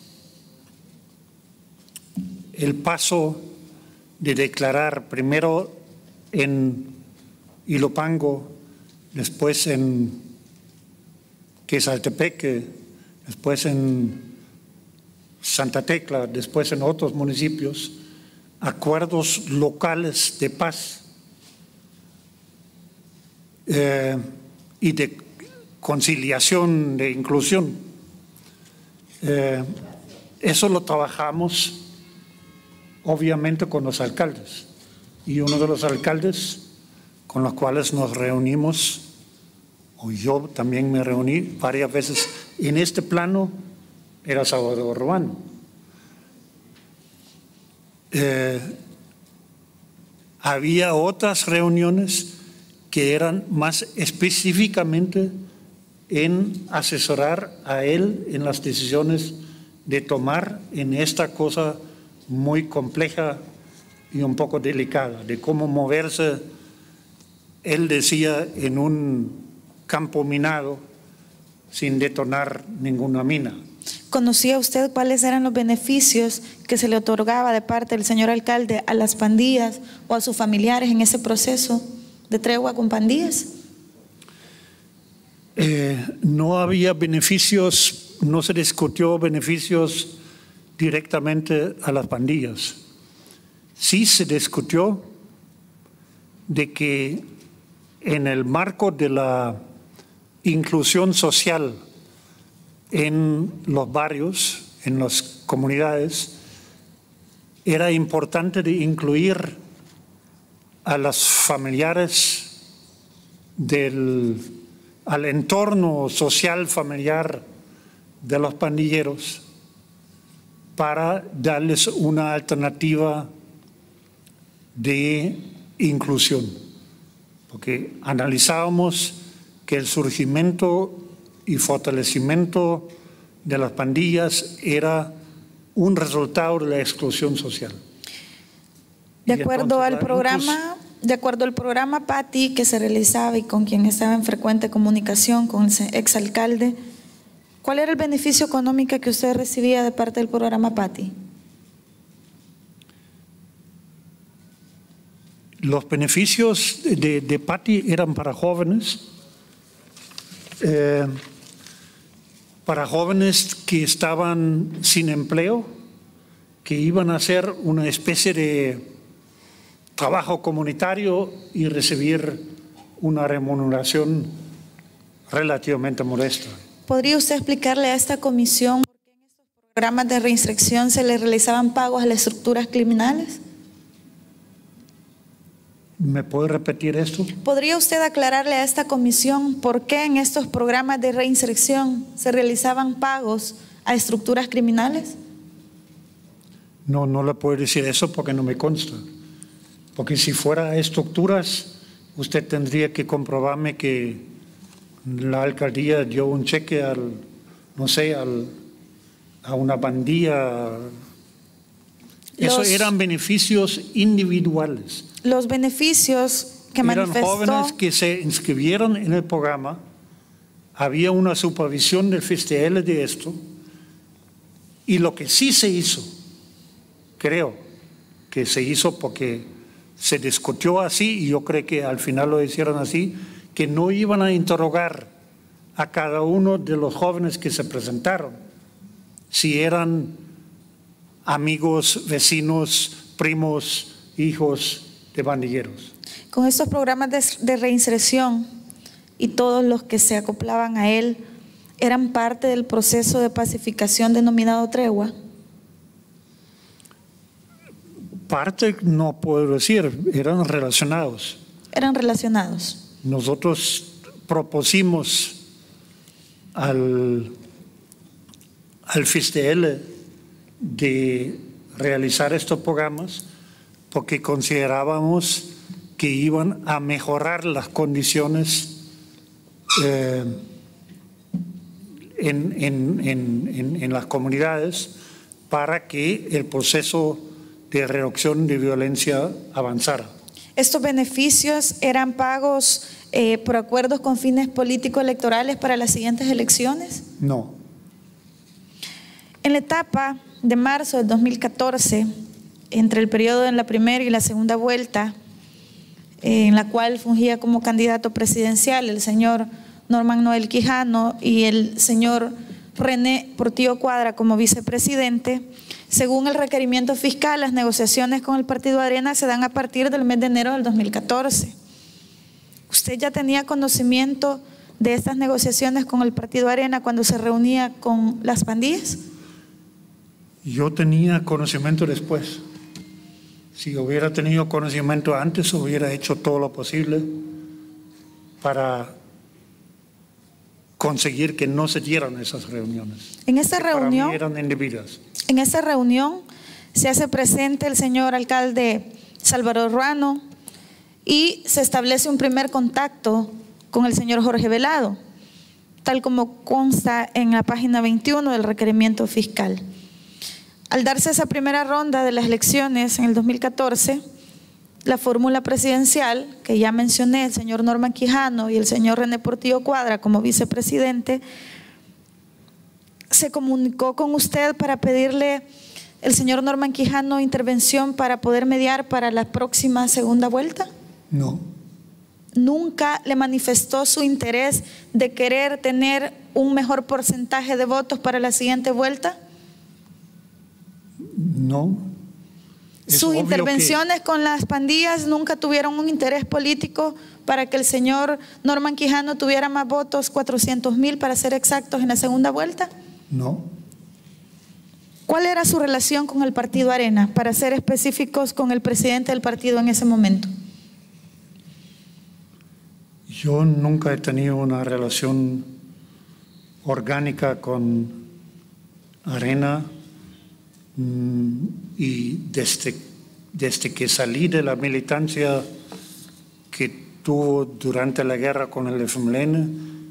el paso de declarar primero en Ilopango, después en Quesaltepeque, después en Santa Tecla, después en otros municipios, acuerdos locales de paz eh, y de conciliación, de inclusión. Eh, eso lo trabajamos obviamente con los alcaldes, y uno de los alcaldes con los cuales nos reunimos, o yo también me reuní varias veces en este plano, era Salvador Ruano. Eh, había otras reuniones que eran más específicamente en asesorar a él en las decisiones de tomar en esta cosa muy compleja y un poco delicada, de cómo moverse, él decía, en un campo minado sin detonar ninguna mina. ¿Conocía usted cuáles eran los beneficios que se le otorgaba de parte del señor alcalde a las pandillas o a sus familiares en ese proceso de tregua con pandillas? Eh, no había beneficios, no se discutió beneficios directamente a las pandillas. Sí se discutió de que en el marco de la inclusión social en los barrios, en las comunidades, era importante de incluir a los familiares del, al entorno social familiar de los pandilleros para darles una alternativa de inclusión, porque analizábamos que el surgimiento y fortalecimiento de las pandillas era un resultado de la exclusión social. De acuerdo al programa, de acuerdo al programa PATI que se realizaba y con quien estaba en frecuente comunicación con el exalcalde, ¿cuál era el beneficio económico que usted recibía de parte del programa PATI? Los beneficios de, de PATI eran para jóvenes, eh, para jóvenes que estaban sin empleo, que iban a hacer una especie de trabajo comunitario y recibir una remuneración relativamente modesta. ¿Podría usted explicarle a esta comisión por qué en estos programas de reinserción se le realizaban pagos a las estructuras criminales? ¿Me puede repetir esto? ¿Podría usted aclararle a esta comisión por qué en estos programas de reinserción se realizaban pagos a estructuras criminales? No, no le puedo decir eso porque no me consta. Porque si fuera a estructuras, usted tendría que comprobarme que la alcaldía dio un cheque al, no sé, al, a una pandilla. Eso Los- eran beneficios individuales. Los beneficios que Eran manifestó. jóvenes que se inscribieron en el programa, había una supervisión del F I S T L de esto, y lo que sí se hizo, creo que se hizo porque se discutió así, y yo creo que al final lo hicieron así, que no iban a interrogar a cada uno de los jóvenes que se presentaron, si eran amigos, vecinos, primos, hijos de pandilleros. Con estos programas de, de reinserción y todos los que se acoplaban a él, ¿eran parte del proceso de pacificación denominado tregua? Parte no puedo decir, eran relacionados. Eran relacionados. Nosotros propusimos al, al F I S T L de realizar estos programas porque considerábamos que iban a mejorar las condiciones eh, en, en, en, en, en las comunidades para que el proceso de reducción de violencia avanzara. ¿Estos beneficios eran pagos eh, por acuerdos con fines político-electorales para las siguientes elecciones? No. En la etapa de marzo del dos mil catorce, entre el periodo de la primera y la segunda vuelta, eh, en la cual fungía como candidato presidencial el señor Norman Noel Quijano y el señor René Portillo Cuadra como vicepresidente, según el requerimiento fiscal, las negociaciones con el Partido Arena se dan a partir del mes de enero del dos mil catorce. ¿Usted ya tenía conocimiento de estas negociaciones con el Partido Arena cuando se reunía con las pandillas? Yo tenía conocimiento después. Si hubiera tenido conocimiento antes, hubiera hecho todo lo posible para conseguir que no se dieran esas reuniones. En esta que para reunión, mí eran indebidas. en esta reunión se hace presente el señor alcalde Salvador Ruano y se establece un primer contacto con el señor Jorge Velado, tal como consta en la página veintiuno del requerimiento fiscal. Al darse esa primera ronda de las elecciones en el dos mil catorce, la fórmula presidencial, que ya mencioné, el señor Norman Quijano y el señor René Portillo Cuadra como vicepresidente, se comunicó con usted para pedirle el señor Norman Quijano intervención para poder mediar para la próxima segunda vuelta. No. ¿Nunca le manifestó su interés de querer tener un mejor porcentaje de votos para la siguiente vuelta? No. Es ¿Sus obvio intervenciones con las pandillas nunca tuvieron un interés político para que el señor Norman Quijano tuviera más votos, cuatrocientos mil para ser exactos, en la segunda vuelta? No. ¿Cuál era su relación con el Partido Arena, para ser específicos con el presidente del partido en ese momento? Yo nunca he tenido una relación orgánica con Arena. Y desde, desde que salí de la militancia que tuvo durante la guerra con el F M L N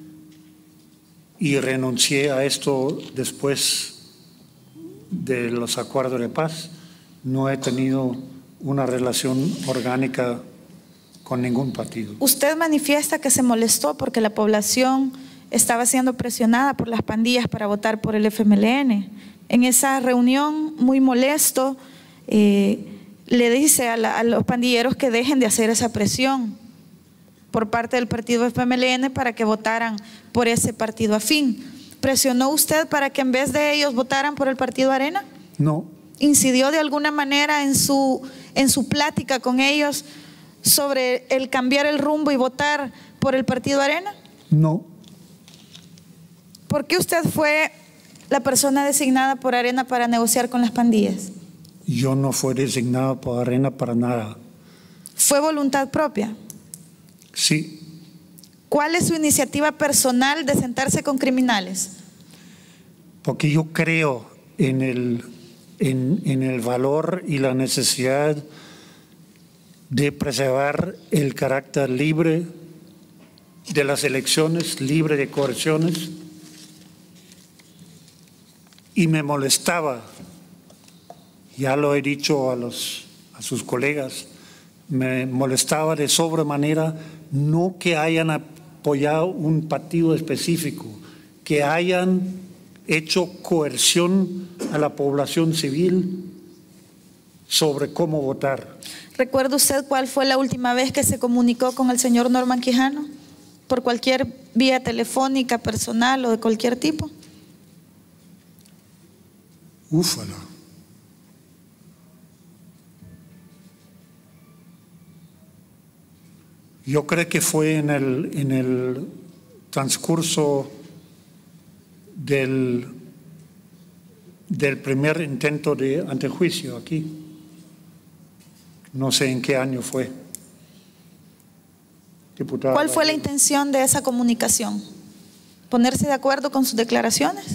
y renuncié a esto después de los acuerdos de paz, no he tenido una relación orgánica con ningún partido. Usted manifiesta que se molestó porque la población estaba siendo presionada por las pandillas para votar por el F M L N. En esa reunión, muy molesto, eh, le dice a, la, a los pandilleros que dejen de hacer esa presión por parte del partido F M L N para que votaran por ese partido afín. ¿Presionó usted para que en vez de ellos votaran por el Partido Arena? No. ¿Incidió de alguna manera en su, en su plática con ellos sobre el cambiar el rumbo y votar por el Partido Arena? No. ¿Por qué usted fue la persona designada por Arena para negociar con las pandillas? Yo no fui designado por Arena para nada. ¿Fue voluntad propia? Sí. ¿Cuál es su iniciativa personal de sentarse con criminales? Porque yo creo en el, en, en el valor y la necesidad de preservar el carácter libre de las elecciones, libre de coerciones, y me molestaba, ya lo he dicho a, los, a sus colegas, me molestaba de sobremanera no que hayan apoyado un partido específico, que hayan hecho coerción a la población civil sobre cómo votar. ¿Recuerda usted cuál fue la última vez que se comunicó con el señor Norman Quijano? ¿Por cualquier vía telefónica, personal o de cualquier tipo? Úfala. Yo creo que fue en el, en el transcurso del, del primer intento de antejuicio aquí. No sé en qué año fue. Diputada. ¿Cuál fue la intención de esa comunicación? ¿Ponerse de acuerdo con sus declaraciones?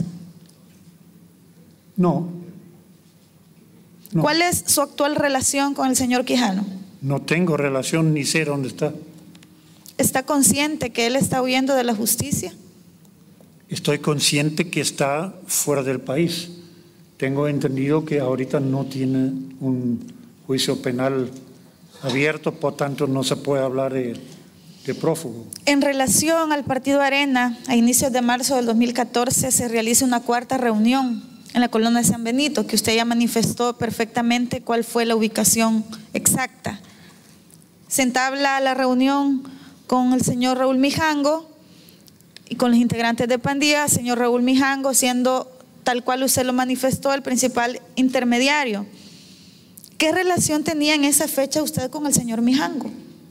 No. No. ¿Cuál es su actual relación con el señor Quijano? No tengo relación ni sé dónde está. ¿Está consciente que él está huyendo de la justicia? Estoy consciente que está fuera del país. Tengo entendido que ahorita no tiene un juicio penal abierto, por tanto no se puede hablar de, de prófugo. En relación al Partido Arena, a inicios de marzo del dos mil catorce se realiza una cuarta reunión en la colonia de San Benito, que usted ya manifestó perfectamente cuál fue la ubicación exacta. Se entabla la reunión con el señor Raúl Mijango y con los integrantes de pandilla, señor Raúl Mijango siendo, tal cual usted lo manifestó, el principal intermediario. ¿Qué relación tenía en esa fecha usted con el señor Mijango?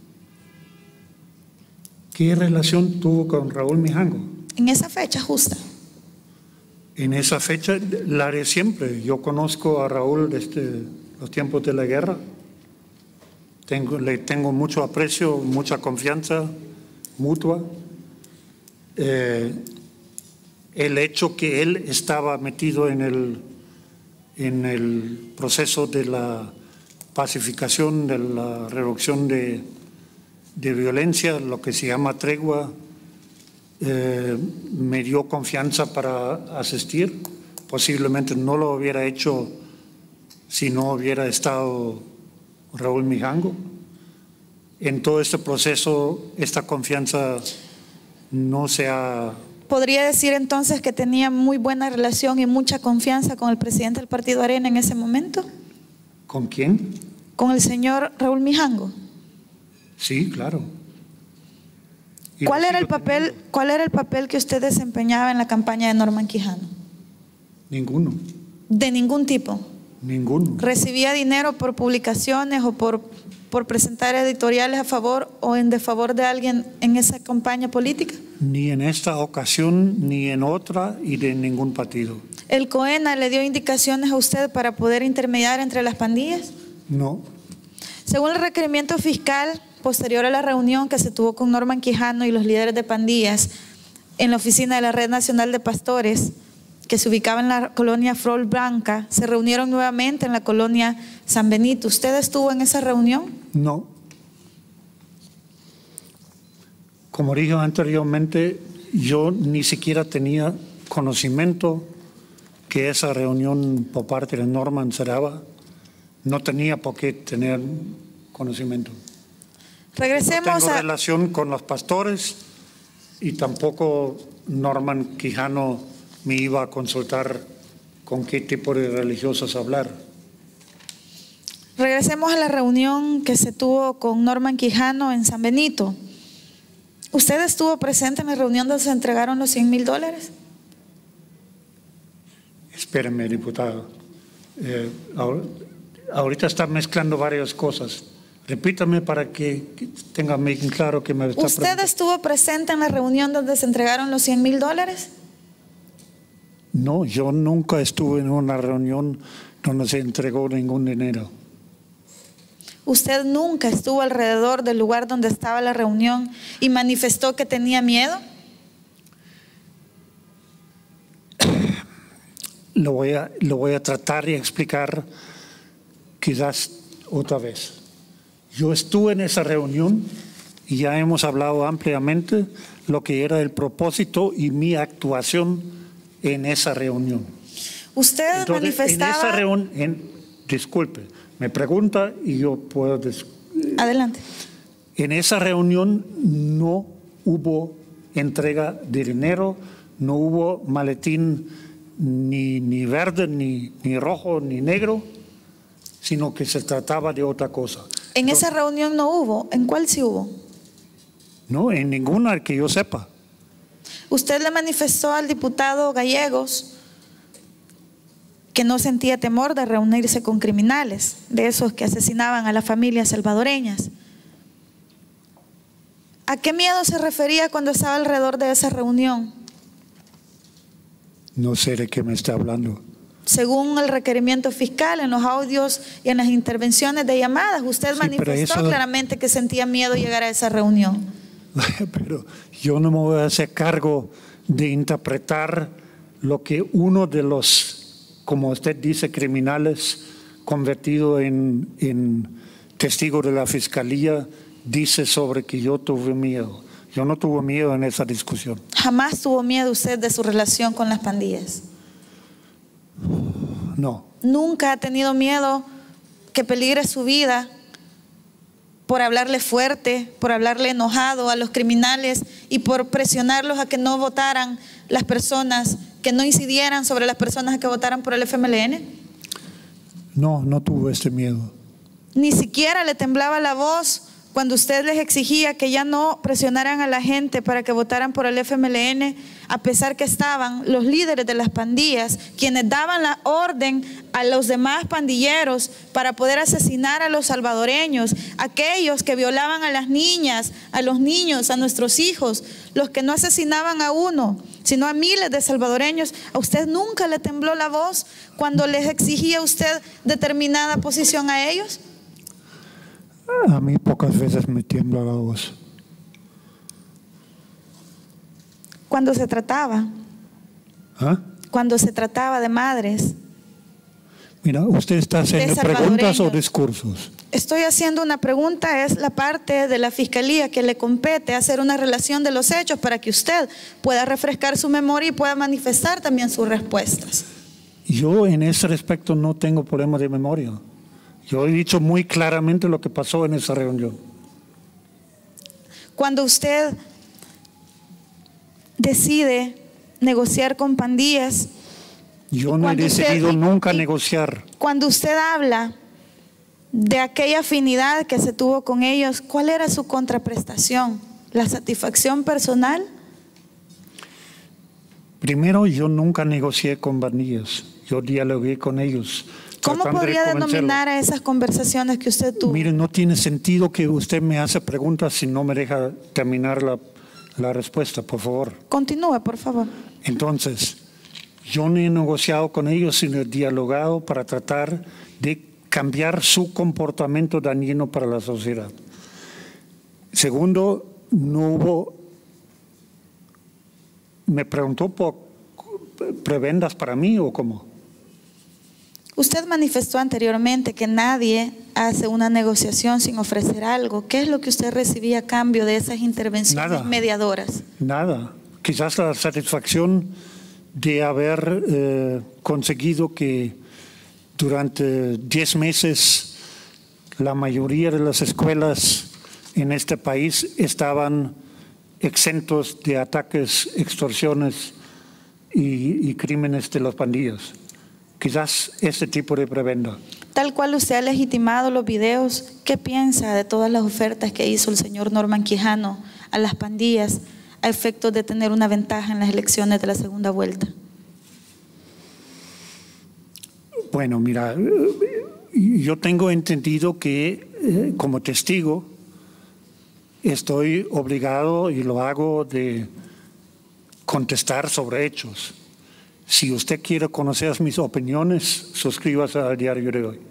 ¿Qué relación tuvo con Raúl Mijango? En esa fecha justa. En esa fecha, la de siempre. Yo conozco a Raúl desde los tiempos de la guerra. Tengo, le tengo mucho aprecio, mucha confianza mutua. Eh, el hecho que él estaba metido en el, en el proceso de la pacificación, de la reducción de, de violencia, lo que se llama tregua, eh, me dio confianza para asistir. Posiblemente no lo hubiera hecho si no hubiera estado Raúl Mijango. En todo este proceso, esta confianza no se ha... ¿Podría decir entonces que tenía muy buena relación y mucha confianza con el presidente del Partido Arena en ese momento? ¿Con quién? Con el señor Raúl Mijango. Sí, claro. Y ¿Cuál lo era el sigo papel, teniendo. cuál era el papel que usted desempeñaba en la campaña de Norman Quijano? Ninguno. De ningún tipo. Ninguno. ¿Recibía dinero por publicaciones o por, por presentar editoriales a favor o en desfavor de alguien en esa campaña política? Ni en esta ocasión, ni en otra y de ningún partido. ¿El COENA le dio indicaciones a usted para poder intermediar entre las pandillas? No. Según el requerimiento fiscal, posterior a la reunión que se tuvo con Norman Quijano y los líderes de pandillas en la oficina de la Red Nacional de Pastores, que se ubicaba en la colonia Flor Blanca, se reunieron nuevamente en la colonia San Benito. ¿Usted estuvo en esa reunión? No. Como dije anteriormente, yo ni siquiera tenía conocimiento que esa reunión por parte de Norman se daba. No tenía por qué tener conocimiento. Regresemos no tengo a... relación con los pastores y tampoco Norman Quijano me iba a consultar con qué tipo de religiosos hablar. Regresemos a la reunión que se tuvo con Norman Quijano en San Benito. ¿Usted estuvo presente en la reunión donde se entregaron los cien mil dólares? Espéreme, diputado. Eh, ahorita está mezclando varias cosas. Repítame para que tenga bien claro que me está ¿Usted preguntando. estuvo presente en la reunión donde se entregaron los cien mil dólares? No, yo nunca estuve en una reunión donde se entregó ningún dinero. ¿Usted nunca estuvo alrededor del lugar donde estaba la reunión y manifestó que tenía miedo? Lo voy a, lo voy a tratar de explicar quizás otra vez. Yo estuve en esa reunión y ya hemos hablado ampliamente lo que era el propósito y mi actuación en esa reunión. Usted Entonces, manifestaba… En esa reunión, disculpe, me pregunta y yo puedo… Adelante. En esa reunión no hubo entrega de dinero, no hubo maletín ni, ni verde, ni, ni rojo, ni negro, sino que se trataba de otra cosa. En Entonces, esa reunión no hubo. ¿En cuál sí hubo? No, en ninguna que yo sepa. Usted le manifestó al diputado Gallegos que no sentía temor de reunirse con criminales, de esos que asesinaban a las familias salvadoreñas. ¿A qué miedo se refería cuando estaba alrededor de esa reunión? No sé de qué me está hablando. Según el requerimiento fiscal, en los audios y en las intervenciones de llamadas, usted Sí, manifestó eso… claramente que sentía miedo llegar a esa reunión. Pero yo no me voy a hacer cargo de interpretar lo que uno de los, como usted dice, criminales convertido en, en testigo de la fiscalía dice sobre que yo tuve miedo. Yo no tuve miedo en esa discusión. ¿Jamás tuvo miedo usted de su relación con las pandillas? No. ¿Nunca ha tenido miedo que peligre su vida por hablarle fuerte, por hablarle enojado a los criminales y por presionarlos a que no votaran las personas, que no incidieran sobre las personas que votaran por el F M L N? No, no tuve ese miedo. Ni siquiera le temblaba la voz cuando usted les exigía que ya no presionaran a la gente para que votaran por el F M L N, a pesar que estaban los líderes de las pandillas, quienes daban la orden a los demás pandilleros para poder asesinar a los salvadoreños, aquellos que violaban a las niñas, a los niños, a nuestros hijos, los que no asesinaban a uno, sino a miles de salvadoreños. ¿A usted nunca le tembló la voz cuando les exigía usted determinada posición a ellos? A mí pocas veces me tiembla la voz. Cuando se trataba, ¿Ah? cuando se trataba de madres. Mira, ¿usted está haciendo preguntas o discursos? Estoy haciendo una pregunta, es la parte de la fiscalía que le compete hacer una relación de los hechos para que usted pueda refrescar su memoria y pueda manifestar también sus respuestas. Yo en ese respecto no tengo problema de memoria. Yo he dicho muy claramente lo que pasó en esa reunión. Cuando usted decide negociar con pandillas, yo no he decidido usted, nunca y, negociar. Cuando usted habla de aquella afinidad que se tuvo con ellos, ¿cuál era su contraprestación? ¿La satisfacción personal? Primero, yo nunca negocié con pandillas. Yo dialogué con ellos. ¿Cómo podría de denominar a esas conversaciones que usted tuvo? Mire, no tiene sentido que usted me hace preguntas si no me deja terminar la, la respuesta, por favor. Continúe, por favor. Entonces, yo no he negociado con ellos, sino he dialogado para tratar de cambiar su comportamiento dañino para la sociedad. Segundo, no hubo… ¿Me preguntó por prebendas para mí o cómo? Usted manifestó anteriormente que nadie hace una negociación sin ofrecer algo. ¿Qué es lo que usted recibía a cambio de esas intervenciones Nada, mediadoras? Nada. Quizás la satisfacción de haber eh, conseguido que durante diez meses la mayoría de las escuelas en este país estaban exentos de ataques, extorsiones y, y crímenes de las pandillas. Quizás este tipo de prebenda. Tal cual usted ha legitimado los videos, ¿qué piensa de todas las ofertas que hizo el señor Norman Quijano a las pandillas a efectos de tener una ventaja en las elecciones de la segunda vuelta? Bueno, mira, yo tengo entendido que eh, como testigo estoy obligado, y lo hago, de contestar sobre hechos. Si usted quiere conocer mis opiniones, suscríbase al diario de hoy.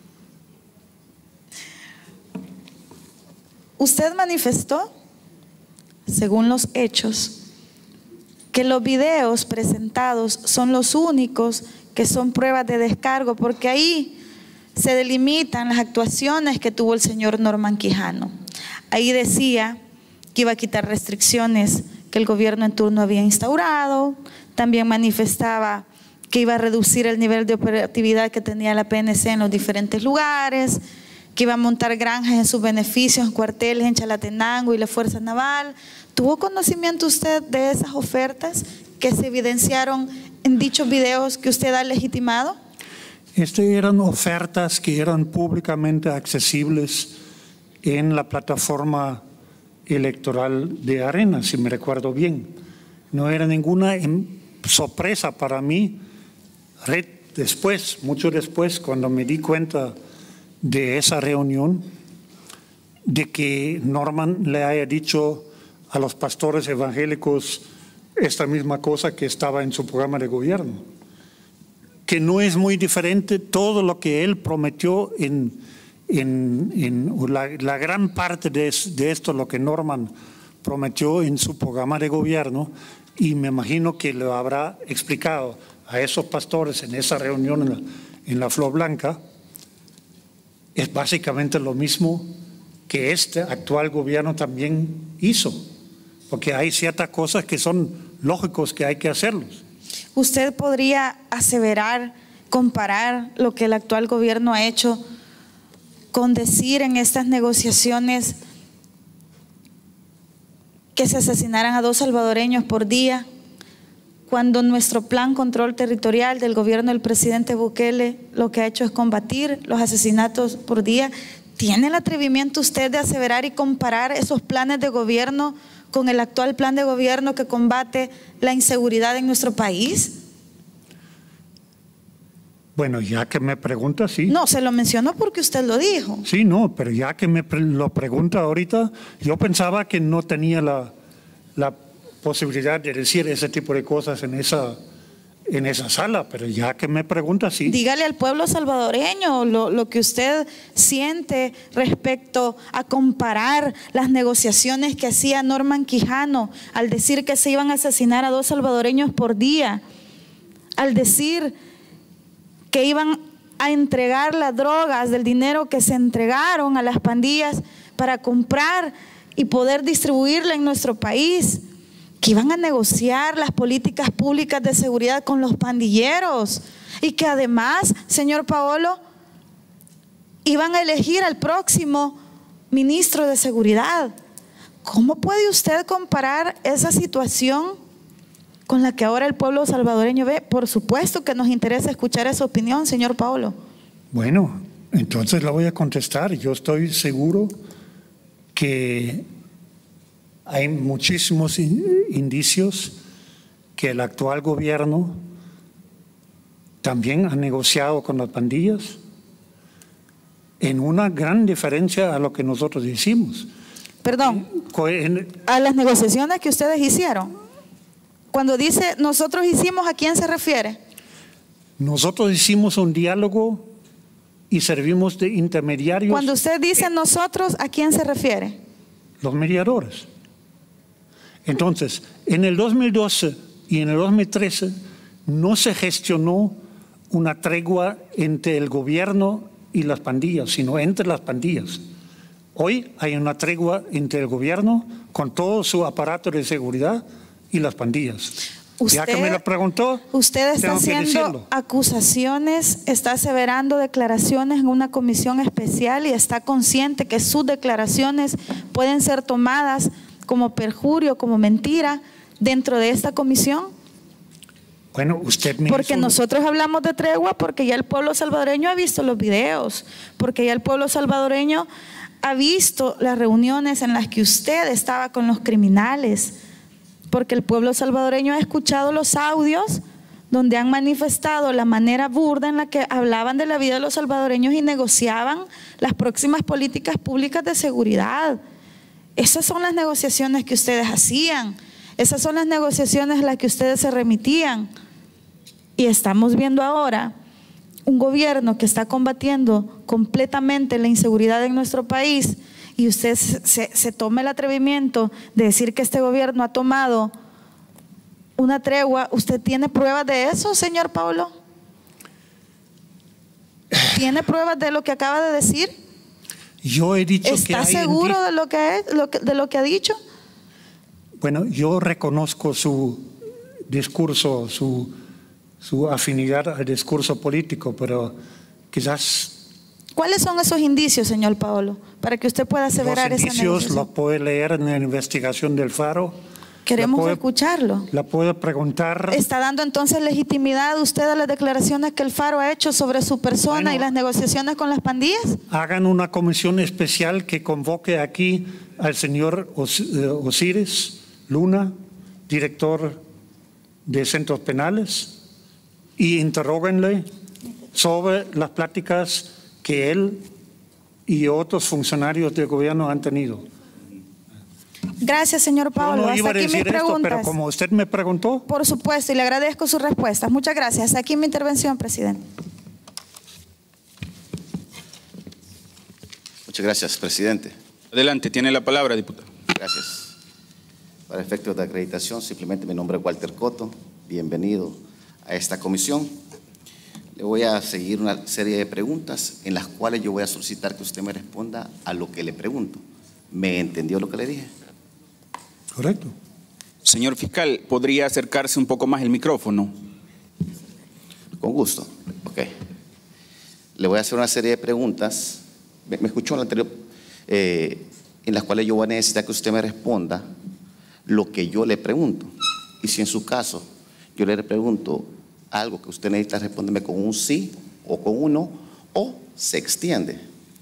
Usted manifestó, según los hechos, que los videos presentados son los únicos que son pruebas de descargo, porque ahí se delimitan las actuaciones que tuvo el señor Norman Quijano. Ahí decía que iba a quitar restricciones que el gobierno en turno había instaurado. También manifestaba que iba a reducir el nivel de operatividad que tenía la P N C en los diferentes lugares, que iba a montar granjas en sus beneficios, cuarteles en Chalatenango y la Fuerza Naval. ¿Tuvo conocimiento usted de esas ofertas que se evidenciaron en dichos videos que usted ha legitimado? Estas eran ofertas que eran públicamente accesibles en la plataforma electoral de Arena, si me recuerdo bien. No era ninguna sorpresa para mí. Después, mucho después, cuando me di cuenta de esa reunión, de que Norman le haya dicho a los pastores evangélicos esta misma cosa que estaba en su programa de gobierno, que no es muy diferente todo lo que él prometió en, en, en la, la gran parte de, de esto, lo que Norman prometió en su programa de gobierno, y me imagino que lo habrá explicado a esos pastores en esa reunión en la, en la Flor Blanca. Es básicamente lo mismo que este actual gobierno también hizo, porque hay ciertas cosas que son lógicos que hay que hacerlos. ¿Usted podría aseverar, comparar lo que el actual gobierno ha hecho con decir en estas negociaciones que se asesinaran a dos salvadoreños por día, cuando nuestro plan control territorial del gobierno del presidente Bukele lo que ha hecho es combatir los asesinatos por día? ¿Tiene el atrevimiento usted de aseverar y comparar esos planes de gobierno con el actual plan de gobierno que combate la inseguridad en nuestro país? Bueno, ya que me pregunta, sí. No, se lo mencionó porque usted lo dijo. Sí, no, pero ya que me lo pregunta ahorita, yo pensaba que no tenía la, la posibilidad de decir ese tipo de cosas en esa, en esa sala, pero ya que me pregunta, sí. Dígale al pueblo salvadoreño lo, lo que usted siente respecto a comparar las negociaciones que hacía Norman Quijano al decir que se iban a asesinar a dos salvadoreños por día, al decir que iban a entregar las drogas del dinero que se entregaron a las pandillas para comprar y poder distribuirla en nuestro país, que iban a negociar las políticas públicas de seguridad con los pandilleros y que además, señor Paolo, iban a elegir al próximo ministro de Seguridad. ¿Cómo puede usted comparar esa situación con la que ahora el pueblo salvadoreño ve? Por supuesto que nos interesa escuchar esa opinión, señor Paolo. Bueno, entonces la voy a contestar. Yo estoy seguro que hay muchísimos indicios que el actual gobierno también ha negociado con las pandillas en una gran diferencia a lo que nosotros hicimos. Perdón, a las negociaciones que ustedes hicieron. Cuando dice nosotros hicimos, ¿a quién se refiere? Nosotros hicimos un diálogo y servimos de intermediarios. Cuando usted dice nosotros, ¿a quién se refiere? Los mediadores. Entonces, en el dos mil doce y en el dos mil trece no se gestionó una tregua entre el gobierno y las pandillas, sino entre las pandillas. Hoy hay una tregua entre el gobierno con todo su aparato de seguridad y las pandillas. Usted, ya que me lo preguntó, usted está haciendo acusaciones, está aseverando declaraciones en una comisión especial y está consciente que sus declaraciones pueden ser tomadas como perjurio, como mentira dentro de esta comisión. Bueno, usted me Porque hizo... nosotros hablamos de tregua porque ya el pueblo salvadoreño ha visto los videos, porque ya el pueblo salvadoreño ha visto las reuniones en las que usted estaba con los criminales, porque el pueblo salvadoreño ha escuchado los audios donde han manifestado la manera burda en la que hablaban de la vida de los salvadoreños y negociaban las próximas políticas públicas de seguridad. Esas son las negociaciones que ustedes hacían, esas son las negociaciones a las que ustedes se remitían. Y estamos viendo ahora un gobierno que está combatiendo completamente la inseguridad en nuestro país, y usted se, se toma el atrevimiento de decir que este gobierno ha tomado una tregua. ¿Usted tiene pruebas de eso, señor Paolo? ¿Tiene pruebas de lo que acaba de decir? Yo he dicho ¿Está que hay seguro de lo que, es, lo que, de lo que ha dicho? Bueno, yo reconozco su discurso, su, su afinidad al discurso político, pero quizás... ¿Cuáles son esos indicios, señor Paolo, para que usted pueda aseverar esa negociación? Los indicios negociación? los puede leer en la investigación del Faro. Queremos puede, escucharlo. La puede preguntar. ¿Está dando entonces legitimidad usted a las declaraciones que el Faro ha hecho sobre su persona bueno, y las negociaciones con las pandillas? Hagan una comisión especial que convoque aquí al señor Os, eh, Osiris Luna, director de centros penales, y interróguenle sobre las pláticas que él y otros funcionarios del gobierno han tenido. Gracias, señor Paolo. Yo no iba Hasta a aquí decir mis esto, preguntas. pero como usted me preguntó. Por supuesto, y le agradezco sus respuestas. Muchas gracias. Hasta aquí mi intervención, presidente. Muchas gracias, presidente. Adelante, tiene la palabra, diputado. Gracias. Para efectos de acreditación, simplemente mi nombre es Walter Coto. Bienvenido a esta comisión. Le voy a seguir una serie de preguntas en las cuales yo voy a solicitar que usted me responda a lo que le pregunto. ¿Me entendió lo que le dije? Correcto. Señor fiscal, ¿podría acercarse un poco más el micrófono? Con gusto. Ok. Le voy a hacer una serie de preguntas. ¿Me, me escuchó en la anterior? Eh, en las cuales yo voy a necesitar que usted me responda lo que yo le pregunto. Y si en su caso yo le pregunto algo que usted necesita responderme con un sí o con un no, o se extiende.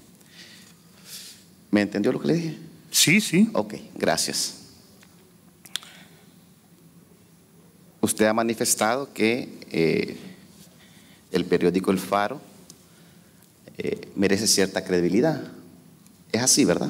¿Me entendió lo que le dije? Sí, sí. Ok, gracias. Usted ha manifestado que eh, el periódico El Faro eh, merece cierta credibilidad. Es así, ¿verdad?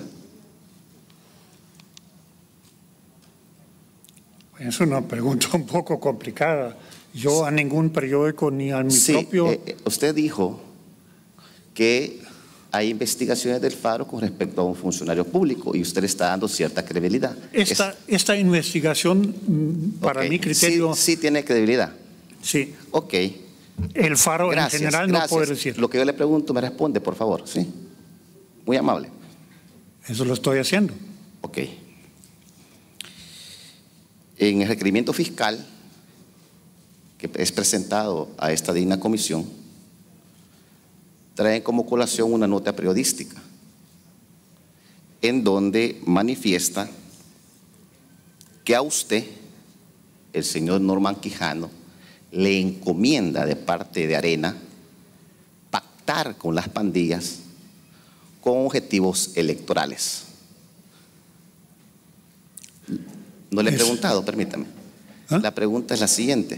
Es una pregunta un poco complicada. Yo a ningún periódico ni a mi sí, propio... Eh, usted dijo que hay investigaciones del Faro con respecto a un funcionario público y usted le está dando cierta credibilidad. Esta, es, esta investigación, para okay, mi criterio... Sí, sí tiene credibilidad. Sí. Ok. El Faro gracias, en general gracias. no puede decir. Lo que yo le pregunto me responde, por favor, ¿sí? Muy amable. Eso lo estoy haciendo. Ok. En el requerimiento fiscal que es presentado a esta digna comisión, traen como colación una nota periodística en donde manifiesta que a usted, el señor Norman Quijano, le encomienda de parte de Arena pactar con las pandillas con objetivos electorales. No le he preguntado, permítame. ¿Ah? La pregunta es la siguiente.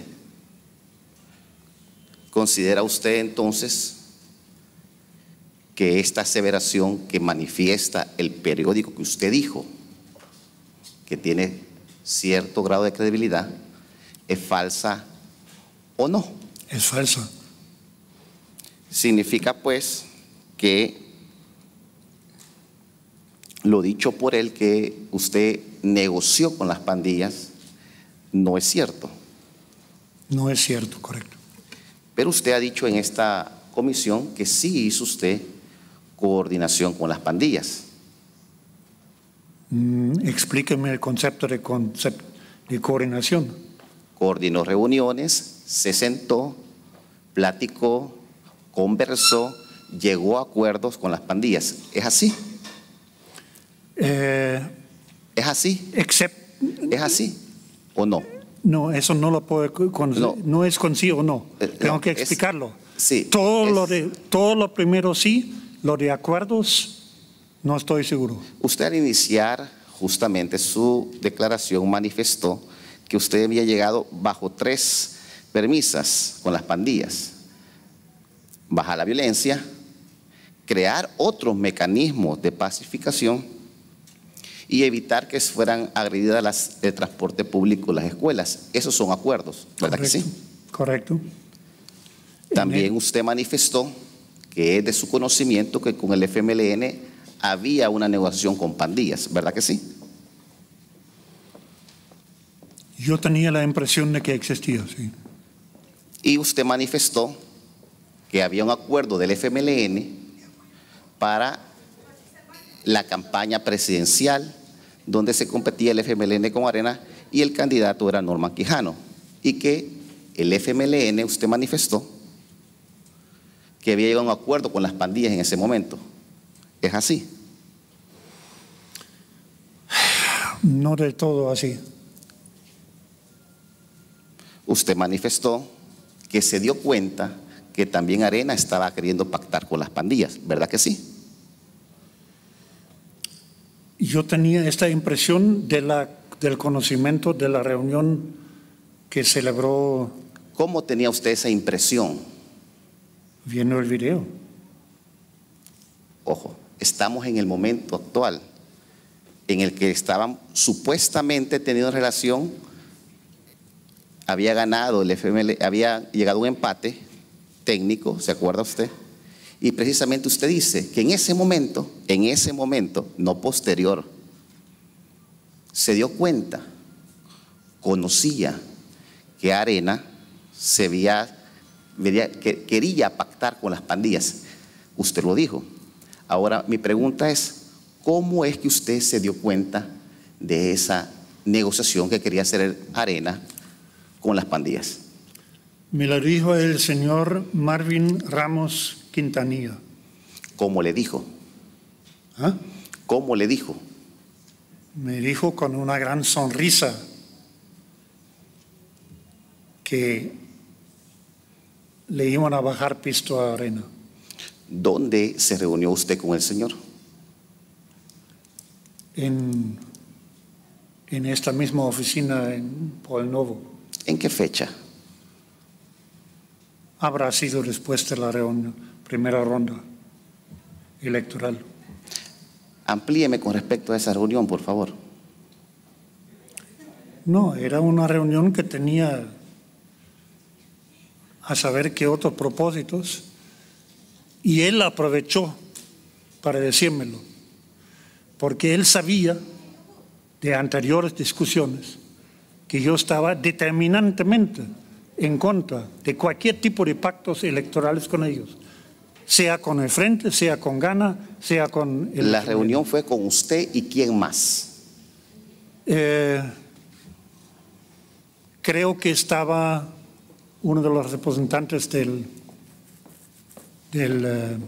¿Considera usted entonces que esta aseveración que manifiesta el periódico que usted dijo, que tiene cierto grado de credibilidad, es falsa o no? Es falsa. Significa pues que lo dicho por él, que usted negoció con las pandillas, no es cierto. No es cierto, correcto. Pero usted ha dicho en esta comisión que sí hizo usted coordinación con las pandillas. Mm, explíqueme el concepto de, concept, de coordinación. Coordinó reuniones, se sentó, platicó, conversó, llegó a acuerdos con las pandillas. ¿Es así? Eh, ¿Es así? Except, ¿Es así o no? No, eso no lo puedo con, no. no es con sí o no. Eh, Tengo no, que es, explicarlo. Sí. Todo es, lo de todo lo primero sí, lo de acuerdos no estoy seguro. Usted al iniciar justamente su declaración manifestó que usted había llegado bajo tres premisas con las pandillas: bajar la violencia, crear otros mecanismos de pacificación y evitar que fueran agredidas las, el transporte público, las escuelas. Esos son acuerdos, ¿verdad? Correcto, que sí? Correcto. También usted manifestó que es de su conocimiento que con el F M L N había una negociación con pandillas, ¿verdad que sí? Yo tenía la impresión de que existía, sí. Y usted manifestó que había un acuerdo del F M L N para la campaña presidencial donde se competía el F M L N con Arena y el candidato era Norman Quijano, y que el F M L N, usted manifestó que había llegado a un acuerdo con las pandillas en ese momento. ¿Es así? No del todo así. Usted manifestó que se dio cuenta que también Arena estaba queriendo pactar con las pandillas, ¿verdad que sí? Yo tenía esta impresión de la, del conocimiento de la reunión que celebró. ¿Cómo tenía usted esa impresión? Viendo el video. Ojo, estamos en el momento actual en el que estaban supuestamente teniendo relación, había ganado el F M L, había llegado a un empate técnico, ¿se acuerda usted? Y precisamente usted dice que en ese momento, en ese momento, no posterior, se dio cuenta, conocía que Arena se veía, veía, que quería pactar con las pandillas. Usted lo dijo. Ahora mi pregunta es, ¿cómo es que usted se dio cuenta de esa negociación que quería hacer Arena con las pandillas? Me lo dijo el señor Marvin Ramos Quintanilla. ¿Cómo le dijo? ¿Ah? ¿Cómo le dijo? Me dijo con una gran sonrisa que le iban a bajar pisto a Arena. ¿Dónde se reunió usted con el señor? En, en esta misma oficina en Pueblo Nuevo. ¿En qué fecha? Habrá sido después de la reunión, primera ronda electoral. Amplíeme con respecto a esa reunión, por favor. No, era una reunión que tenía a saber qué otros propósitos, y él aprovechó para decírmelo, porque él sabía de anteriores discusiones que yo estaba determinantemente en contra de cualquier tipo de pactos electorales con ellos, sea con el Frente, sea con Gana, sea con el... La reunión fue con usted y quién más. Eh, creo que estaba uno de los representantes del, del eh,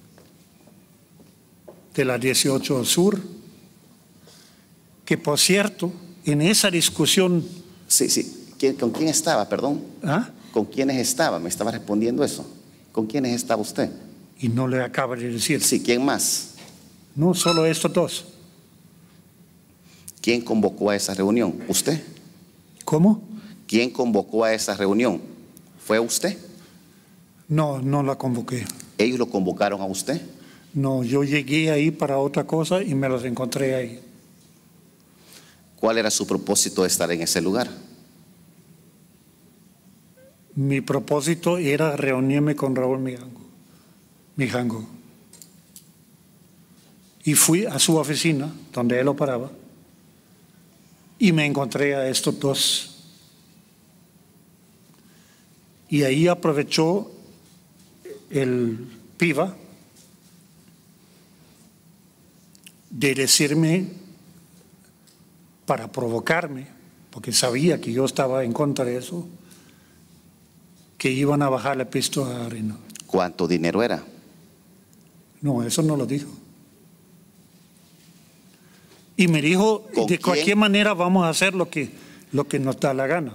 de la dieciocho Sur, que por cierto, en esa discusión... Sí, sí. ¿Con quién estaba, perdón? ¿Ah? ¿Con quiénes estaba? Me estaba respondiendo eso. ¿Con quiénes estaba usted? Y no le acaba de decir. Sí, ¿quién más? No, solo estos dos. ¿Quién convocó a esa reunión? ¿Usted? ¿Cómo? ¿Quién convocó a esa reunión? ¿Fue usted? No, no la convoqué. ¿Ellos lo convocaron a usted? No, yo llegué ahí para otra cosa y me los encontré ahí. ¿Cuál era su propósito de estar en ese lugar? Mi propósito era reunirme con Raúl Mijango. Mijango. Y fui a su oficina, donde él operaba, y me encontré a estos dos. Y ahí aprovechó el piba de decirme, para provocarme, porque sabía que yo estaba en contra de eso, que iban a bajarle pisto a Arena. ¿Cuánto dinero era? No, eso no lo dijo. Y me dijo, de quién? cualquier manera vamos a hacer lo que, lo que nos da la gana.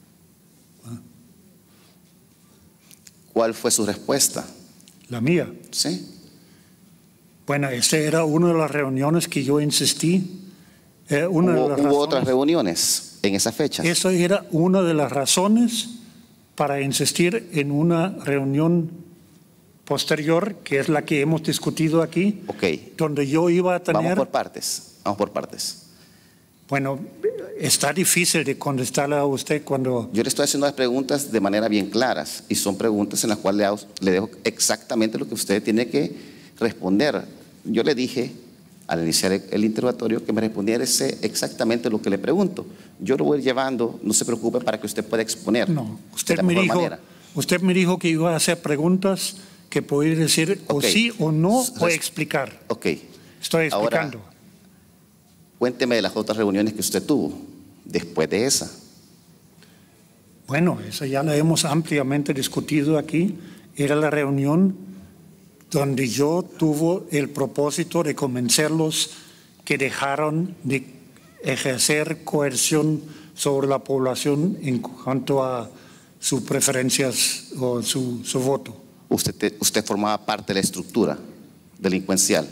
¿Cuál fue su respuesta? La mía. Sí. Bueno, esa era una de las reuniones que yo insistí. Eh, una ¿Hubo, de las hubo razones, otras reuniones en esa fecha? Eso era una de las razones para insistir en una reunión posterior, que es la que hemos discutido aquí, Ok. donde yo iba a tener... Vamos por partes, vamos por partes. Bueno, está difícil de contestarle a usted cuando... Yo le estoy haciendo las preguntas de manera bien claras y son preguntas en las cuales le, hago, le dejo exactamente lo que usted tiene que responder. Yo le dije al iniciar el, el interrogatorio que me respondiera ese exactamente lo que le pregunto. Yo lo voy llevando, no se preocupe, para que usted pueda exponer. No, usted de la me mejor dijo, manera. usted me dijo que iba a hacer preguntas que podía decir Ok. o sí o no o Res- explicar. Ok. Estoy explicando. Ahora, Cuénteme de las otras reuniones que usted tuvo después de esa. Bueno, esa ya la hemos ampliamente discutido aquí. Era la reunión donde yo tuve el propósito de convencerlos que dejaron de ejercer coerción sobre la población en cuanto a sus preferencias o su, su voto. Usted, te, usted formaba parte de la estructura delincuencial.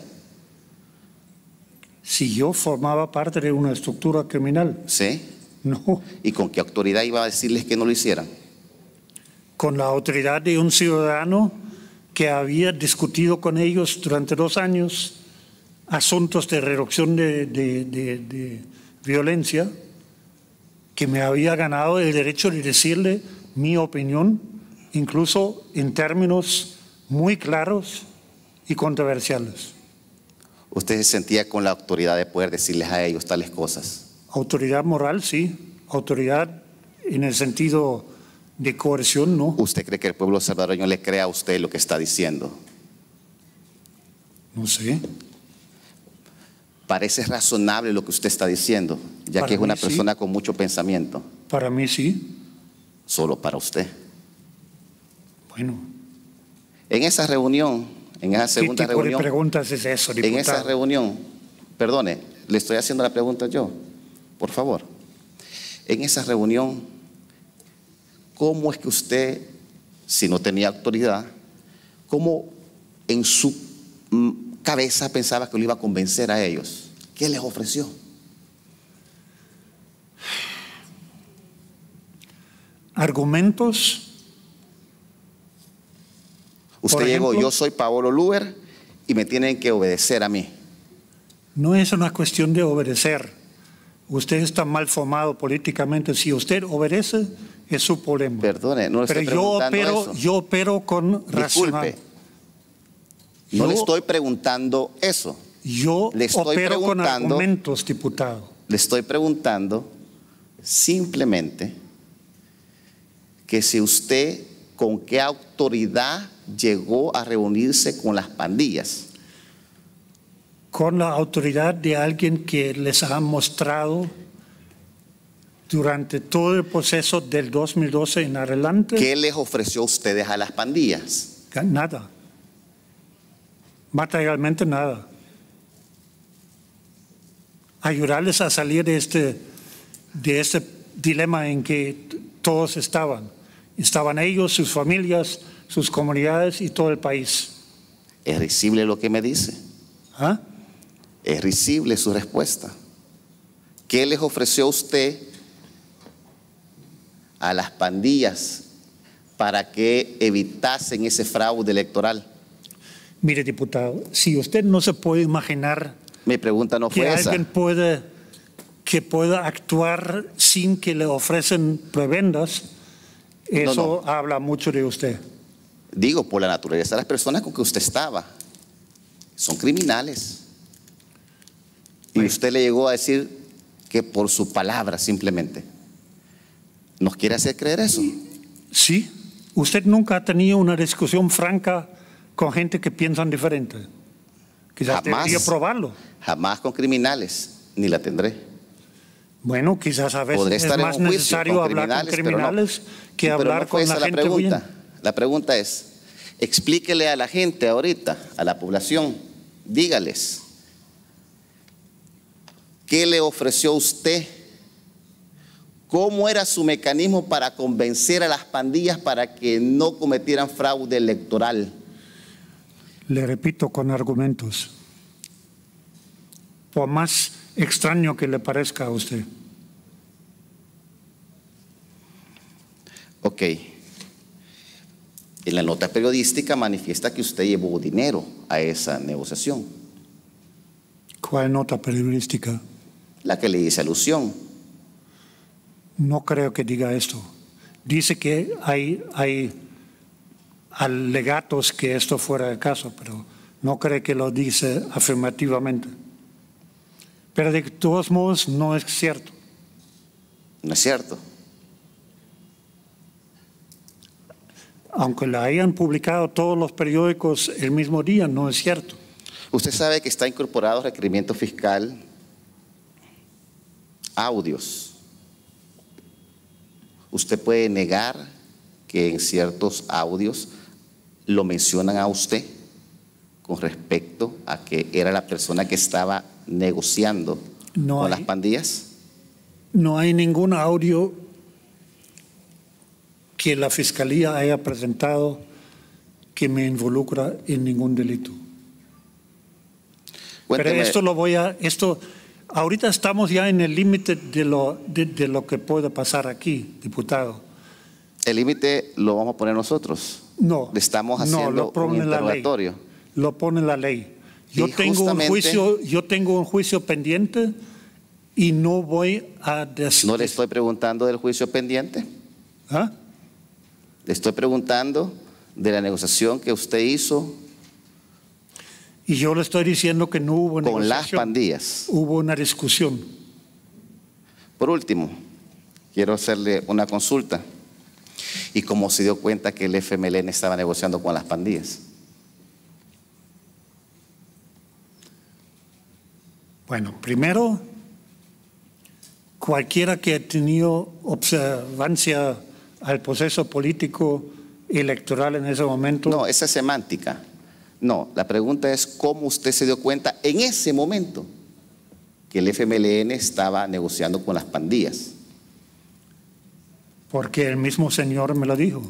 Si yo formaba parte de una estructura criminal. ¿Sí? No. ¿Y con qué autoridad iba a decirles que no lo hicieran? Con la autoridad de un ciudadano que había discutido con ellos durante dos años asuntos de reducción de, de, de, de violencia, que me había ganado el derecho de decirle mi opinión, incluso en términos muy claros y controversiales. ¿Usted se sentía con la autoridad de poder decirles a ellos tales cosas? Autoridad moral, sí. Autoridad en el sentido de coerción, no. ¿Usted cree que el pueblo salvadoreño le crea a usted lo que está diciendo? No sé. Parece razonable lo que usted está diciendo, ya Para que es una mí, persona sí. con mucho pensamiento. Para mí sí. Solo para usted. Bueno. En esa reunión, en esa segunda ¿Qué tipo reunión, de preguntas es eso, diputado? en esa reunión, perdone, le estoy haciendo la pregunta yo, por favor. En esa reunión, ¿cómo es que usted, si no tenía autoridad, cómo en su mm, cabeza pensaba que lo iba a convencer a ellos? ¿Qué les ofreció? Argumentos. Usted Por llegó, ejemplo, yo soy Paolo Luber y me tienen que obedecer a mí. No es una cuestión de obedecer. Usted está mal formado políticamente. Si usted obedece, es su problema. Perdone, no le Pero estoy yo preguntando opero, eso. yo opero con racional. Disculpe, no Yo- le estoy preguntando eso. Yo Le estoy opero con preguntando- argumentos, diputado. Le estoy preguntando simplemente que si usted con qué autoridad llegó a reunirse con las pandillas. Con la autoridad de alguien que les ha mostrado durante todo el proceso del dos mil doce en adelante. ¿Qué les ofreció a ustedes a las pandillas? Nada. Materialmente nada. Ayudarles a salir de este, de este dilema en que todos estaban. Estaban ellos, sus familias, sus comunidades y todo el país. Es risible lo que me dice. ¿Ah? Es risible su respuesta. ¿Qué les ofreció usted a las pandillas para que evitasen ese fraude electoral? Mire, diputado, si usted no se puede imaginar Mi pregunta no que fue esa. alguien puede, que pueda actuar sin que le ofrecen prebendas, eso no. habla mucho de usted. Digo, por la naturaleza de las personas con que usted estaba. Son criminales. Y Bueno. usted le llegó a decir que por su palabra simplemente. ¿Nos quiere hacer creer eso? Sí, usted nunca ha tenido una discusión franca con gente que piensan diferente. Quizás Jamás. debería probarlo. Jamás con criminales, ni la tendré. Bueno, quizás a veces Podré es estar en más un juicio necesario con hablar con criminales, pero no. criminales que Sí, pero hablar no fue con esa la la gente pregunta. buena. La pregunta es, explíquele a la gente ahorita, a la población, dígales, ¿qué le ofreció usted? ¿Cómo era su mecanismo para convencer a las pandillas para que no cometieran fraude electoral? Le repito, con argumentos. Por más extraño que le parezca a usted. Ok. En la nota periodística manifiesta que usted llevó dinero a esa negociación, ¿Cuál nota periodística? la que le hice alusión. No creo que diga esto. Dice que hay, hay alegatos que esto fuera el caso, pero no creo que lo dice afirmativamente. Pero de todos modos no es cierto. ¿No es cierto? Aunque la hayan publicado todos los periódicos el mismo día, no es cierto. Usted sabe que está incorporado requerimiento fiscal audios, ¿usted puede negar que en ciertos audios lo mencionan a usted con respecto a que era la persona que estaba negociando No con hay. las pandillas? No hay ningún audio que la Fiscalía haya presentado que me involucra en ningún delito. Cuénteme. Pero esto lo voy a, esto, ahorita estamos ya en el límite de lo, de, de lo que puede pasar aquí, diputado. El límite lo vamos a poner nosotros. No. Le estamos no, haciendo lo un pone la ley. interrogatorio. Lo pone la ley. Yo Y tengo un justamente- juicio, yo tengo un juicio pendiente y no voy a des- No le estoy preguntando del juicio pendiente. ¿Ah? Le estoy preguntando de la negociación que usted hizo Y yo le estoy diciendo que no hubo con las negociación. pandillas. Hubo una discusión. Por último, quiero hacerle una consulta. ¿Y cómo se dio cuenta que el F M L N estaba negociando con las pandillas? Bueno, primero, cualquiera que ha tenido observancia al proceso político electoral en ese momento, No, esa es semántica. No, la pregunta es cómo usted se dio cuenta en ese momento que el F M L N estaba negociando con las pandillas. porque el mismo señor me lo dijo.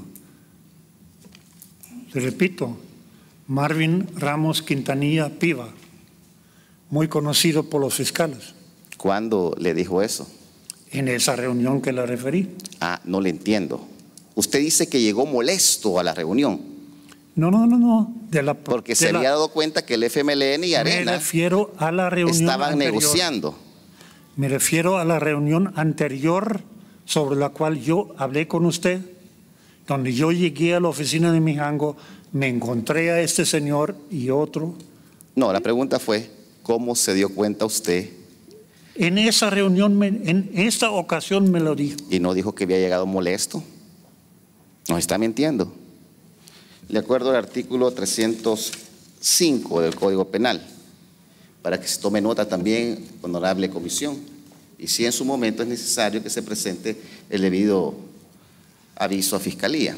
Le repito, Marvin Ramos Quintanilla Piva, muy conocido por los fiscales, ¿Cuándo le dijo eso? en esa reunión que le referí. Ah, no le entiendo. Usted dice que llegó molesto a la reunión No, no, no, no. De la, porque de se la- había dado cuenta que el F M L N y Me Arena refiero a la reunión estaban anterior. negociando. Me refiero a la reunión anterior sobre la cual yo hablé con usted, donde yo llegué a la oficina de Mijango, me encontré a este señor y otro. No, la pregunta fue, ¿cómo se dio cuenta usted? En esa reunión, me- en esta ocasión me lo dijo. Y no dijo que había llegado molesto. Nos está mintiendo. De acuerdo al artículo trescientos cinco del Código Penal, para que se tome nota también, honorable comisión, y si en su momento es necesario que se presente el debido aviso a Fiscalía.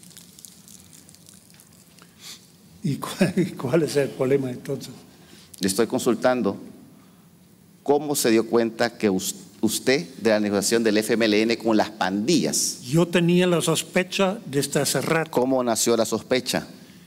¿Y cuál, y cuál es el problema entonces? Le estoy consultando cómo se dio cuenta que us- usted de la negociación del F M L N con las pandillas. Yo tenía la sospecha desde hace rato, ¿Cómo nació la sospecha?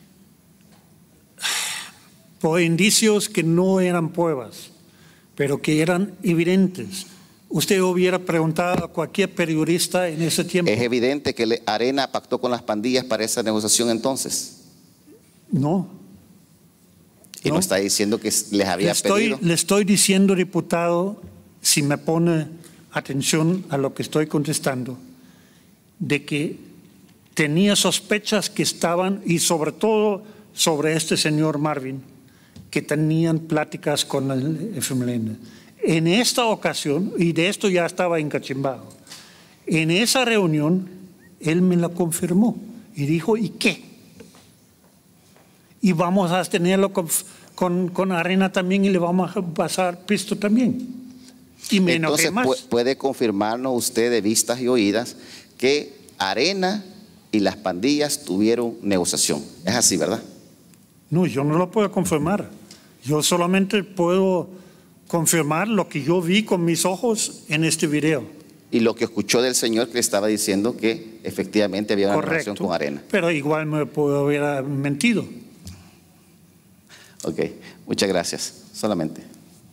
por indicios que no eran pruebas, pero que eran evidentes. Usted hubiera preguntado a cualquier periodista en ese tiempo. ¿Es evidente que le- Arena pactó con las pandillas para esa negociación entonces? No. Y no, No. está diciendo que les Le había estoy, pedido. le estoy diciendo, diputado, si me pone atención a lo que estoy contestando, de que tenía sospechas que estaban, y sobre todo sobre este señor Marvin, que tenían pláticas con el F M L N. En esta ocasión, y de esto ya estaba encachimbado, en esa reunión él me la confirmó y dijo, ¿y qué? Y vamos a tenerlo con, con, con Arena también y le vamos a pasar pisto también. Y me enojé Entonces, más. pu- ¿puede confirmarnos usted de vistas y oídas que Arena y las pandillas tuvieron negociación? Es así, ¿verdad? No, yo no lo puedo confirmar. Yo solamente puedo confirmar lo que yo vi con mis ojos en este video. Y lo que escuchó del señor que le estaba diciendo que efectivamente había una negociación Correcto. con Arena. Pero igual me puedo haber mentido. Ok, muchas gracias. Solamente.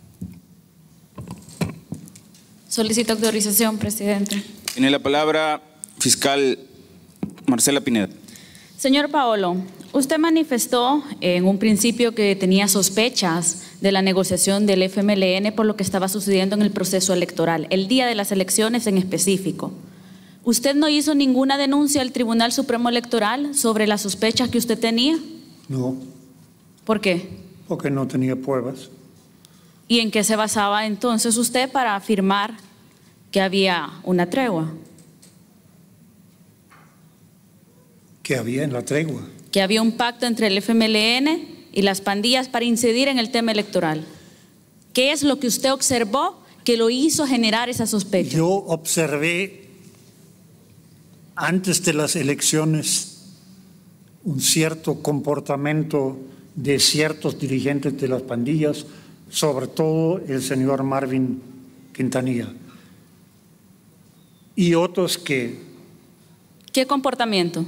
Solicito autorización, presidente. Tiene la palabra fiscal Marcela Pineda. Señor Paolo, usted manifestó en un principio que tenía sospechas de la negociación del F M L N por lo que estaba sucediendo en el proceso electoral, el día de las elecciones en específico. ¿Usted no hizo ninguna denuncia al Tribunal Supremo Electoral sobre las sospechas que usted tenía? No, ¿Por qué? porque no tenía pruebas. ¿Y en qué se basaba entonces usted para afirmar que había una tregua? Que había en la tregua. Que había un pacto entre el F M L N y las pandillas para incidir en el tema electoral. ¿Qué es lo que usted observó que lo hizo generar esa sospecha? Yo observé antes de las elecciones un cierto comportamiento de ciertos dirigentes de las pandillas, sobre todo el señor Marvin Quintanilla. Y otros que… ¿Qué comportamiento?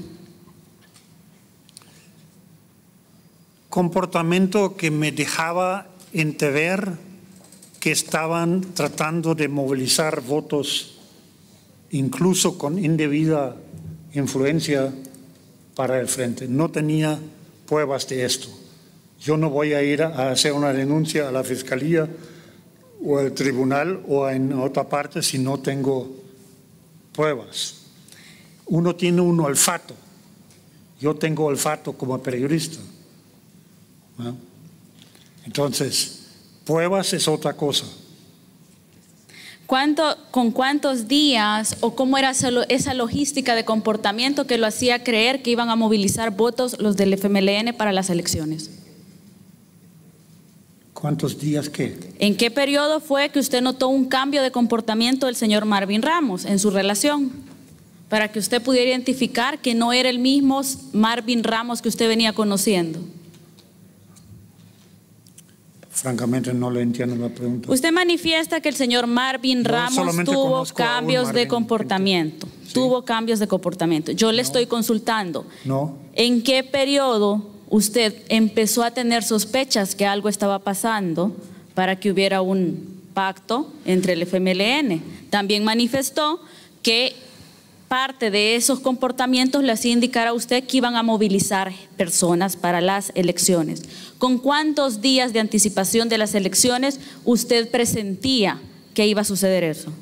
Comportamiento que me dejaba entrever que estaban tratando de movilizar votos, incluso con indebida influencia, para el frente. No tenía pruebas de esto. Yo no voy a ir a hacer una denuncia a la Fiscalía o al tribunal o en otra parte si no tengo pruebas. Uno tiene un olfato. Yo tengo olfato como periodista. ¿No? Entonces, pruebas es otra cosa. ¿Cuánto, ¿Con cuántos días o cómo era esa logística de comportamiento que lo hacía creer que iban a movilizar votos los del F M L N para las elecciones? ¿Cuántos días qué? ¿En qué periodo fue que usted notó un cambio de comportamiento del señor Marvin Ramos en su relación? Para que usted pudiera identificar que no era el mismo Marvin Ramos que usted venía conociendo. Francamente no le entiendo la pregunta. Usted manifiesta que el señor Marvin Yo Ramos tuvo cambios de Marvin, comportamiento. Sí. Tuvo cambios de comportamiento. Yo le No. estoy consultando. No. ¿En qué periodo usted empezó a tener sospechas que algo estaba pasando para que hubiera un pacto entre el F M L N? También manifestó que parte de esos comportamientos le hacía indicar a usted que iban a movilizar personas para las elecciones. ¿Con cuántos días de anticipación de las elecciones usted presentía que iba a suceder eso?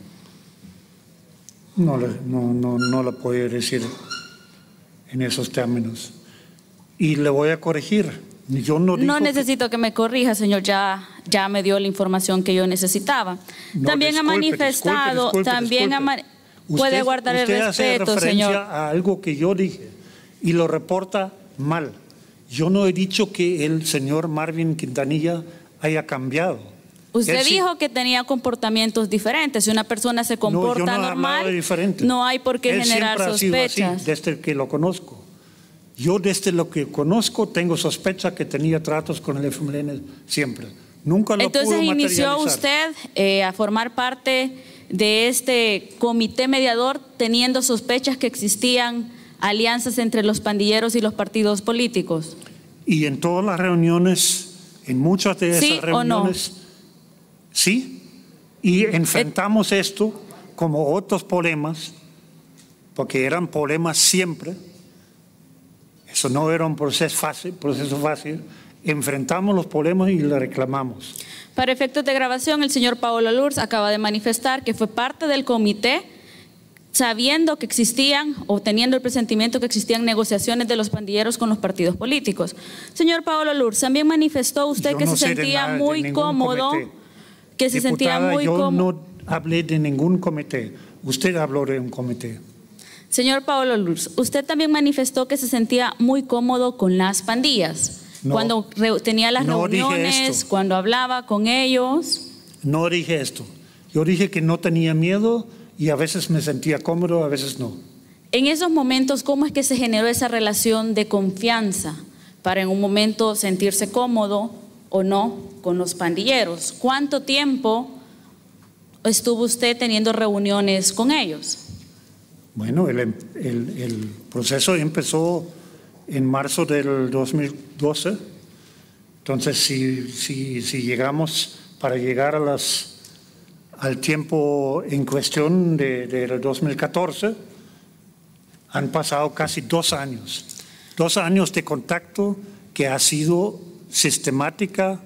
No, le, no, no, no lo puedo decir en esos términos. Y le voy a corregir. Yo no, no digo necesito que... que me corrija, señor, ya, ya me dio la información que yo necesitaba. No, también disculpe, ha manifestado, disculpe, disculpe, también disculpe. ha puede Usted, guardar usted el hace respeto, referencia señor. a algo que yo dije y lo reporta mal. Yo no he dicho que el señor Marvin Quintanilla haya cambiado. Usted Él sí- dijo que tenía comportamientos diferentes. Si una persona se No, comporta yo no he hablado normal, de diferente. no hay por qué Él generar siempre ha sido así, sospechas. desde que lo conozco. Yo desde lo que conozco tengo sospecha que tenía tratos con el F M L N siempre. Nunca lo Entonces pudo inició materializar. usted eh, a formar parte de este comité mediador teniendo sospechas que existían alianzas entre los pandilleros y los partidos políticos. Y en todas las reuniones, en muchas de esas ¿Sí o no? reuniones, sí, y enfrentamos esto como otros problemas, porque eran problemas siempre. Eso no era un proceso fácil, proceso fácil. Enfrentamos los problemas y le reclamamos. Para efectos de grabación, el señor Paolo Lurs acaba de manifestar que fue parte del comité sabiendo que existían o teniendo el presentimiento que existían negociaciones de los pandilleros con los partidos políticos. Señor Paolo Lurs, también manifestó usted Yo que no se sé de sentía nada de muy ningún cómodo, comité. que se sentía Diputada, muy yo cómodo. no hablé de ningún comité. Usted habló de un comité. Señor Paolo Lurs, usted también manifestó que se sentía muy cómodo con las pandillas. No, cuando re- tenía las no dije reuniones, esto. cuando hablaba con ellos. No dije esto. Yo dije que no tenía miedo y a veces me sentía cómodo, a veces no. En esos momentos, ¿cómo es que se generó esa relación de confianza para en un momento sentirse cómodo o no con los pandilleros? ¿Cuánto tiempo estuvo usted teniendo reuniones con ellos? Bueno, el, el, el proceso empezó en marzo del dos mil doce. Entonces, si, si, si llegamos para llegar a las, al tiempo en cuestión de, del dos mil catorce, han pasado casi dos años. Dos años de contacto que ha sido sistemática,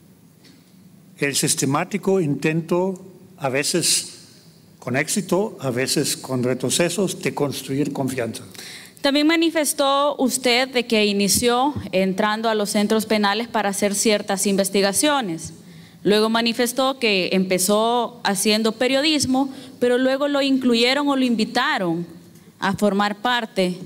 el sistemático intento, a veces con éxito, a veces con retrocesos, de construir confianza. También manifestó usted de que inició entrando a los centros penales para hacer ciertas investigaciones. Luego manifestó que empezó haciendo periodismo, pero luego lo incluyeron o lo invitaron a formar parte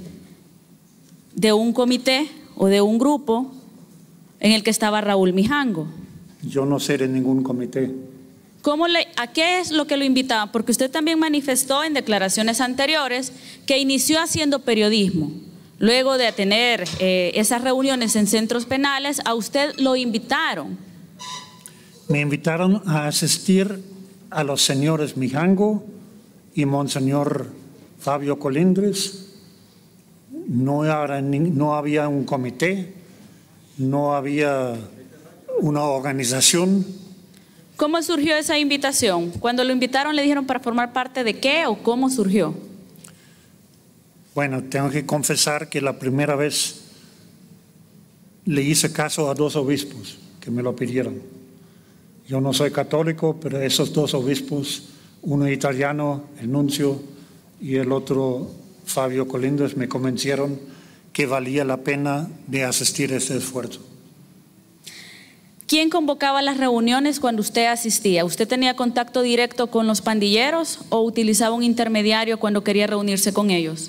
de un comité o de un grupo en el que estaba Raúl Mijango. Yo no sé de ningún comité. ¿Cómo le, ¿A qué es lo que lo invitaban? Porque usted también manifestó en declaraciones anteriores que inició haciendo periodismo. Luego de tener eh, esas reuniones en centros penales, a usted lo invitaron. Me invitaron a asistir a los señores Mijango y Monseñor Fabio Colindres. No, era, no había un comité, no había una organización. ¿Cómo surgió esa invitación? Cuando lo invitaron, ¿le dijeron para formar parte de qué o cómo surgió? Bueno, tengo que confesar que la primera vez le hice caso a dos obispos que me lo pidieron. Yo no soy católico, pero esos dos obispos, uno italiano, el nuncio, y el otro, Fabio Colindres, me convencieron que valía la pena de asistir a este esfuerzo. ¿Quién convocaba las reuniones cuando usted asistía? ¿Usted tenía contacto directo con los pandilleros o utilizaba un intermediario cuando quería reunirse con ellos?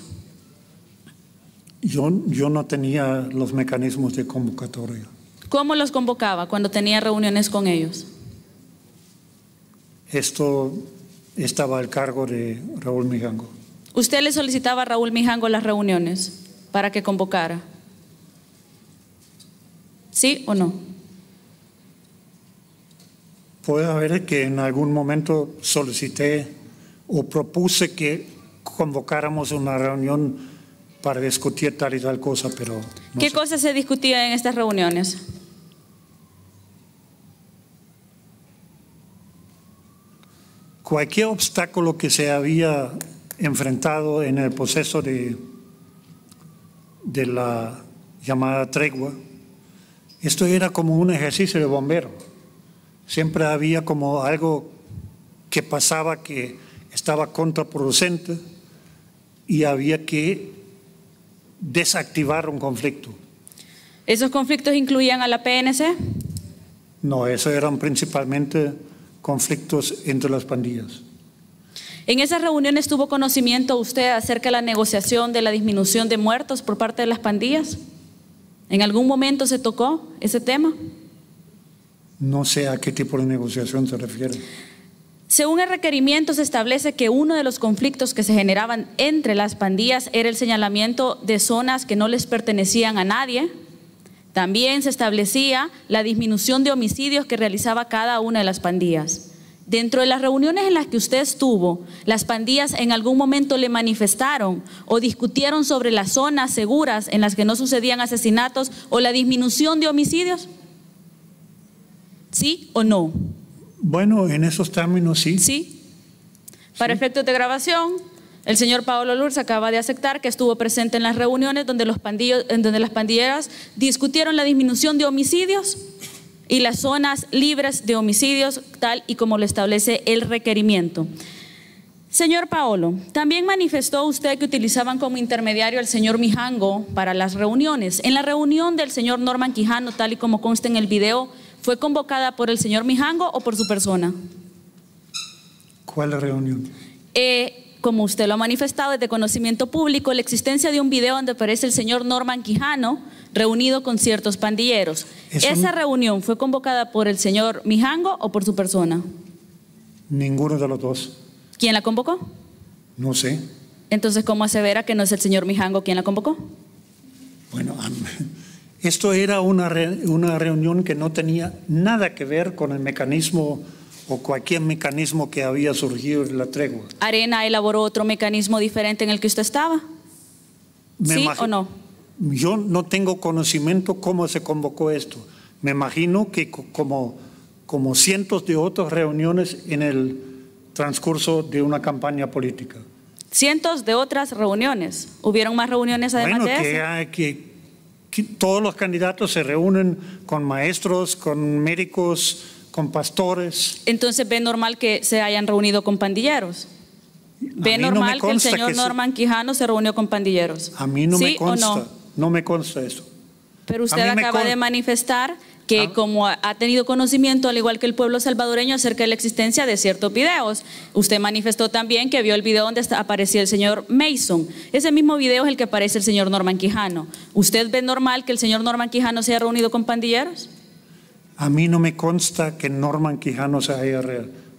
Yo, yo no tenía los mecanismos de convocatoria. ¿Cómo los convocaba cuando tenía reuniones con ellos? Esto estaba al cargo de Raúl Mijango. ¿Usted le solicitaba a Raúl Mijango las reuniones para que convocara? ¿Sí o no? Puede haber que en algún momento solicité o propuse que convocáramos una reunión para discutir tal y tal cosa, pero no ¿Qué sé. cosas se discutían en estas reuniones? Cualquier obstáculo que se había enfrentado en el proceso de, de la llamada tregua, esto era como un ejercicio de bombero. Siempre había como algo que pasaba que estaba contraproducente y había que desactivar un conflicto. ¿Esos conflictos incluían a la P N C? No, eso eran principalmente conflictos entre las pandillas. ¿En esas reuniones tuvo conocimiento usted acerca de la negociación de la disminución de muertos por parte de las pandillas? ¿En algún momento se tocó ese tema? No sé a qué tipo de negociación se refiere. Según el requerimiento se establece que uno de los conflictos que se generaban entre las pandillas era el señalamiento de zonas que no les pertenecían a nadie. También se establecía la disminución de homicidios que realizaba cada una de las pandillas. Dentro de las reuniones en las que usted estuvo, ¿las pandillas en algún momento le manifestaron o discutieron sobre las zonas seguras en las que no sucedían asesinatos o la disminución de homicidios? ¿Sí o no? Bueno, en esos términos sí. Sí. Para sí. Efectos de grabación, el señor Paolo Lourdes acaba de aceptar que estuvo presente en las reuniones donde, los pandillos, en donde las pandilleras discutieron la disminución de homicidios y las zonas libres de homicidios, tal y como lo establece el requerimiento. Señor Paolo, también manifestó usted que utilizaban como intermediario al señor Mijango para las reuniones. En la reunión del señor Norman Quijano, tal y como consta en el video, ¿fue convocada por el señor Mijango o por su persona? ¿Cuál reunión? Eh, como usted lo ha manifestado, es de conocimiento público la existencia de un video donde aparece el señor Norman Quijano reunido con ciertos pandilleros. Eso ¿Esa no... reunión fue convocada por el señor Mijango o por su persona? Ninguno de los dos. ¿Quién la convocó? No sé. Entonces, ¿cómo asevera que no es el señor Mijango quien la convocó? Bueno, esto era una, re, una reunión que no tenía nada que ver con el mecanismo o cualquier mecanismo que había surgido de la tregua. ¿Arena elaboró otro mecanismo diferente en el que usted estaba? Me ¿Sí o no? Yo no tengo conocimiento cómo se convocó esto. Me imagino que como, como cientos de otras reuniones en el transcurso de una campaña política. Cientos de otras reuniones. ¿Hubieron más reuniones además bueno, de que, eso? Que, que todos los candidatos se reúnen con maestros, con médicos, con pastores. Entonces, ¿ve normal que se hayan reunido con pandilleros? ¿Ve normal no que el señor que Norman se... Quijano se reunió con pandilleros? A mí no ¿Sí me consta. o no? No me consta eso. Pero usted acaba de manifestar que ¿Ah? como ha tenido conocimiento, al igual que el pueblo salvadoreño, acerca de la existencia de ciertos videos. Usted manifestó también que vio el video donde aparecía el señor Mason. Ese mismo video es el que aparece el señor Norman Quijano. ¿Usted ve normal que el señor Norman Quijano se haya reunido con pandilleros? A mí no me consta que Norman Quijano se haya re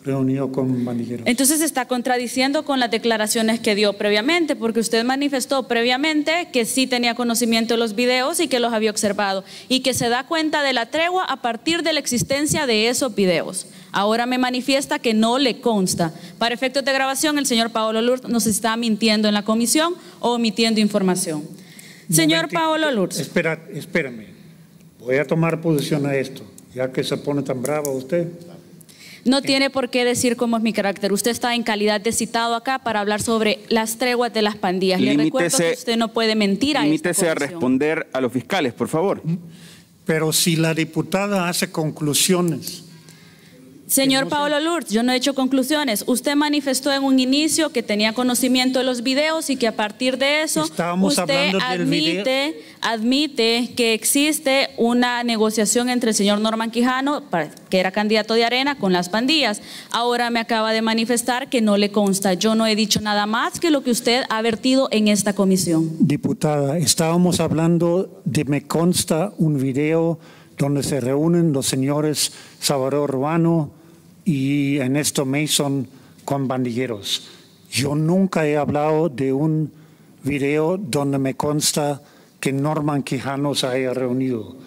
reunido con pandilleros. Entonces se está contradiciendo con las declaraciones que dio previamente, porque usted manifestó previamente que sí tenía conocimiento de los videos y que los había observado y que se da cuenta de la tregua a partir de la existencia de esos videos. Ahora me manifiesta que no le consta. Para efectos de grabación, el señor Paolo Lourdes nos está mintiendo en la comisión o omitiendo información. Señor Momentito. Paolo Lourdes. Espera, espérame. Voy a tomar posición a esto, ya que se pone tan brava usted. No tiene por qué decir cómo es mi carácter. Usted está en calidad de citado acá para hablar sobre las treguas de las pandillas. Le recuerdo que usted no puede mentir a esta Limítese a comisión. responder a los fiscales, por favor. Pero si la diputada hace conclusiones. Señor Paolo Lourdes, yo no he hecho conclusiones. Usted manifestó en un inicio que tenía conocimiento de los videos y que a partir de eso Estábamos usted hablando del admite, admite que existe una negociación entre el señor Norman Quijano, que era candidato de Arena, con las pandillas. Ahora me acaba de manifestar que no le consta. Yo no he dicho nada más que lo que usted ha vertido en esta comisión. Diputada, estábamos hablando de me consta un video donde se reúnen los señores Salvador Ruano y Ernesto Mason con pandilleros. Yo nunca he hablado de un video donde me consta que Norman Quijano se haya reunido.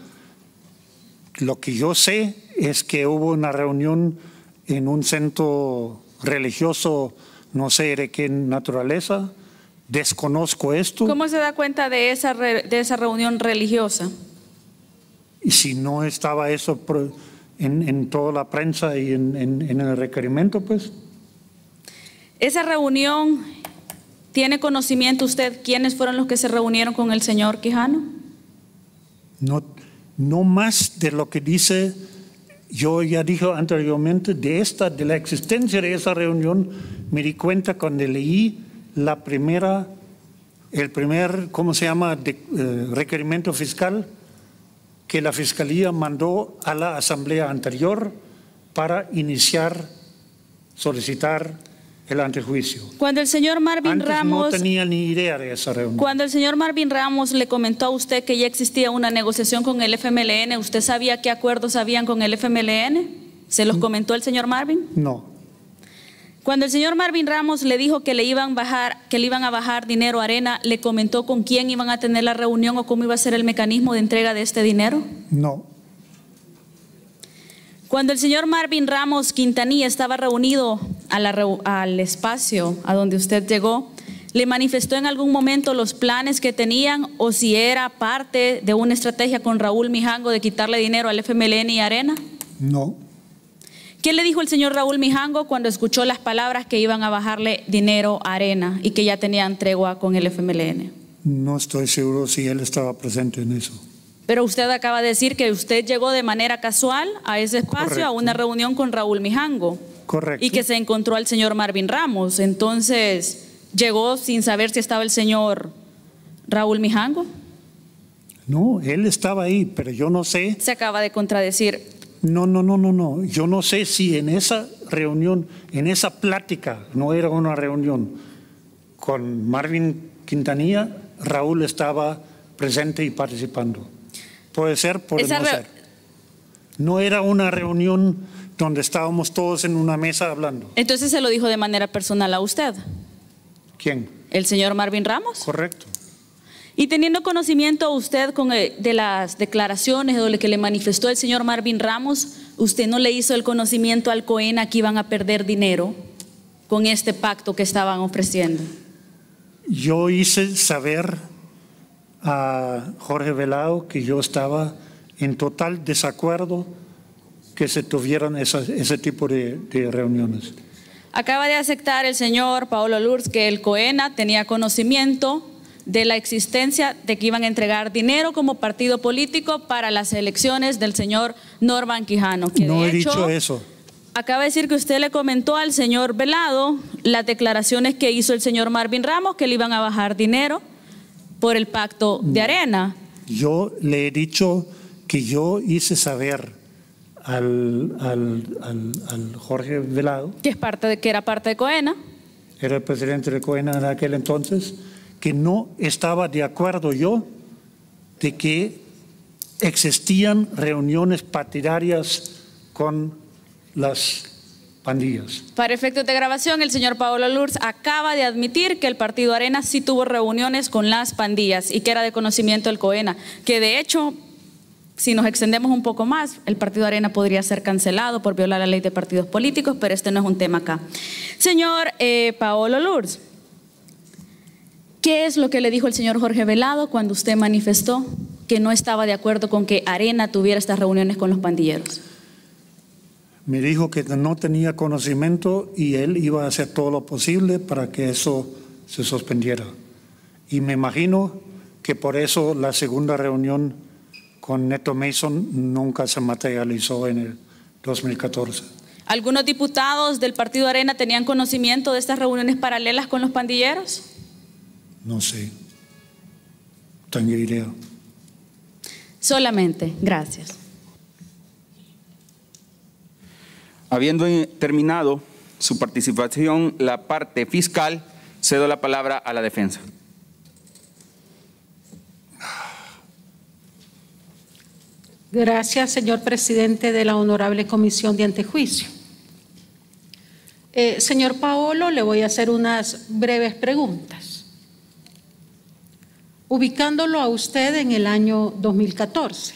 Lo que yo sé es que hubo una reunión en un centro religioso, no sé de qué naturaleza, desconozco esto. ¿Cómo se da cuenta de esa, re, de esa reunión religiosa? Y si no estaba eso en, en toda la prensa y en, en, en el requerimiento, pues. Esa reunión, ¿tiene conocimiento usted quiénes fueron los que se reunieron con el señor Quijano? No, no más de lo que dice, yo ya dije anteriormente, de esta, de la existencia de esa reunión, me di cuenta cuando leí la primera, el primer, ¿cómo se llama?, de, eh, requerimiento fiscal, que la Fiscalía mandó a la Asamblea anterior para iniciar, solicitar el antejuicio. Cuando el señor Marvin Antes Ramos... no tenía ni idea de esa reunión. Cuando el señor Marvin Ramos le comentó a usted que ya existía una negociación con el F M L N, ¿usted sabía qué acuerdos habían con el F M L N? ¿Se los comentó el señor Marvin? No. Cuando el señor Marvin Ramos le dijo que le iban, bajar, que le iban a bajar dinero a Arena, ¿le comentó con quién iban a tener la reunión o cómo iba a ser el mecanismo de entrega de este dinero? No. Cuando el señor Marvin Ramos Quintanilla estaba reunido a la, al espacio a donde usted llegó, ¿le manifestó en algún momento los planes que tenían o si era parte de una estrategia con Raúl Mijango de quitarle dinero al F M L N y Arena? No. ¿Qué le dijo el señor Raúl Mijango cuando escuchó las palabras que iban a bajarle dinero a Arena y que ya tenían tregua con el F M L N? No estoy seguro si él estaba presente en eso. Pero usted acaba de decir que usted llegó de manera casual a ese espacio, correcto, a una reunión con Raúl Mijango. Correcto. Y que se encontró al señor Marvin Ramos. Entonces, ¿llegó sin saber si estaba el señor Raúl Mijango? No, él estaba ahí, pero yo no sé. Se acaba de contradecir. No, no, no, no, no. Yo no sé si en esa reunión, en esa plática, no era una reunión con Marvin Quintanilla, Raúl estaba presente y participando. Puede ser, puede esa no ser. No era una reunión donde estábamos todos en una mesa hablando. Entonces se lo dijo de manera personal a usted. ¿Quién? ¿El señor Marvin Ramos? Correcto. Y teniendo conocimiento usted con el, de las declaraciones o de lo que le manifestó el señor Marvin Ramos, ¿usted no le hizo el conocimiento al COENA que iban a perder dinero con este pacto que estaban ofreciendo? Yo hice saber a Jorge Velado que yo estaba en total desacuerdo que se tuvieran esa, ese tipo de, de reuniones. Acaba de aceptar el señor Paolo Lourdes que el COENA tenía conocimiento de la existencia de que iban a entregar dinero como partido político para las elecciones del señor Norman Quijano. Que no de he hecho, dicho eso. Acaba de decir que usted le comentó al señor Velado las declaraciones que hizo el señor Marvin Ramos, que le iban a bajar dinero por el pacto de Arena. Yo le he dicho que yo hice saber al, al, al, al Jorge Velado, que, es parte de, que era parte de COENA, era el presidente de COENA en aquel entonces, que no estaba de acuerdo yo de que existían reuniones partidarias con las pandillas. Para efectos de grabación, el señor Paolo Lurs acaba de admitir que el Partido Arena sí tuvo reuniones con las pandillas y que era de conocimiento del COENA, que de hecho, si nos extendemos un poco más, el Partido Arena podría ser cancelado por violar la ley de partidos políticos, pero este no es un tema acá. Señor eh, Paolo Lurs, ¿qué es lo que le dijo el señor Jorge Velado cuando usted manifestó que no estaba de acuerdo con que Arena tuviera estas reuniones con los pandilleros? Me dijo que no tenía conocimiento y él iba a hacer todo lo posible para que eso se suspendiera. Y me imagino que por eso la segunda reunión con Neto Mason nunca se materializó en el dos mil catorce. ¿Algunos diputados del Partido Arena tenían conocimiento de estas reuniones paralelas con los pandilleros? No sé. Tengo idea. Solamente, gracias. Habiendo terminado su participación la parte fiscal, cedo la palabra a la defensa. Gracias, señor presidente de la Honorable Comisión de Antejuicio. Eh, señor Paolo, le voy a hacer unas breves preguntas. Ubicándolo a usted en el año dos mil catorce.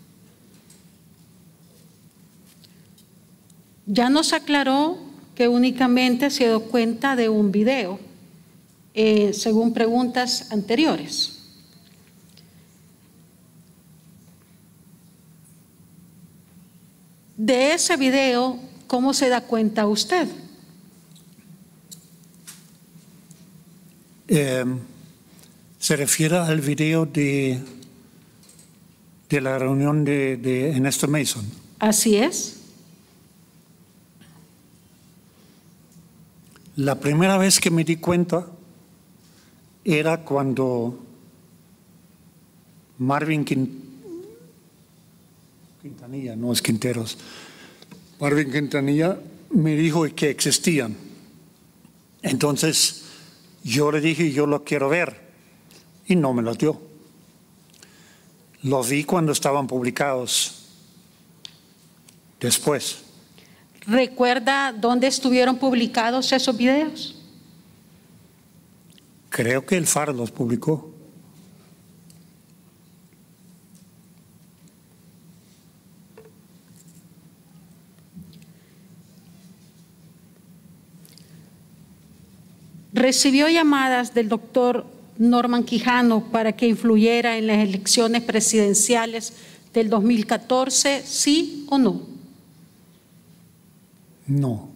Ya nos aclaró que únicamente se dio cuenta de un video, eh, según preguntas anteriores. De ese video, ¿cómo se da cuenta usted? Eh, se refiere al video de, de la reunión de, de Ernesto Mason. Así es. La primera vez que me di cuenta era cuando Marvin Quintanilla, no es Quinteros, Marvin Quintanilla me dijo que existían. Entonces yo le dije, yo lo quiero ver, y no me lo dio. Lo vi cuando estaban publicados después. ¿Recuerda dónde estuvieron publicados esos videos? Creo que el Faro los publicó. ¿Recibió llamadas del doctor Norman Quijano para que influyera en las elecciones presidenciales del dos mil catorce, sí o no? No.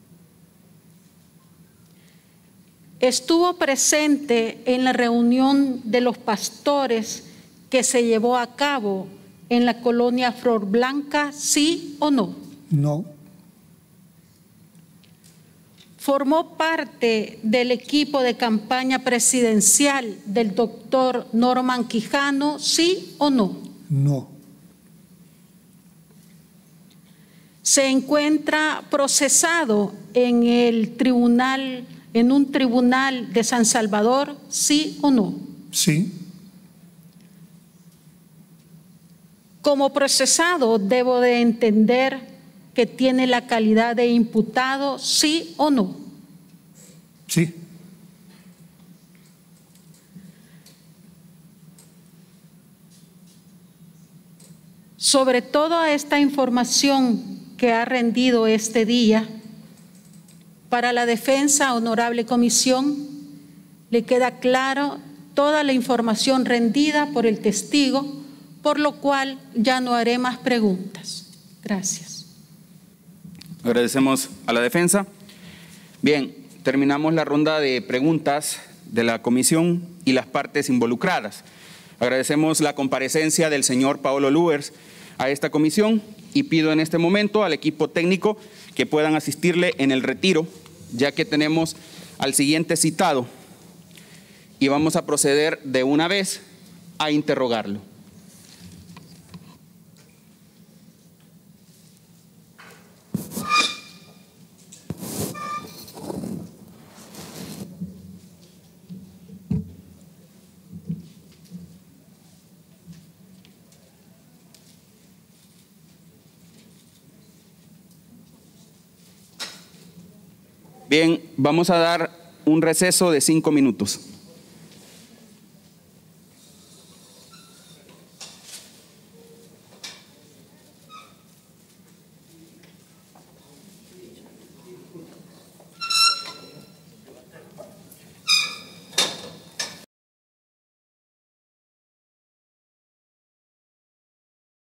¿Estuvo presente en la reunión de los pastores que se llevó a cabo en la colonia Flor Blanca, sí o no? No. ¿Formó parte del equipo de campaña presidencial del doctor Norman Quijano, sí o no? No. ¿Se encuentra procesado en el tribunal, en un tribunal de San Salvador, sí o no? Sí. Como procesado, debo de entender que tiene la calidad de imputado, sí o no. Sí. Sobre toda esta información que ha rendido este día, para la defensa, honorable comisión, le queda claro toda la información rendida por el testigo, por lo cual ya no haré más preguntas. Gracias. Agradecemos a la defensa. Bien, terminamos la ronda de preguntas de la comisión y las partes involucradas. Agradecemos la comparecencia del señor Paolo Lurs a esta comisión y pido en este momento al equipo técnico que puedan asistirle en el retiro, ya que tenemos al siguiente citado y vamos a proceder de una vez a interrogarlo. Bien, vamos a dar un receso de cinco minutos.